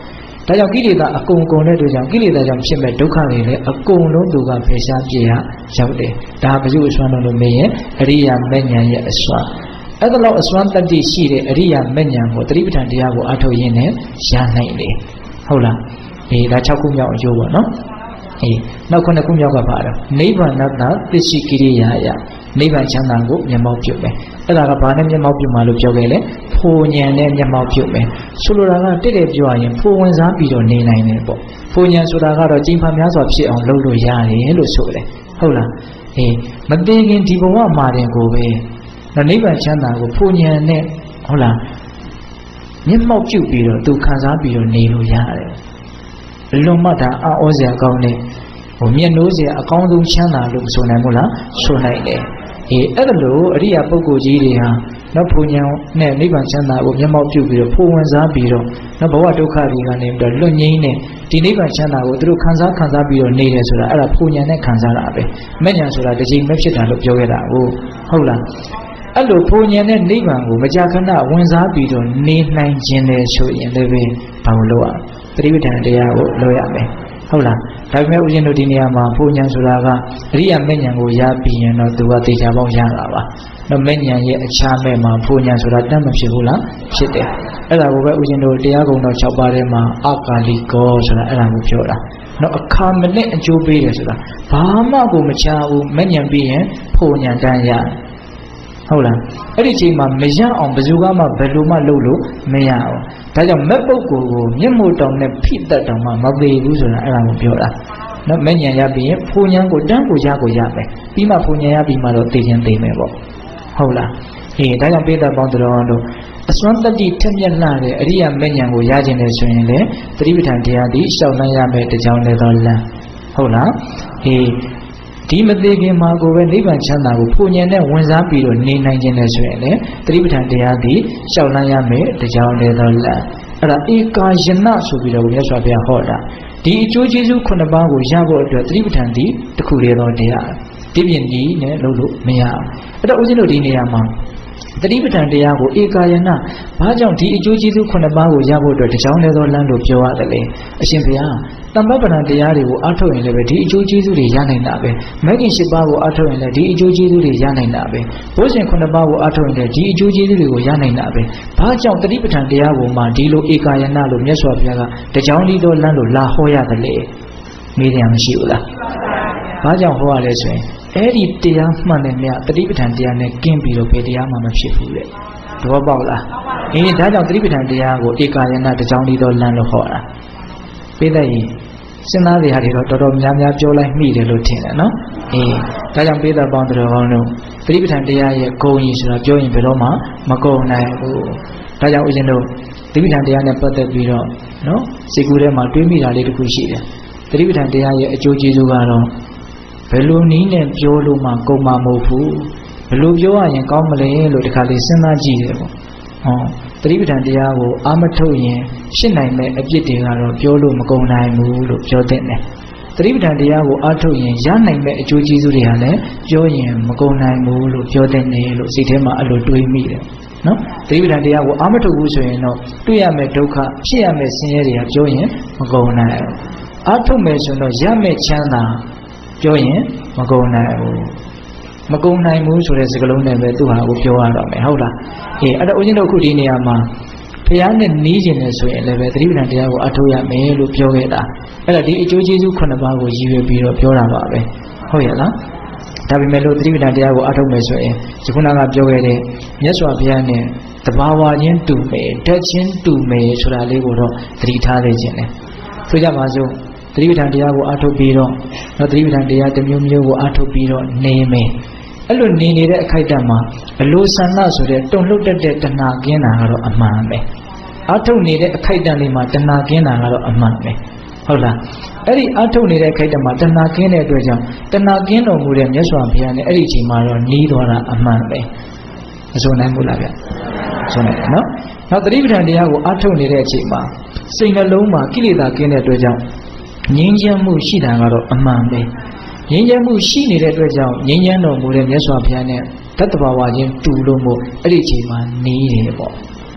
ဒါကြောင့်ကိလေသာအကုန်ကုန်တဲ့အတွက်ကြောင့်ကိလေသာကြောင့်ဖြစ်မဲ့ဒုက္ခတွေလည်းအကုန်လုံးသူကဖယ်ရှားပြရရောက်တယ်ဒါဘယ်သူအစွမ်းလို့မေးရင်အရိယာမဉ္ဇဉ်ရဲ့အစွမ်းအဲ့ဒါလောက်အစွမ်းတတ္တိရှိတဲ့အရိယာမဉ္ဇဉ်ကိုသတိပဋ္ဌာန်တရားကိုအထောက်ရင်းနဲ့ရနိုင်တယ်ဟုတ်လားဒါ6ခုမြောက်အကျိုးပေါ့နော်နောက်9ခုမြောက်ကပါတော့နိဗ္ဗာန်တသစ္စိကိရိယာယနိဗ္ဗာန်ချမ်းသာကိုမျက်မှောက်ပြုမယ်အဲ့ဒါကဘာနဲ့မျက်မှောက်ပြုမှာလို့ပြောခဲ့လဲဖိုဉဏ်နဲ့မျက်မှောက်ပြုမယ်ဆိုလိုတာကတိတိပြောရရင်ဖိုဝင်စားပြီးတော့နေနိုင်တယ်ပေါ့ဖိုဉဏ်ဆိုတာကတော့ကျင့်ဖန်များစွာဖြစ်အောင်လုပ်လို့ရတယ်လို့ဆိုတယ်ဟုတ်လားမသိခင်ဒီဘဝမှာတင်ကိုပဲနိဗ္ဗာန်ချမ်းသာကိုဖိုဉဏ်နဲ့ဟုတ်လားမျက်မှောက်ပြုပြီးတော့သူခံစားပြီးတော့နေလို့ရတယ်လွန်မှတ်တာအောစရာကောင်းတယ်မျက်နှိုးစရာအကောင်းဆုံးချမ်းသာလို့မဆိုနိုင်ဘူးလားဆိုနိုင်တယ်အဲ့ဒါလို့အရိယာပုဂ္ဂိုလ်ကြီးတွေဟာနော်ဘုံညာနဲ့နိဗ္ဗာန်ချမ်းသာကိုမျက်မှောက်ပြုပြီးတော့ဖိုးဝင်စားပြီးတော့နော်ဘဝဒုက္ခတွေကနေပြီးတော့လွတ်ငြိမ်းတဲ့ဒီနိဗ္ဗာန်ချမ်းသာကိုသူတို့ခံစားပြီးတော့နေတယ်ဆိုတာအဲ့ဒါဘုံညာနဲ့ခံစားတာပဲမဲ့ညာဆိုတာတစ်ချိန်မဖြစ်တာလို့ပြောခဲ့တာဟုတ်လားအဲ့လိုဘုံညာနဲ့နိဗ္ဗာန်ကိုမကြာခဏဝင်စားပြီးတော့နေနိုင်ခြင်းလေဆိုရင်လည်းပဲဘာလို့လုပ်ရသတိပဋ္ဌာန်တရားကိုလုပ်ရမယ်ဟုတ်လားဒါပေမဲ့ဦးဇင်းတို့ဒီနေရာမှာဘုံညာဆိုတာကအရိယာမဲ့ညာကိုရပြီးရင်တော့သူကတေချာပေါင်းရတာပါနော်မဲ့ညာရဲ့အခြားမဲ့မှာဘုံညာဆိုတာတတ်မဖြစ်ဘူးလားဖြစ်တယ်အဲ့ဒါကိုပဲဦးဇင်းတို့တရားကုံတော်6ပါးထဲမှာအကာလိကောဆိုတာအဲ့ဒါကိုပြောတာနော်အခါမနဲ့အကျိုးပေးတယ်ဆိုတာဘာမှကိုမချဘူးမဲ့ညာပြီးရင်ဘုံညာတန်းရဟုတ်လားအဲ့ဒီချိန်မှာမရအောင်ဘယ်သူကမှဘယ်လိုမှလုပ်လို့မရအောင်ဒါကြောင့်မဲ့ပုဂ္ဂိုလ်ကိုမျက်မှောက်တောင်နဲ့ဖိတတ်တောင်မှမပေဘူးဆိုတာအဲ့ဒါကိုပြောတာနော်မဲ့ညာရပြီးရင်ဖူညာကိုတန်းကိုရမယ်ပြီးမှဖူညာရပြီးမှတော့သိချင်းသိမယ်ပေါ့ဟုတ်လားဒါကြောင့်ပိဋကပေါင်းတော်တို့အစွမ်းတတ္တိထက်မြက်လာတဲ့အရိယာမဲ့ညာကိုရခြင်းလေဆိုရင်လေသတိပဋ္ဌာန်တရားသည်ရှောက်လန်းရမယ်တကြောင်လေတော့လမ်းဟုတ်လားဒီမသေးခင်မှာကိုပဲနိဗ္ဗာန်ချမ်းသာကိုဖူဉဏ်နဲ့ဝင်စားပြီးတော့နေနိုင်ခြင်းနဲ့ဆိုရင်လေသတိပဋ္ဌာန်တရားသည်ရှောက်လန်းရမယ်တကြောင်လေတော့လမ်းအဲ့ဒါဧကာယနာဆိုပြီးတော့မြတ်စွာဘုရားဟောတာဒီအကျိုးကျေးဇူး9ပါးကိုရဖို့အတွက်သတိပဋ္ဌာန်သည်တစ်ခုတည်းသောတရားဒီပြင်ဒီနဲ့လုပ်လို့မရအောင်အဲ့တော့ဦးဇင်းတို့ဒီနေရာမှာသတိပဋ္ဌာန်တရားကိုဧကာယနာဘာကြောင့်ဒီအကျိုးကျေးဇူး9ပါးကိုရဖို့အတွက်တကြောင်လေသောလမ်းလို့ပြောရတယ်လေအရှင်ဘုရားတမ္ပပဏတရားတွေကိုအားထုတ်ရင်လည်းပဲဒီအကျိုးကျေးဇူးတွေရနိုင်တာပဲမဂ္ဂင်10ပါးကိုအားထုတ်ရင်လည်းဒီအကျိုးကျေးဇူးတွေရနိုင်တာပဲဘုဇင်9ပါးကိုအားထုတ်ရင်လည်းဒီအကျိုးကျေးဇူးတွေကိုရနိုင်တာပဲဘာကြောင့်သတိပဋ္ဌာန်တရားကိုမှဒီလိုဧကာယနာလို့မြတ်စွာဘုရားကတကြောင်လီသောလမ်းလို့လာဟောရတယ်လေမေးတယ်မရှိဘူးလားဘာကြောင့်ဟောရလဲဆိုရင်အဲ့ဒီတရားမှန်တယ်မြတ်သတိပဋ္ဌာန်တရားနဲ့ကင်းပြီးတော့ဘယ်တရားမှမဖြစ်ဘူးလေသဘောပေါက်လားဒါကြောင့်သတိပဋ္ဌာန်တရားကိုဧကာယနာတကြောင်လီသောလမ်းလို့ဟောတာပြေးတဲ့ရင်စဉ်းစားနေရတယ်တော့တော်တော်များများပြောလိုက်မိတယ်လို့ထင်တယ်နော်ဒါကြောင့်ပိဋကပေါင်းတော်ကောင်းတို့သတိပဋ္ဌာန်တရားရဲ့ဂုဏ်ကြီးဆိုတာပြောရင်ဘယ်တော့မှမကုန်နိုင်ဘူးဒါကြောင့်ဦးဇင်းတို့သတိပဋ္ဌာန်တရားနဲ့ပတ်သက်ပြီးတော့နော်စိတ်ကူးထဲမှာတွေးမိတာလေးတစ်ခုရှိတယ်သတိပဋ္ဌာန်တရားရဲ့အကျိုးကျေးဇူးကတော့ဘယ်လိုနည်းနဲ့ပြောလို့မှကုန်မှာမဟုတ်ဘူးဘယ်လိုပြောရရင်ကောင်းမလဲလို့ဒီခါလေးစဉ်းစားကြည့်တယ်ပေါ့သတိပဋ္ဌာန်တရားကိုအာမထုတ်ရင်ရှင်းနိုင်မဲ့အပြစ်တွေကတော့ပြောလို့မကုန်နိုင်ဘူးလို့ပြောတဲ့တယ်သတိပဋ္ဌာန်တရားကိုအားထုတ်ရင်ရနိုင်မဲ့အကျိုးကျေးဇူးတွေဟာလည်းပြောရင်မကုန်နိုင်ဘူးလို့ပြောတဲ့တယ်လို့စိတ်ထဲမှာအဲ့လိုတွေးမိတယ်နော်သတိပဋ္ဌာန်တရားကိုအာမထုတ်ဘူးဆိုရင်တော့တွေ့ရမဲ့ဒုက္ခဖြစ်ရမဲ့ဆင်းရဲတွေကပြောရင်မကုန်နိုင်ဘူးအားထုတ်မယ်ဆိုတော့ရမဲ့ချမ်းသာပြောရင်မကုန်နိုင်ဘူးမကုန်နိုင်ဘူးဆိုတဲ့စကားလုံးနဲ့ပဲသူဟာကိုပြောရတော့မယ်ဟုတ်လားအဲ့တော့ဦးဇင်းတို့အခုဒီနေရာမှာဖျားနဲ့နီးကျင်နေဆိုရင်လည်းပဲသတိပဋ္ဌာန်တရားကိုအထောက်ရမယ်လို့ပြောခဲ့တာအဲ့တော့ဒီအကျိုးကျေးဇူး9ပါးကိုရည်ရွယ်ပြီးတော့ပြောတာပါပဲဟုတ်ရဲ့လားဒါပေမဲ့လို့သတိပဋ္ဌာန်တရားကိုအထောက်မယ်ဆိုရင်ဒီခုနကပြောခဲ့တဲ့မြတ်စွာဘုရားနဲ့တဘာဝချင်းတူမယ်ဓာတ်ချင်းတူမယ်ဆိုတာလေးကိုတော့သတိထားနေခြင်းတယ်ဆိုကြပါစို့သတိပဋ္ဌာန်တရားကိုအထောက်ပြီးတော့သတိပဋ္ဌာန်တရားတစ်မျိုးမျိုးကိုအထောက်ပြီးတော့နေမယ်အဲ့လိုနေနေတဲ့အခိုက်အတန့်မှာအလိုဆန္ဒဆိုတဲ့တုံ့လှုပ်တတ်တဲ့တဏှာကင်းတာကတော့အမှန်ပဲအထုတ်နေတဲ့အခိုက်အတန့်လေးမှာတဏှာကင်းတာကတော့အမှန်ပဲဟုတ်လားအဲ့ဒီအထုတ်နေတဲ့အခိုက်အတန့်မှာတဏှာကင်းတဲ့အတွက်ကြောင့်တဏှာကင်းတော်မူတဲ့မြတ်စွာဘုရားနဲ့အဲ့ဒီအချိန်မှာတော့နီးသွားတာအမှန်ပဲမဆိုနိုင်ဘူးလားဗျဆိုနိုင်တယ်နော်နောက်သတိပဋ္ဌာန်တရားကိုအထုတ်နေတဲ့အချိန်မှာစိတ်နှလုံးမှာကိလေသာကင်းတဲ့အတွက်ကြောင့်ငြိမ်းချမ်းမှုရှိတာကတော့အမှန်ပဲငြိမ်းချမ်းမှုရှိနေတဲ့အတွက်ကြောင့်ငြိမ်းချမ်းတော်မူတဲ့မြတ်စွာဘုရားနဲ့တတ္တဘာဝချင်းတူလို့မို့အဲ့ဒီအချိန်မှာနေတယ်ပေါ့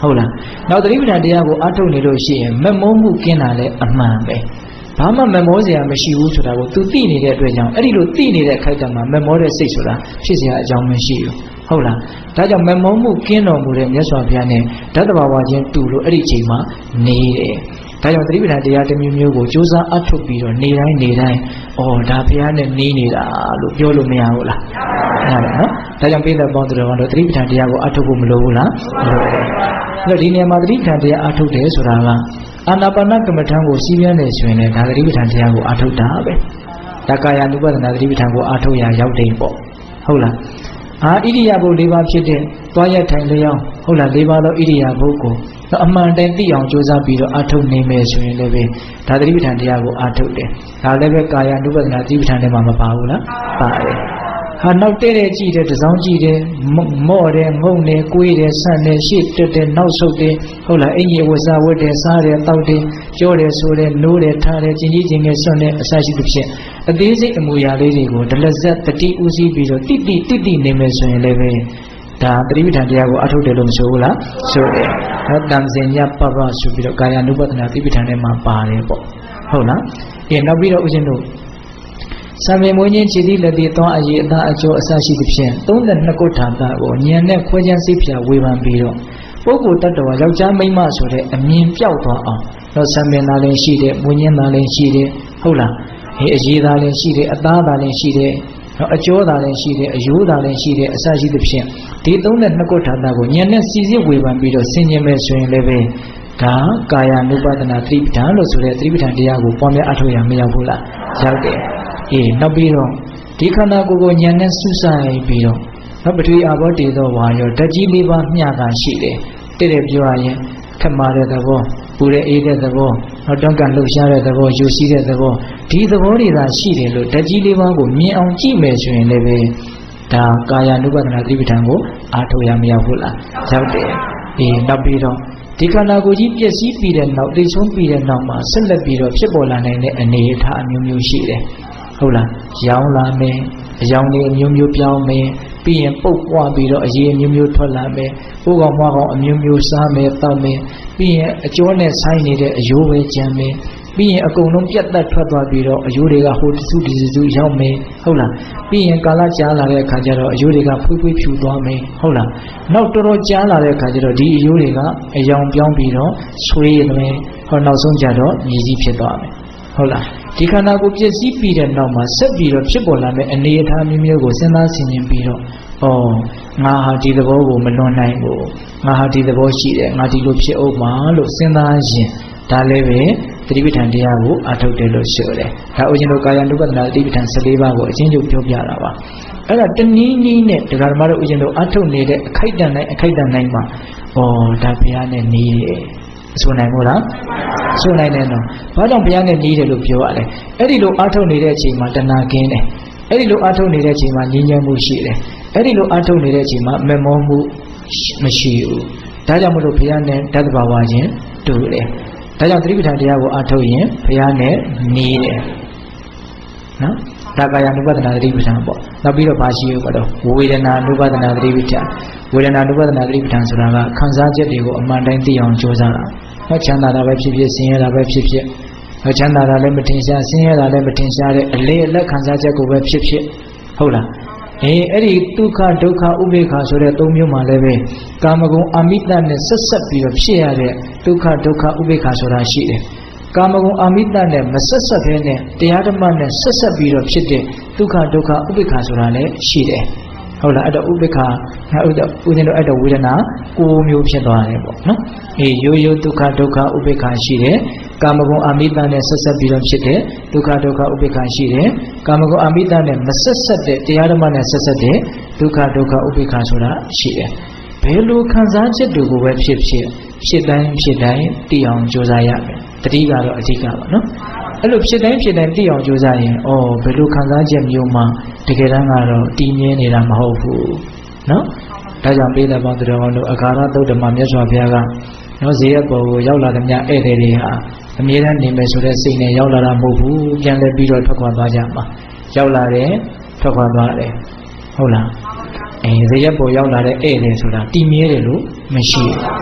ဟုတ်လားနောက်သတိပဋ္ဌာန်တရားကိုအားထုတ်နေလို့ရှိရင်မမောမှုကင်းတာလည်းအမှန်ပဲဘာမှမမောစရာမရှိဘူးဆိုတာကို तू သိနေတဲ့အတွက်ကြောင့်အဲ့ဒီလိုသိနေတဲ့အခိုက်အတန့်မှာမမောတဲ့စိတ်ဆိုတာဖြစ်เสียအကြောင်းမရှိဘူးဟုတ်လားဒါကြောင့်မမောမှုကင်းတော်မူတဲ့မြတ်စွာဘုရားနဲ့ဓာတ်တဘာဝချင်းတူလို့အဲ့ဒီအချိန်မှာနေတယ်ဒါကြောင့်သတိပဋ္ဌာန်တရားတစ်မျိုးမျိုးကိုကြိုးစားအထုတ်ပြီးတော့နေတိုင်းအော်ဒါဘုရားနဲ့နေနေတာလို့ပြောလို့မရဘူးလားဟုတ်နော်ဒါကြောင့်ပိဿပေါင်းသူတော်ကတော့သတိပဋ္ဌာန်တရားကိုအထုတ်ဖို့မလိုဘူးလားမလိုဘူးအဲ့တော့ဒီနေရာမှာသတိပဋ္ဌာန်တရားအထုတ်တယ်ဆိုတာကအာနာပါနကမ္မထံကိုစီးပြန်နေဆိုရင်လည်းဒါသတိပဋ္ဌာန်တရားကိုအထုတ်တာပဲဒါကာယ ानु ပဒနာသတိပဋ္ဌာန်ကိုအထုတ်ရရောက်တယ်ပေါ့ဟုတ်လားဣရိယာပု၄ပါးဖြစ်တဲ့သွားရထိုင်လျောင်းဟုတ်လား၄ပါးသောဣရိယာပုကိုအမှန်တန်သိအောင်ကြိုးစားပြီးတော့အထုတ်နေမယ်ဆိုရင်လည်းဒါသတိပဋ္ဌာန်တရားကိုအထုတ်တယ်ဒါလည်းပဲကာယ ानु ပဒနာသတိပဋ္ဌာန်ထဲမှာမပါဘူးလားပါတယ်ဟာနောက်တဲ့ကြည့်တယ်တစောင်းကြည့်တယ်မော့တယ်ငုံတယ်ကိုွေးတယ်ဆန့်တယ်ရှေ့တက်တယ်နောက်ဆုတ်တယ်ဟုတ်လားအင်ကြီးဝတ်စားဝတ်တယ်စားတယ်တောက်တယ်ကြောတယ်ဆိုတယ်နိုးတယ်ထားတယ်ကျင်ကြီးကျင်ငယ်ဆွန့်တယ်အစရှိသဖြင့်အသေးစိတ်အမူအရာလေးတွေကိုဒလဇက်တတိဥစည်းပြီးတော့တိနေမယ်ဆိုရင်လည်းပဲဒါသတိပဋ္ဌာန်တရားကိုအထုတ်တယ်လို့မဆိုဘူးလားဆိုတယ်တန်စင်ညပပဆိုပြီးတော့ကာယ ानु ပဒနာသတိပဋ္ဌာန်ထဲမှာပါတယ်ပေါ့ဟုတ်လားနောက်ပြီးတော့ဦးဇင်းတို့သံမေမွေးခြင်းခြေသီးလက်သီးသွားအရေးအသားအကျော်အစရှိသဖြင့်32ခုထာတာကိုဉာဏ်နဲ့ခွဲခြမ်းစိတ်ဖြာဝေဖန်ပြီးတော့ပုဂ္ဂိုလ်တ attva ယောက်ျားမိန်းမဆိုတဲ့အမြင်ပြောက်သွားအောင်တော့သံမေသားလည်းရှိတယ်မွေးခြင်းသားလည်းရှိတယ်ဟုတ်လားအရေးသားလည်းရှိတယ်အသားသားလည်းရှိတယ်အကျော်သားလည်းရှိတယ်အယိုးသားလည်းရှိတယ်အစရှိသဖြင့်ဒီ32ခုထာတာကိုဉာဏ်နဲ့စီစစ်ဝေဖန်ပြီးတော့ဆင်ခြင်မဲ့ဆိုရင်လည်းပဲဒါကာယ ानु ပဒနာသတိပဋ္ဌာန်လို့ဆိုတဲ့သတိပဋ္ဌာန်တရားကိုပွားများအထောက်ရမရောက်ဘူးလားရောက်တယ်နောက်ပြီးတော့ဒီခန္ဓာကိုယ်ကိုဉာဏ်နဲ့စူးစိုက်ပြီးတော့ပထဝီအာဘောတေသောဝါရောဓာတ်ကြီး၄ပါးမျှတာရှိတယ်တဲ့ပြောရရင်ခက်မာတဲ့သဘောပူတဲ့အေးတဲ့သဘောတွန်းကန်လှုပ်ရှားတဲ့သဘောယူစီးတဲ့သဘောဒီသဘောတွေသာရှိတယ်လို့ဓာတ်ကြီး၄ပါးကိုမြင်အောင်ကြည့်မယ်ဆိုရင်လည်းပဲဒါကာယ ानु ပဒနာသတိပဋ္ဌာန်ကိုအားထုတ်ရမရောက်ဘူးလားရောက်တယ်နောက်ပြီးတော့ဒီခန္ဓာကိုယ်ကြီးပျက်စီးပြီးတဲ့နောက်သိဆုံးပြီးတဲ့နောက်မှာဆက်လက်ပြီးတော့ဖြစ်ပေါ်လာနိုင်တဲ့အနေအထားအမျိုးမျိုးရှိတယ်ဟုတ်လားရောင်းလာမယ်အယောင်တွေအမျိုးမျိုးပြောင်းမယ်ပြီးရင်ပုတ်ပွားပြီးတော့အရေးအမျိုးမျိုးထွက်လာမယ်ပိုးကောင်မွားကောင်အမျိုးမျိုးစားမယ်တောက်မယ်ပြီးရင်အကျော်နဲ့ဆိုင်နေတဲ့အယိုးပဲကျန်မယ်ပြီးရင်အကုန်လုံးပြတ်တက်ထွက်သွားပြီးတော့အယိုးတွေကဟိုတစုဒီစုရောက်မယ်ဟုတ်လားပြီးရင်ကာလကြာလာတဲ့အခါကျတော့အယိုးတွေကဖွေးဖွေးဖြူသွားမယ်ဟုတ်လားနောက်တော်တော်ကြာလာတဲ့အခါကျတော့ဒီအယိုးတွေကအယောင်ပြောင်းပြီးတော့ဆွေးရမယ်ဟောနောက်ဆုံးကျတော့မြည်ကြီးဖြစ်သွားမယ်ဟုတ်လားဒီခန္ဓာကိုယ်ပြည့်စည်ပြီးတဲ့နောက်မှာဆက်ပြီးတော့ဖြစ်ပေါ်လာတဲ့အနေအထားမျိုးမျိုးကိုစဉ်းစားဆင်ခြင်ပြီးတော့ငါဟာဒီသဘောကိုမလွန်နိုင်ဘူးငါဟာဒီသဘောရှိတယ်ငါဒီလိုဖြစ်အောင်ပါလို့စဉ်းစားရင်ဒါလည်းပဲသတိပဋ္ဌာန်တရားကိုအထုတ်တယ်လို့ဆိုတယ်ဒါဦးဇင်းတို့ကာယ ानु ပဒနာသတိပဋ္ဌာန်14ပါးကိုအချင်းချုပ်ပြောပြတာပါအဲ့ဒါတနည်းနည်းနဲ့တရားဓမ္မတို့ဦးဇင်းတို့အထုတ်နေတဲ့အခိုက်တန့်တိုင်းမှာဒါဘုရားနဲ့နေတယ်ဆိုနိုင်မို့လားဆိုနိုင်တယ်နော်ဘာကြောင့်ဘုရားနဲ့နေတယ်လို့ပြောရလဲအဲ့ဒီလိုအားထုတ်နေတဲ့အချိန်မှာတဏှာကင်းတယ်အဲ့ဒီလိုအားထုတ်နေတဲ့အချိန်မှာငြိမ်းချမ်းမှုရှိတယ်အဲ့ဒီလိုအားထုတ်နေတဲ့အချိန်မှာမမောမှုမရှိဘူးဒါကြောင့်မလို့ဘုရားနဲ့ဓာတ်တဘာဝချင်းတူတယ်ဒါကြောင့်သတိပဋ္ဌာန်တရားကိုအားထုတ်ရင်ဘုရားနဲ့နေတယ်နော်ဒါကာယ ानु ပဒနာသတိပဋ္ဌာန်ပေါ့နောက်ပြီးတော့ဘာရှိဦးမလို့ဝေဒနာ ानु ပဒနာသတိပဋ္ဌာန်ဝေဒနာ ानु ပဒနာသတိပဋ္ဌာန်ဆိုတာကခံစားချက်တွေကိုအမှန်တိုင်းသိအောင်ကြိုးစားတာချမ်းသာတာပဲဖြစ်ဖြစ်ဆင်းရဲတာပဲဖြစ်ဖြစ်ချမ်းသာတာလည်းမထင်ရှားဆင်းရဲတာလည်းမထင်ရှားတဲ့အလေအလတ်ခံစားချက်ကိုပဲဖြစ်ဖြစ်ဟုတ်လားအဲ့ဒီဒုက္ခဒုက္ခဥပေက္ခဆိုတဲ့သုံးမျိုးမှာလည်းပဲကာမဂုဏ်အာမိတနဲ့ဆက်ဆက်ပြီးတော့ဖြစ်ရတဲ့ဒုက္ခဒုက္ခဥပေက္ခဆိုတာရှိတယ်ကာမဂုဏ်အာမိတနဲ့မဆက်ဆက်ဘဲနဲ့တရားဓမ္မနဲ့ဆက်ဆက်ပြီးတော့ဖြစ်တဲ့ဒုက္ခဒုက္ခဥပေက္ခဆိုတာလည်းရှိတယ်ဟုတ်လားအဲ့တော့ဥပေက္ခဦးဇင်းတို့အဲ့တော့ဝေဒနာ9မျိုးဖြစ်သွားတယ်ပေါ့နော်ရိုးရိုးဒုက္ခဒုက္ခဥပေက္ခရှိတယ်ကာမဂုဏ်အာမိတနဲ့ဆက်ဆက်ပြီးတော့ဖြစ်တဲ့ဒုက္ခဒုက္ခဥပေက္ခရှိတယ်ကာမဂုဏ်အာမိတနဲ့မဆက်ဆက်တဲ့တရားဓမ္မနဲ့ဆက်ဆက်တဲ့ဒုက္ခဒုက္ခဥပေက္ခဆိုတာရှိတယ်ဘယ်လိုခံစားချက်တွေကိုပဲဖြစ်တိုင်းသိအောင်ကြိုးစားရမယ်တတိကတော့အဓိကပါနော်အဲ့လိုဖြစ်တိုင်းသိအောင်ကြိုးစားရင်ဘယ်လိုခံစားချက်မျိုးမှတကယ်တမ်းကတော့တည်မြဲနေတာမဟုတ်ဘူးနော်ဒါကြောင့်ပိဿပေါင်းသူတော်တို့အခါရသုတ်တမမြတ်စွာဘုရားကနော်ဇေယျပေါ်ကိုရောက်လာတဲ့မြတ်ဧည့်သည်တွေဟာအမြဲတမ်းနေမယ်ဆိုတဲ့စိတ်နဲ့ရောက်လာတာမဟုတ်ဘူးပြန်လဲပြီးတော့ထွက်ခွာသွားကြမှာရောက်လာတယ်ထွက်ခွာသွားတယ်ဟုတ်လားဇေယျပေါ်ရောက်လာတဲ့ဧည့်သည်ဆိုတာတည်မြဲတယ်လို့မရှိဘူး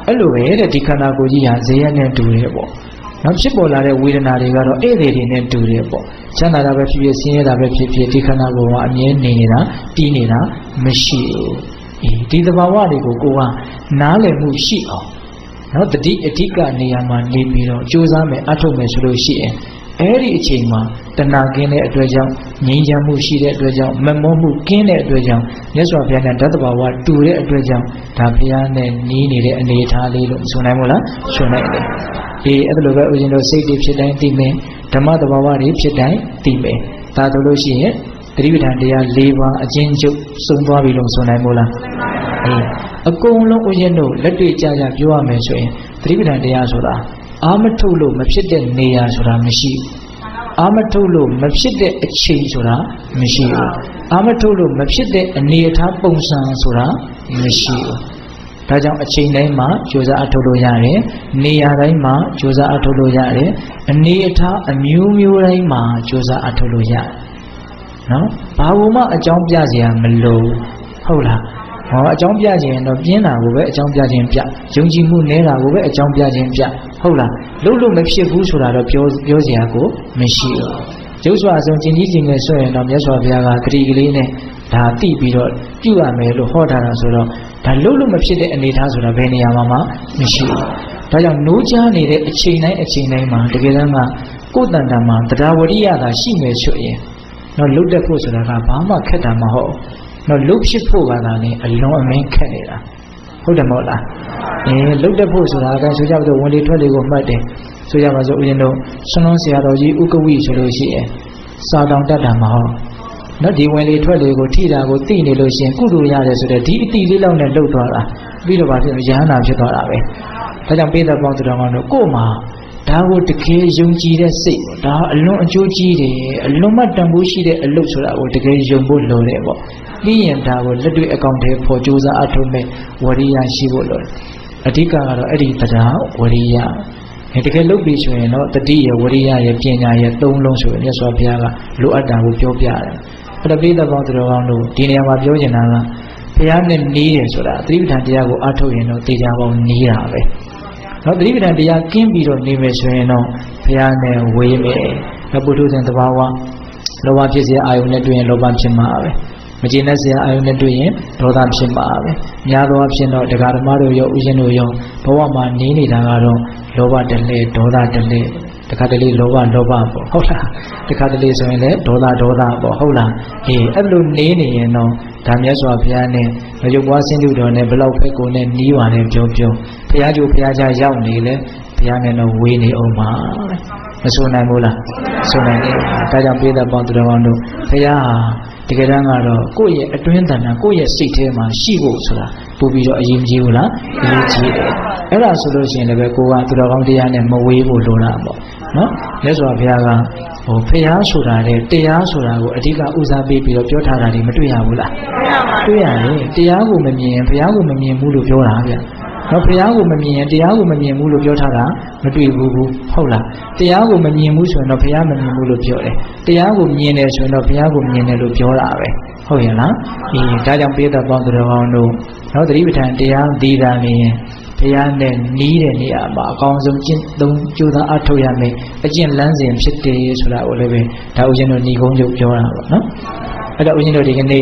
အဲ့လိုပဲတဲ့ဒီခန္ဓာကိုယ်ကြီးဟာဇေယျနဲ့တူတယ်ပေါ့နောက်ဖြစ်ပေါ်လာတဲ့ဝေဒနာတွေကတော့ဧည့်သည်တွေနဲ့တူတယ်ပေါ့ချမ်းသာတာပဲဖြစ်ဖြစ်ဆင်းရဲတာပဲဖြစ်ဖြစ်ဒီခန္ဓာကိုယ်ကအမြဲနေနေတာတည်နေတာမရှိဘူးဒီသဘာဝတွေကိုကိုယ်ကနားလည်မှုရှိအောင်နော်တတိအဓိကနေရာမှာနေပြီးတော့ကြိုးစားမယ်အထုတ်မယ်ဆိုလို့ရှိရင်အဲ့ဒီအချိန်မှာတဏှာကင်းတဲ့အတွက်ကြောင့်ငြိမ်းချမ်းမှုရှိတဲ့အတွက်ကြောင့်မမောမှုကင်းတဲ့အတွက်ကြောင့်မြတ်စွာဘုရားနဲ့ဓာတ်တဘာဝတူတဲ့အတွက်ကြောင့်ဒါဘုရားနဲ့နီးနေတဲ့အနေအထားလေးလို့ဆိုနိုင်မို့လားဆိုနိုင်တယ်အဲ့ဒါလိုပဲဦးဇင်းတို့စိတ်တွေဖြစ်တိုင်းသိမယ်ဓမ္မတဘာဝတွေဖြစ်တိုင်းသိမယ်ဒါဆိုလို့ရှိရင်သတိပဋ္ဌာန်တရား၄ပါးအချင်းချုပ်စုံသွားပြီလို့ဆိုနိုင်မို့လားအကုန်လုံးဦးဇင်းတို့လက်တွေ့ကြကြပြောရမယ်ဆိုရင်သတိပဋ္ဌာန်တရားဆိုတာအာမထုတ်လို့မဖြစ်တဲ့နေရာဆိုတာမရှိဘူးအာမထုတ်လို့မဖြစ်တဲ့အချိန်ဆိုတာမရှိဘူးအာမထုတ်လို့မဖြစ်တဲ့အနေအထားပုံစံဆိုတာမရှိဘူးဒါကြောင့်အချိန်တိုင်းမှာကြိုးစားအထုတ်လို့ရတယ်နေရာတိုင်းမှာကြိုးစားအထုတ်လို့ရတယ်အနေအထားအမျိုးမျိုးတိုင်းမှာကြိုးစားအထုတ်လို့ရတယ်နော်ဘာလို့မှအကြောင်းပြစရာမလိုဟုတ်လားဟောအကြောင်းပြခြင်းတော့ပြင်းတာကိုပဲအကြောင်းပြခြင်းပြယုံကြည်မှုနည်းတာကိုပဲအကြောင်းပြခြင်းပြဟုတ်လားလို့မဖြစ်ဘူးဆိုတာတော့ပြောစရာကိုမရှိဘူးကျုပ်စွာဆုံးကျင်ကြီးကျင်ငယ်ဆွဲရင်တော့မြတ်စွာဘုရားကဂတိကလေးနဲ့ဒါသိပြီးတော့ပြုရမယ်လို့ဟောထားတာဆိုတော့ဒါလို့မဖြစ်တဲ့အနေအထားဆိုတာဘယ်နေရာမှာမှမရှိဘူးဒါကြောင့်နိုးကြားနေတဲ့အချိန်တိုင်းမှာတကယ်တမ်းကကိုယ်တန်တန်မှာတရားဝရိယသာရှိမယ်ဆိုရင်တော့လွတ်တက်ဖို့ဆိုတာကဘာမှခက်တာမဟုတ်နော်လုတ်ဖြစ်ဖို့ကသာလေအလွန်အမင်းခက်နေတာဟုတ်တယ်မဟုတ်လားလုတ်တက်ဖို့ဆိုတာကဆိုကြတော့ဝင်လေထွက်လေကိုမှတ်တယ်ဆိုကြပါစို့ဦးဇင်းတို့ဆွမ်းလုံးဆရာတော်ကြီးဥက္ကဝိဆိုလို့ရှိရင်စာတောင်တတ်တာမဟုတ်နော်ဒီဝင်လေထွက်လေကိုထိတာကိုသိနေလို့ရှိရင်ကုသိုလ်ရတယ်ဆိုတဲ့ဒီအတိလေးလောက်နဲ့လှုပ်သွားတာပြီးတော့ဗာဖြစ်ရဟန္တာဖြစ်သွားတာပဲဒါကြောင့်ပိဿပေါင်းသူတော်ကောင်းတို့ကို့မှာဒါကိုတကယ်ယုံကြည်တဲ့စိတ်ဒါအလွန်အကျိုးကြီးတယ်အလွန်မှတန်ဖိုးရှိတဲ့အလုပ်ဆိုတာကိုတကယ်ယုံဖို့လိုတယ်ပေါ့ပြီးရင်ဒါကိုလက်တွေ့အကောင့်ထဲပေါ်ကြိုးစားအထုတ်မဲ့ဝရိယရှိဖို့လိုတယ်အဓိကကတော့အဲ့ဒီတရားဝရိယတကယ်လုပ်ပြီးဆိုရင်တော့တတိယဝရိယရဲ့ပညာရဲ့သုံးလုံးဆိုရင်မြတ်စွာဘုရားကလိုအပ်တာကိုပြောပြတယ်အဲ့ဒါပိဿပေါင်းသူတော်ကောင်းတို့ဒီနေရာမှာပြောချင်တာကဘုရားနဲ့နီးတယ်ဆိုတာသတိပဋ္ဌာန်တရားကိုအထုတ်ရင်တော့တရားပေါင်းနီးတာပဲနော်သတိပဋ္ဌာန်တရားကင်းပြီးတော့နေမယ်ဆိုရင်တော့ဘုရားနဲ့ဝေးမယ်ပုထုဇဉ်သဘာဝလောဘဖြစ်စေအာယုန်နဲ့တွေ့ရင်လောဘဖြစ်မှာပဲမကျေနပ်စရာအာယုန်နဲ့တွေ့ရင်ဒေါသဖြစ်မှာပဲများသောအားဖြင့်တော့တရားဓမ္မတို့ရောဥရှင်တို့ရောဘဝမှာနေနေတာကတော့လောဘတလဲဒေါသတလဲတခါတလေလောဘပေါ့ဟုတ်လားတခါတလေဆိုရင်လည်းဒေါသပေါ့ဟုတ်လားအဲ့လိုနေနေရင်တော့ဒါမြတ်စွာဘုရားနဲ့ရုပ်ပွားဆင်းတုတော်နဲ့ဘလောက်ဖက်ကိုနဲ့နီးပါတယ်ပြောဘုရားကျိုးဘုရားကြားရောက်နေလေဘုရားနဲ့တော့ဝေးနေအောင်ပါမဆိုနိုင်ဘူးလားဆိုနိုင်တယ်ဒါကြောင့်ပိဿပေါင်းသူတော်ကောင်းတို့ဘုရားဟာတကယ်တမ်းကတော့ကိုယ့်ရဲ့အတွင်းတဏ္ဍာကိုယ့်ရဲ့စိတ်ထဲမှာရှိဖို့ဆိုတာပို့ပြီးတော့အရေးကြီးဘူးလားအရေးကြီးတယ်အဲ့ဒါဆိုလို့ရှိရင်လည်းပဲကိုကသူတော်ကောင်းတရားနဲ့မဝေးဖို့လိုတာပေါ့နော်မြတ်စွာဘုရားကဘုရားဆိုတာတဲ့တရားဆိုတာကိုအဓိကဦးစားပေးပြီးတော့ပြောထားတာတွေမတွေ့ရဘူးလားတွေ့ရတယ်တရားကိုမမြင်ရင်ဘုရားကိုမမြင်ဘူးလို့ပြောတာဗျနော်ဘုရားကိုမမြင်ရင်တရားကိုမမြင်ဘူးလို့ပြောထားတာမတွေ့ဘူးဟုတ်လားတရားကိုမမြင်ဘူးဆိုရင်တော့ဘုရားမမြင်ဘူးလို့ပြောတယ်တရားကိုမြင်တယ်ဆိုရင်တော့ဘုရားကိုမြင်တယ်လို့ပြောတာပဲဟုတ်ရဲ့လားဒါကြောင့်ပိဿပေါင်းသူတော်ကောင်းတို့နော်သတိပဋ္ဌာန်တရားသိတာနေရင်ဘုရားနဲ့နီးတဲ့နေရာမှာအကောင်းဆုံးကျင့်သုံးကြိုးစားအထောက်ရမယ်အကျင့်လမ်းစဉ်ဖြစ်တယ်ဆိုတာကိုလည်းပဲဒါဦးဇင်းတို့ညီကုန်းချုပ်ပြောတာပေါ့နော်အဲ့တော့ဦးဇင်းတို့ဒီကနေ့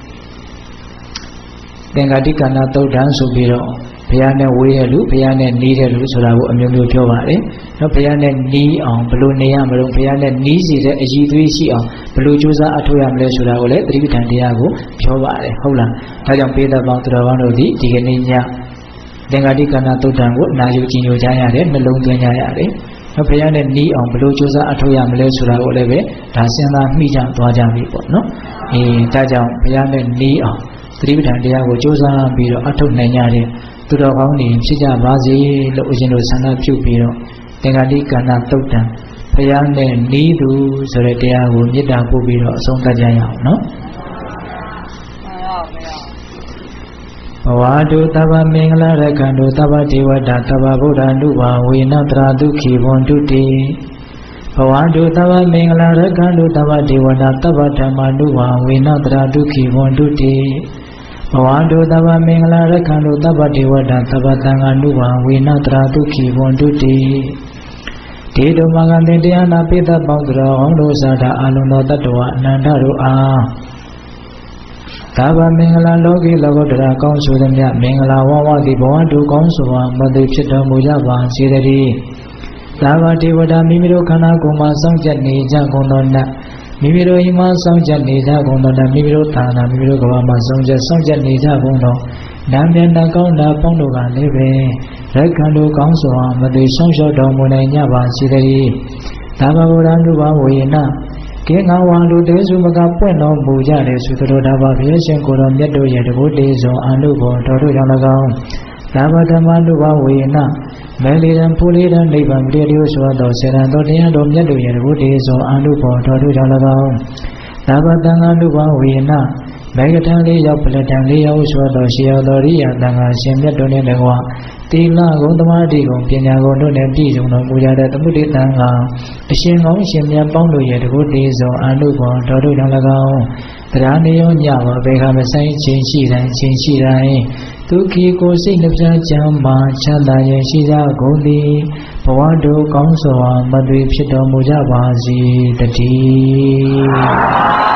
သင်္ဃာတိကနာသုတ်တံဆိုပြီးတော့ဘုရားနဲ့ဝေးတဲ့လူဘုရားနဲ့နီးတဲ့လူဆိုတာကိုအမျိုးမျိုးပြောပါတယ်နော်ဘုရားနဲ့နီးအောင်ဘယ်လိုနေရမလို့ဘုရားနဲ့နီးစီတဲ့အည်သွေးရှိအောင်ဘယ်လိုကြိုးစားအထောက်ရမလဲဆိုတာကိုလည်းသတိပဋ္ဌာန်တရားကိုပြောပါတယ်ဟုတ်လားဒါကြောင့်ပိဿပေါင်းသူတော်ကောင်းတို့ဒီကနေ့ညသင်္ဃာတိကနာသုတ်တံကိုနာယူကြည်ညိုကြရတယ်နှလုံးသွင်းကြရတယ်နော်ဘုရားနဲ့နီးအောင်ဘယ်လိုကြိုးစားအထောက်ရမလဲဆိုတာကိုလည်းပဲဒါစဉ်းစားမိကြသွားကြပြီပေါ့နော်ဒါကြောင့်ဘုရားနဲ့နီးအောင်သတိပဋ္ဌာန်တရားကိုကြိုးစားပြီးတော့အထောက်နိုင်ကြတဲ့သူတော်ကောင်းတွေဖြစ်ကြပါစေလို့ဦးဇင်းတို့ဆန္ဒပြုပြီးတော့သင်္ဃာတိကနာသုတ်တံဘုရားနဲ့နီးသူဆိုတဲ့တရားကိုမေတ္တာပို့ပြီးတော့အဆုံးသတ်ကြရအောင်နော်ဘဝတုသဗ္ဗမင်္ဂလာရခန္တုသဗ္ဗဒေဝတာသဗ္ဗဗုဒ္ဓ ानु ဘာဝေနတရာဒုက္ခိဘွန်တုတိဘဝတုသဗ္ဗမင်္ဂလာရခန္တုသဗ္ဗဒေဝတာသဗ္ဗဓမ္မာ ानु ဘာဝေနတရာဒုက္ခိဘွန်တုတိဘဝတုသဗ္ဗမင်္ဂလာရက္ခန္တုသဗ္ဗဒေဝတာသဗ္ဗသံဃာနုဘာဝေနတရာဒုက္ခိဝန္တုတိဒေတုမဂံတေတရားနာပိသပေါင်းတော်ဟောတို့သာတာအလုံးသောတတ္တဝအနန္တတို့အားသဗ္ဗမင်္ဂလာလောကီလောကုတ္တရာကောင်းဆိုသည်မြတ်မင်္ဂလာဝဝသည်ဘဝတုကောင်းစွာမသိဖြစ်တော်မူကြပါစေတည်းသဗ္ဗဒေဝတာမိမိတို့ခန္ဓာကိုယ်မှာစောင့်ကြနေကြကုန်သောနတ်မိမိတို့အိမ်မှာစောင့်ကြနေကြကုန်သောနတ်မိမိတို့ဌာနမိမိတို့ကဘာမှာစောင့်ကြနေကြကုန်သောနာမည်နာကောင်းတာပေါင်းတို့ကလည်းပဲရက္ခန္တုကောင်းစွာမသိဆုံးရှုံးတော်မူနိုင်ကြပါစေတည်းသဗ္ဗဗုဒ္ဓနုဘဝေနကေငါဝါလူတေစုမကပွင့်တော်မူကြတယ်ဆိုသောတာဘာဘုရားရှင်ကိုယ်တော်မြတ်တို့ရဲ့တကုတေဇောအနုဘောတော်တို့ကြောင့်၎င်းသဗ္ဗဓမ္မနုဘဝေနမဲလီရန်ဖူလီရန်နိဗ္ဗာန်ပြည့်လျောစွာသောစေရန်တော်တရားတော်မြတ်တို့ရဲ့တကုတေဇောအနုဘောတော်တို့ကြောင့်၎င်းသဗ္ဗတံဃာနုဘဝေနမေဃထံလေးရောက်ပလထံလေးရောက်စွာသောရှေယတော်ရိယတန်ခါရှင်မြတ်တို့နှင့်တကွာတိလဂုံသမာဓိဂုံပညာဂုံတို့နှင့်ပြည့်စုံတော်မူကြတဲ့သမုဒိတံဃာအရှင်ကောင်းရှင်မြတ်ပေါင်းတို့ရဲ့တကုတေဇောအနုဘောတော်တို့ကြောင့်၎င်းတရားနေရောညပါဘေခမဆိုင်ချင်းရှိတိုင်းဒုက္ခိကိုစိတ်နှပြချမ်းမာချမ်းသာရင်ရှိကြကုန်သည်ဘဝတို့ကောင်းစွာမသွေဖြစ်တော်မူကြပါစေတည်း